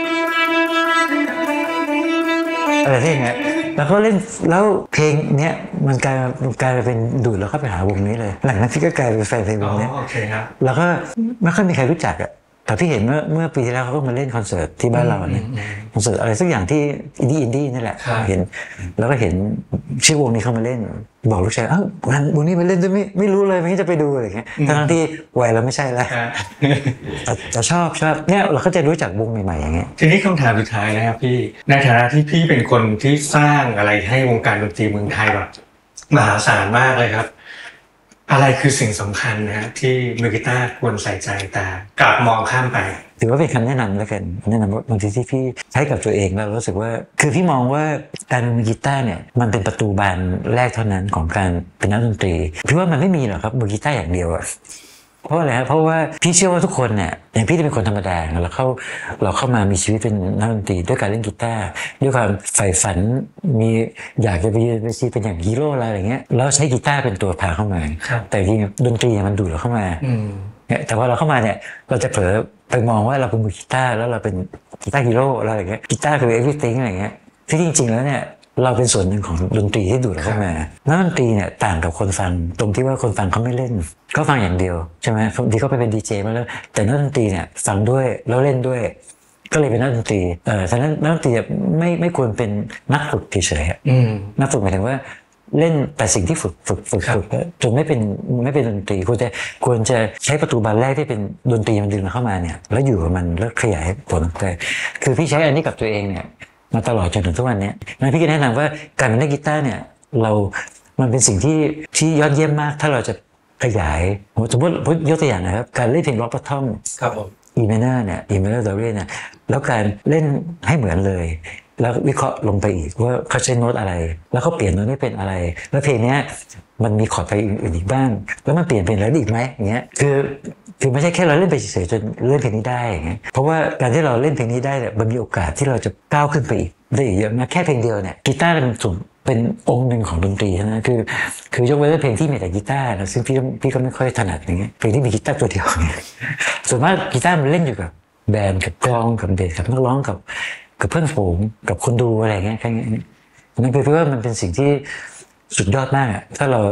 อะไรที่เงี้ยแล้วเขาเล่นแล้วเพลงเนี้ยมันกลายมันกลายเป็นดูดแล้วก็ไปหาวงนี้เลยหลังนั้นพี่ก็กลายเป็นแฟนเพลงวงนี้แล้วก็ไม่ค่อยมีใครรู้จักอ่ะแต่พี่เห็นเมื่อเมื่อปีที่แล้วเขาก็มาเล่นคอนเสิร์ตที่บ้านเราเนี่ยคอนเสิร์ตอะไรสักอย่างที่อินดี้อินดี้นี่แหละเห็นแล้วก็เห็นชื่อวงนี้เขามาเล่นบอกลูกชายอ้าววงนี้มาเล่นด้วยไม่ไม่รู้เลยไม่จะไปดูอะไรอย่างเงี้ยทั้งที่วัยเราไม่ใช่แล้วแต่ชอบชอบเนี่ยเราก็จะรู้จักวงใหม่ๆอย่างเงี้ยทีนี้คำถามสุดท้ายนะครับพี่ในฐานะที่พี่เป็นคนที่สร้างอะไรให้วงการดนตรีเมืองไทยแบบมหาศาลมากเลยครับอะไรคือสิ่งสำคัญนะที่มือกีตาร์ควรใส่ใจแต่กลับมองข้ามไปถือว่าเป็นคำแนะนำแล้วกันแนะนำบางทีที่พี่ใช้กับตัวเองแล้วรู้สึกว่าคือพี่มองว่าการเป็นมือกีตาร์เนี่ยมันเป็นประตูบานแรกเท่านั้นของการเป็นนักดนตรีพี่ว่ามันไม่มีหรอกครับมือกีตาร์อย่างเดียวอะเพราะอะไรครับเพราะว่าพี่เชื่อว่าทุกคนเนี่ยอย่างพี่เป็นคนธรรมดาเราเข้าเราเข้ามามีชีวิตเป็นนักดนตรีด้วยการเล่นกีตาร์ด้วยความใฝ่ฝันมีอยากจะไปยืนเวทีเป็นอย่างฮีโร่อะไรอย่างเงี้ยแล้วใช้กีตาร์เป็นตัวพาเข้ามาแต่จริงดนตรีมันดูดเราเข้ามาแต่ว่าเราเข้ามาเนี่ยเราจะเผลอไปมองว่าเราเป็นมือกีตาร์แล้วเราเป็นกีตาร์ฮีโร่อะไรอย่างเงี้ยกีตาร์คือ everything อะไรอย่างเงี้ยที่จริงๆแล้วเนี่ยเราเป็นส่วนหนึ่งของดนตรีที่ดูดเข้ามานักดนตรีเนี่ยต่างกับคนฟังตรงที่ว่าคนฟังเขาไม่เล่นเขาฟังอย่างเดียวใช่ไหมบางทีเขาไปเป็นดีเจมาแล้วแต่นักดนตรีเนี่ยฟังด้วยแล้วเล่นด้วยก็เลยเป็นนักดนตรีเออฉะนั้นนักดนตรีไม่ไม่ควรเป็นนักฝึกเฉยๆนักฝึกหมายถึงว่าเล่นแต่สิ่งที่ฝึกฝึกฝึกฝึกจนไม่เป็นไม่เป็นดนตรีควรจะควรจะใช้ประตูบานแรกที่เป็นดนตรีมันดึงเข้ามาเนี่ยแล้วอยู่กับมันแล้วขยายผลแต่คือพี่ใช้อันนี้กับตัวเองเนี่ยมาตลอดจนถึงทุกวันนี้งั้นพี่ก็แนะนำว่าการเล่นกีตาร์เนี่ยเรามันเป็นสิ่งที่ที่ยอดเยี่ยมมากถ้าเราจะขยายสมมติยกตัวอย่างนะครับการเล่นเพลงร็อกบอททอมครับผมอีเมเนอร์เนี่ยอีเมเนอร์ดอเรเนี่ยแล้วการเล่นให้เหมือนเลยแล้ววิเคราะห์ลงไปอีกว่าเขาใช้โน้ตอะไรแล้วเขาเปลี่ยนโน้ตนี้เป็นอะไรแล้วเพลงนี้มันมีคอร์ดไปอื่นอีกบ้างแล้วมันเปลี่ยนเป็นอะไรอีกไหมอย่างเงี้ยคือคือไม่ใช่แค่เราเล่นไปเฉยๆจนเล่นเพลงนี้ได้อย่างเงี้ยเพราะว่าการที่เราเล่นเพลงนี้ได้เนี่ยมันมีโอกาสที่เราจะก้าวขึ้นไปอีกได้อีกเยอะนะแค่เพลงเดียวเนี่ยกีตาร์เป็นส่วนเป็นองค์หนึ่งของดนตรีนะคือคือยกเว้นเพลงที่มีแต่กีตาร์นะซึ่งพี่พี่ก็ไม่ค่อยถนัดอย่างเงี้ยเพลงที่มีกีตาร์ตัวเดียวเนี่ยส่วนมากกีตาร์มันเล่นอยู่กับแบนด์กับกลองกับเบสกับนักร้องกับกับเพื่อนฝูงกับคนดูอะไรเงี้ยแค่นี้นั่นคือพี่ว่ามันเป็นสิ่งที่สุดยอดมากถ้าเรา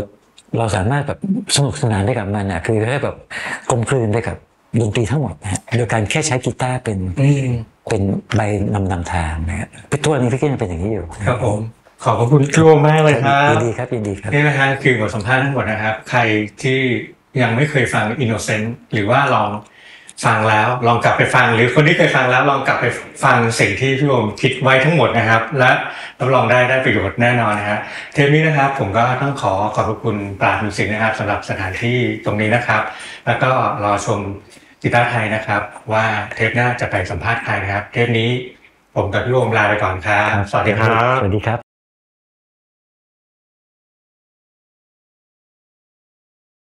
เราสามารถแบบสนุกสนานได้กับมันนะคือให้แบบกลมกลืนได้กับดนตรีทั้งหมดนะฮะโดยการแค่ใช้กีตาร์เป็นเป็นใบนำนำทางนะฮะตัวนี้พี่ก็ยังเป็นอย่างนี้อยู่ครับผมขอบคุณพี่โอมมากเลยครับยินดีครับยินดีครับนี่นะฮะคือบทสัมภาษณ์ทั้งหมดนะครับใครที่ยังไม่เคยฟัง Innocent หรือว่าลองฟังแล้วลองกลับไปฟังหรือคนที่เคยฟังแล้วลองกลับไปฟังสิ่งที่พี่โอมคิดไว้ทั้งหมดนะครับและรับรองได้ได้ประโยชน์แน่นอนนะฮะเทปนี้นะครับผมก็ต้องขอขอบคุณปราดมิวสิกนะครับสำหรับสถานที่ตรงนี้นะครับแล้วก็รอชมกีตาร์ไทยนะครับว่าเทปหน้าจะไปสัมภาษณ์ใครนะครับเทปนี้ผมกับพี่โอมลาไปก่อนครับสวัสดีครับสวัสดีครับ